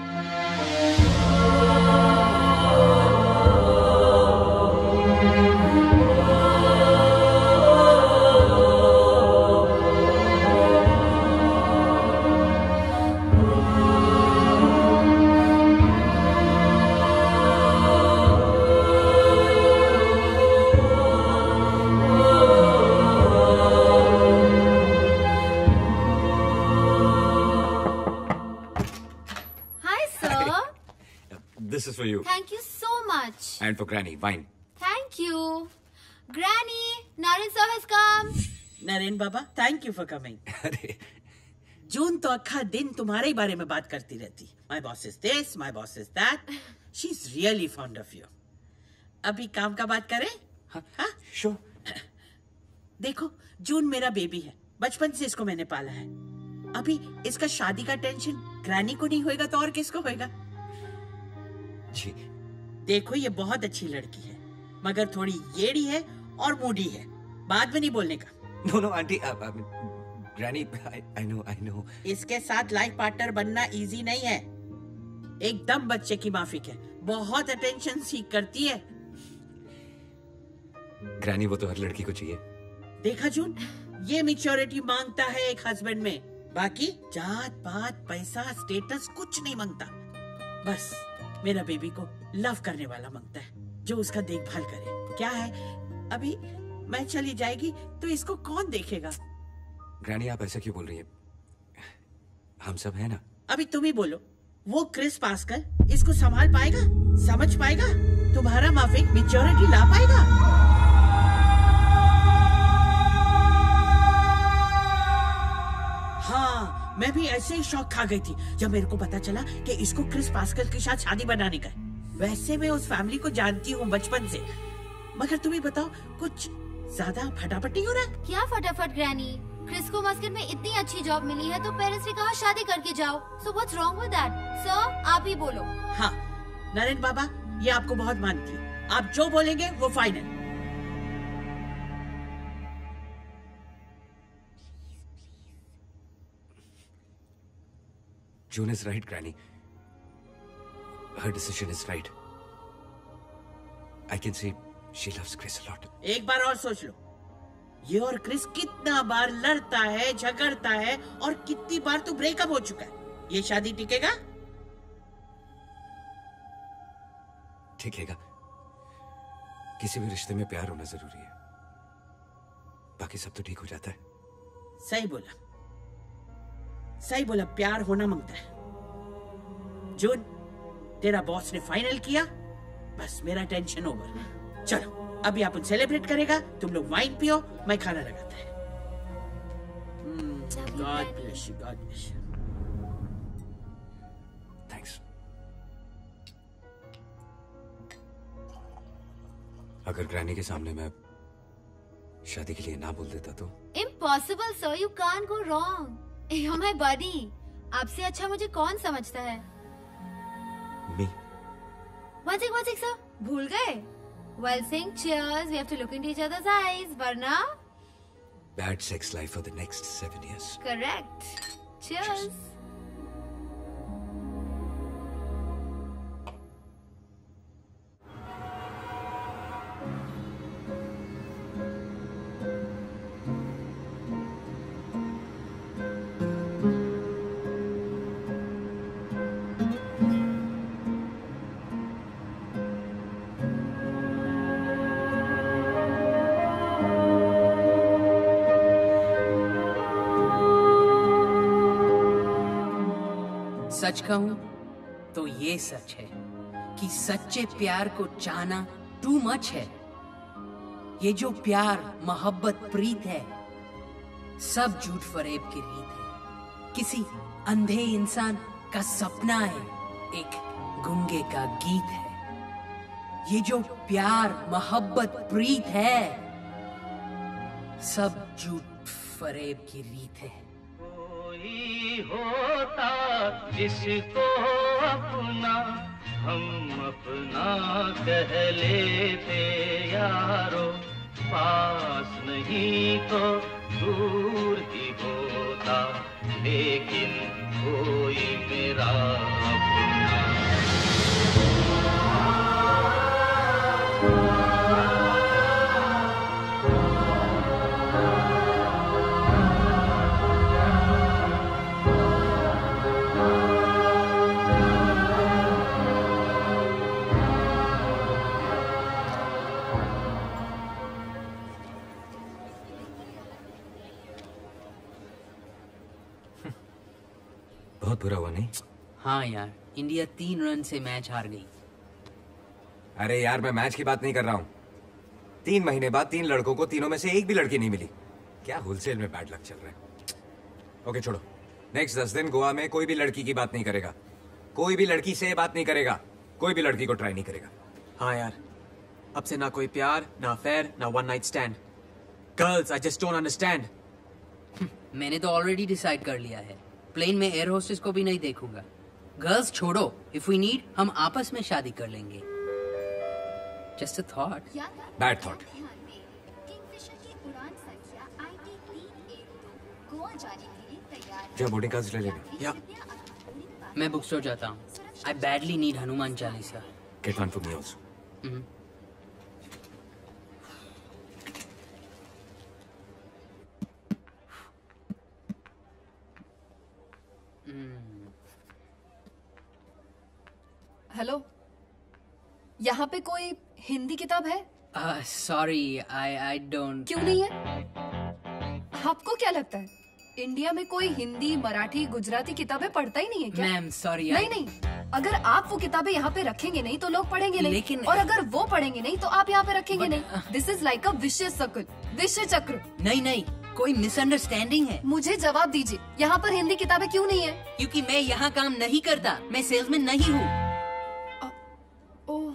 Hi, sir. This is for you. Thank you so much. And for Granny, wine. Thank you. Granny, Naren sir has come. Naren बाबा, thank you for coming. June तो अक्खा दिन तुम्हारे ही बारे में बात करती रहती। My boss is this, my boss is that. She is really fond of you. अभी काम का बात करें? हाँ श्योर। देखो, जून मेरा बेबी है, बचपन से इसको मैंने पाला है। अभी इसका शादी का टेंशन ग्रैनी को नहीं होएगा तो और किसको होएगा? जी देखो ये बहुत अच्छी लड़की है, मगर थोड़ी येड़ी है और मूडी है। बाद में नहीं बोलने का। No no aunty, granny, I know I know. इसके साथ लाइफ पार्टनर बनना इजी नहीं है। एकदम बच्चे की माफिक है, बहुत अटेंशन सीख करती है। ग्रैनी वो तो हर लड़की को चाहिए। देखा जून, ये मैच्योरिटी मांगता है एक हस्बैंड में। बाकी जात पात पैसा स्टेटस कुछ नहीं मांगता। बस मेरा बेबी को लव करने वाला मांगता है, जो उसका देखभाल करे। क्या है, अभी मैं चली जाएगी तो इसको कौन देखेगा? ग्रैनी आप ऐसा क्यों बोल रही हैं? हम सब हैं ना। अभी तुम ही बोलो, वो क्रिस पास्कल इसको संभाल पाएगा, समझ पाएगा? तुम्हारा माफिक मैच्योरिटी ला पाएगा? हाँ, मैं भी ऐसे ही शौक खा गई थी जब मेरे को पता चला कि इसको क्रिस पास्कल के साथ शादी बनाने का है। वैसे मैं उस फैमिली को जानती हूँ बचपन से, मगर तुम्हें बताओ, कुछ ज्यादा फटाफट नहीं हो रहा? क्या फटाफट ग्रैनी? क्रिस को मस्कट में इतनी अच्छी जॉब मिली है तो पेरेंट्स ने कहा शादी करके जाओ। So what's wrong with that? Sir आप ही बोलो। हाँ नरेन बाबा, ये आपको बहुत मानती है, आप जो बोलेंगे वो final. June is right, Granny. Her decision is right. I can see she loves Chris a lot. एक बार और सोच लो, ये और क्रिस कितना बार लड़ता है, झगड़ता है, और कितनी बार तो ब्रेकअप हो चुका है। ये शादी टिकेगा? टिकेगा। किसी भी रिश्ते में प्यार होना जरूरी है, बाकी सब तो ठीक हो जाता है। सही बोला, सही बोला, प्यार होना मांगता है। जून, तेरा बॉस ने फाइनल किया, बस मेरा टेंशन ओवर। चलो अभी अपन सेलिब्रेट करेगा, तुम लोग वाइन पियो, मैं खाना लगाता है। God bless you, God bless you. Thanks. अगर ग्रैनी के सामने मैं शादी के लिए ना बोल देता तो? Impossible sir, you can't go wrong. You're my buddy. आपसे अच्छा मुझे कौन समझता है? Me. One sec, one sec, sir. भूल गए? While saying cheers, we have to look into each other's eyes. वरना? Bad sex life for the next seven years. Correct. Cheers. Cheers. सच कहूं तो ये सच है कि सच्चे प्यार को चाहना टू मच है। ये जो प्यार मोहब्बत प्रीत है, सब झूठ फरेब की रीत है। किसी अंधे इंसान का सपना है, एक गूंगे का गीत है। ये जो प्यार मोहब्बत प्रीत है, सब झूठ फरेब की रीत है। कोई होता जिसको अपना हम अपना कह लेते यारो, पास नहीं तो दूर ही होता, लेकिन कोई मेरा अपना। बहुत बुरा हुआ नहीं? हाँ यार, इंडिया तीन रन से मैच हार गई। अरे यार, मैं मैच की बात नहीं कर रहा हूँ। तीन महीने बाद तीन लड़कों को तीनों में से एक भी लड़की नहीं मिली। क्या होलसेल में बैड लक चल रहा है। ओके छोड़ो, नेक्स्ट दस दिन गोवा में कोई भी लड़की की बात नहीं करेगा, कोई भी लड़की से बात नहीं करेगा, कोई भी लड़की को ट्राई नहीं करेगा। हाँ यार, अब से ना कोई प्यार, ना अफेयर, ना one night stand. Girls, I just don't understand. मैंने तो ऑलरेडी डिसाइड कर लिया है, प्लेन में एयर होस्टेस को भी नहीं देखूंगा। गर्ल्स छोड़ो, इफ वी नीड हम आपस में शादी कर लेंगे। Just a thought. Bad thought. क्या बोर्डिंग कार्ड्स ले लेंगे? या मैं बुक स्टोर जाता हूँ। I badly need Hanuman Chalisa. Get one for me also. Hello, यहाँ पे कोई हिंदी किताब है? Sorry, I I don't. क्यों नहीं है? आपको क्या लगता है इंडिया में कोई हिंदी, मराठी, गुजराती किताबें पढ़ता ही नहीं है क्या? Ma'am sorry. नहीं नहीं, अगर आप वो किताबें यहाँ पे रखेंगे नहीं तो लोग पढ़ेंगे नहीं। लेकिन और अगर वो पढ़ेंगे नहीं तो आप यहाँ पे रखेंगे नहीं। This is like a vishesh chakra, vishesh चक्र। नहीं नहीं, कोई मिसअंडरस्टैंडिंग है। मुझे जवाब दीजिए, यहाँ पर हिंदी किताबें क्यों नहीं है? क्योंकि मैं यहाँ काम नहीं करता, मैं सेल्समैन नहीं हूँ। Oh,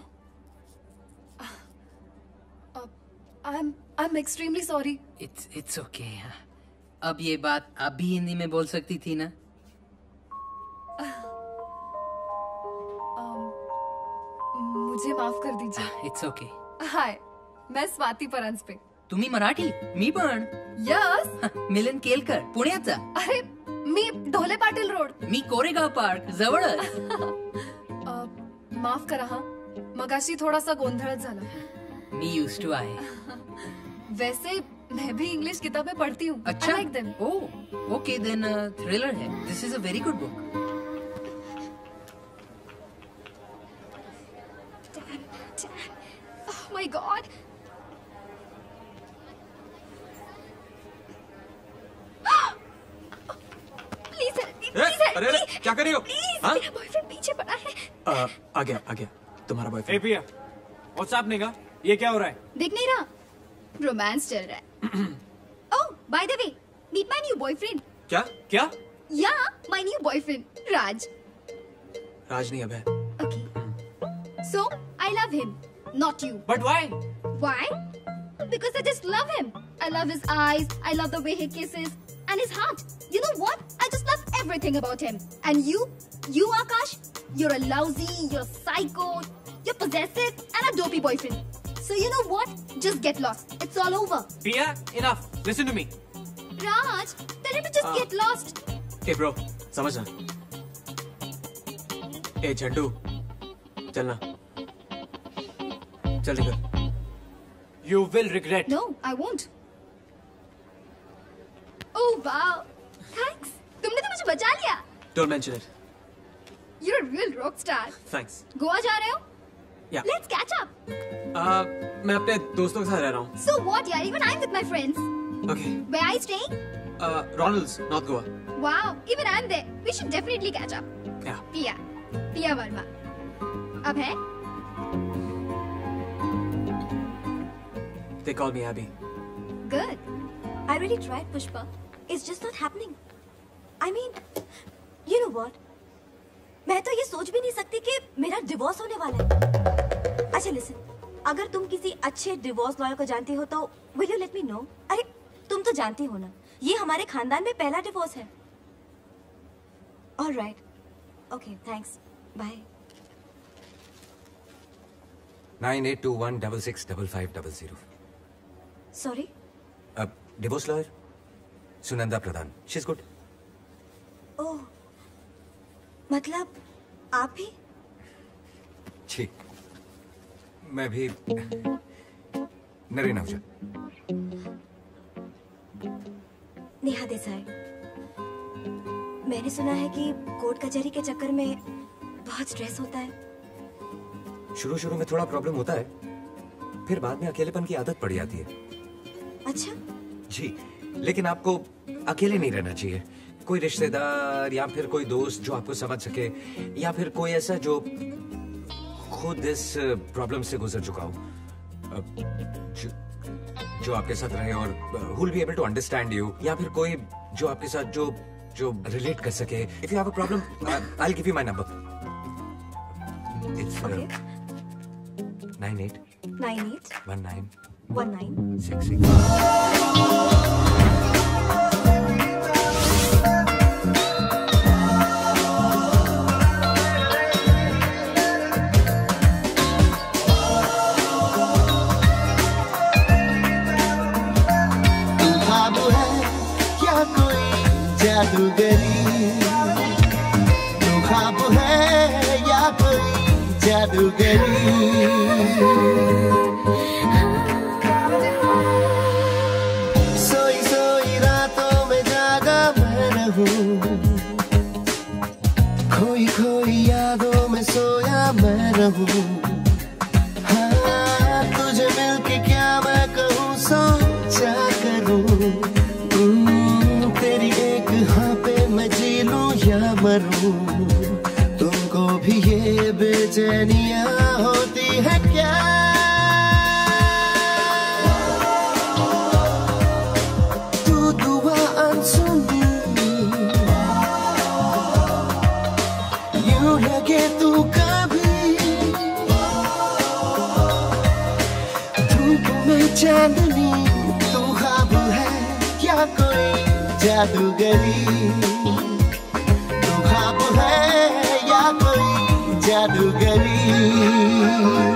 I am I am extremely sorry. It's it's okay. अब ये बात आप भी हिंदी में बोल सकती थी ना? मुझे माफ कर दीजिए। It's okay. हाय, मैं स्वाती परांजपे। तुम्ही मराठी, मी पण। यस। मिलन केलकर, पुण्याचा। अरे मी ढोले पाटील रोड। मी कोरेगाव पार्क जवळच। माफ करा हा, मगाशी थोडासा गोंधळ झाला। मी यूज्ड टू आहे। वैसे मैं भी इंग्लिश किताबें पढ़ती हूँ। अच्छा। I like them. Oh, okay then thriller है। This is a very good book. Oh my God. Please help me, please help अरे, अरे, me. क्या कर रही हो? Please, हाँ? मेरा बॉयफ्रेंड पीछे पड़ा है। आ, आ गया आ गया तुम्हारा बॉयफ्रेंड। ए पिया, व्हाट्सएप निगा, ये क्या हो रहा है? दिख नहीं रहा, रोमांस चल रहा है। Oh, by the way, meet my new boyfriend. क्या क्या? Yeah, my new boyfriend, Raj. Raj नहीं, अब है। So, I love him, not you. But why? Why? Because I just love him. I love his eyes, I love the way he kisses, and his heart. You know what? I just love everything about him. And you? You, Akash? You're a lousy, you're a psycho, you're possessive, and a dopey boyfriend. So you know what? Just get lost. It's all over. Pia, enough. Listen to me. Raj, tell him to just Ah. get lost. Hey bro, समझना। ए झंडू, चलना। चल निकल। You will regret. No, I won't. Oh wow, thanks. तुमने तो मुझे बचा लिया. Don't mention it. You're a real rock star. Thanks. Goa जा रहे हो? Yeah. Let's catch up. Uh, मैं अपने दोस्तों के साथ रह रहा हूँ। So what, yaar? Even I'm with my friends. Okay. Where are you staying? Uh, Ronald's, North Goa. Wow, even I'm there. We should definitely catch up. Yeah. Pia, Pia Verma. अब है? They call me Abby. Good. I really tried, Pushpa. It's just not happening. I mean, you know what? मैं तो ये सोच भी नहीं सकती कि मेरा डिवोर्स होने वाला है। अच्छा लिसन, अगर तुम किसी अच्छे डिवोर्स लॉयर को जानती हो तो will you let me know? अरे तुम तो जानती हो ना, ये हमारे खानदान में पहला डिवोर्स है। Alright, okay, thanks, bye. Nine eight two one double six double five double zero. Sorry? अब divorce lawyer Sunanda Pradhan, she is good. Oh, मतलब आप भी? जी, मैं भी। नरेन आहूजा। नेहा देसाई। मैंने सुना है कि कोर्ट कचहरी के चक्कर में बहुत स्ट्रेस होता है। शुरू शुरू में थोड़ा प्रॉब्लम होता है, फिर बाद में अकेलेपन की आदत पड़ जाती है। अच्छा? जी, लेकिन आपको अकेले नहीं रहना चाहिए। कोई रिश्तेदार या फिर कोई दोस्त जो आपको समझ सके, या फिर कोई ऐसा जो खुद इस प्रॉब्लम से गुजर चुका हो, जो, जो आपके साथ रहे और who will be able to understand you, या फिर कोई जो आपके साथ जो जो रिलेट कर सके। If you have a problem, I'll give you my number. It's nine eight nine eight one nine one nine six six. जादूगरी, तू ख्वाब है या कोई जादूगरी। सोई सोई रातों में जागा मैं रहूं, खोई खोई यादों में सोया मैं रहूं। हाँ तुझे मिलके क्या मैं कहूँ सोचा करूं, तेरी एक हाँ पे मैं जी लूं या मरूं। तुमको भी ये बेचैनियाँ होती है क्या? तू दुआ अनसुनी, यूं लगे तू कभी धूप में चांदनी, तू ख्वाब है क्या कोई जादूगरी, तू ख्वाब है या कोई जादूगरी।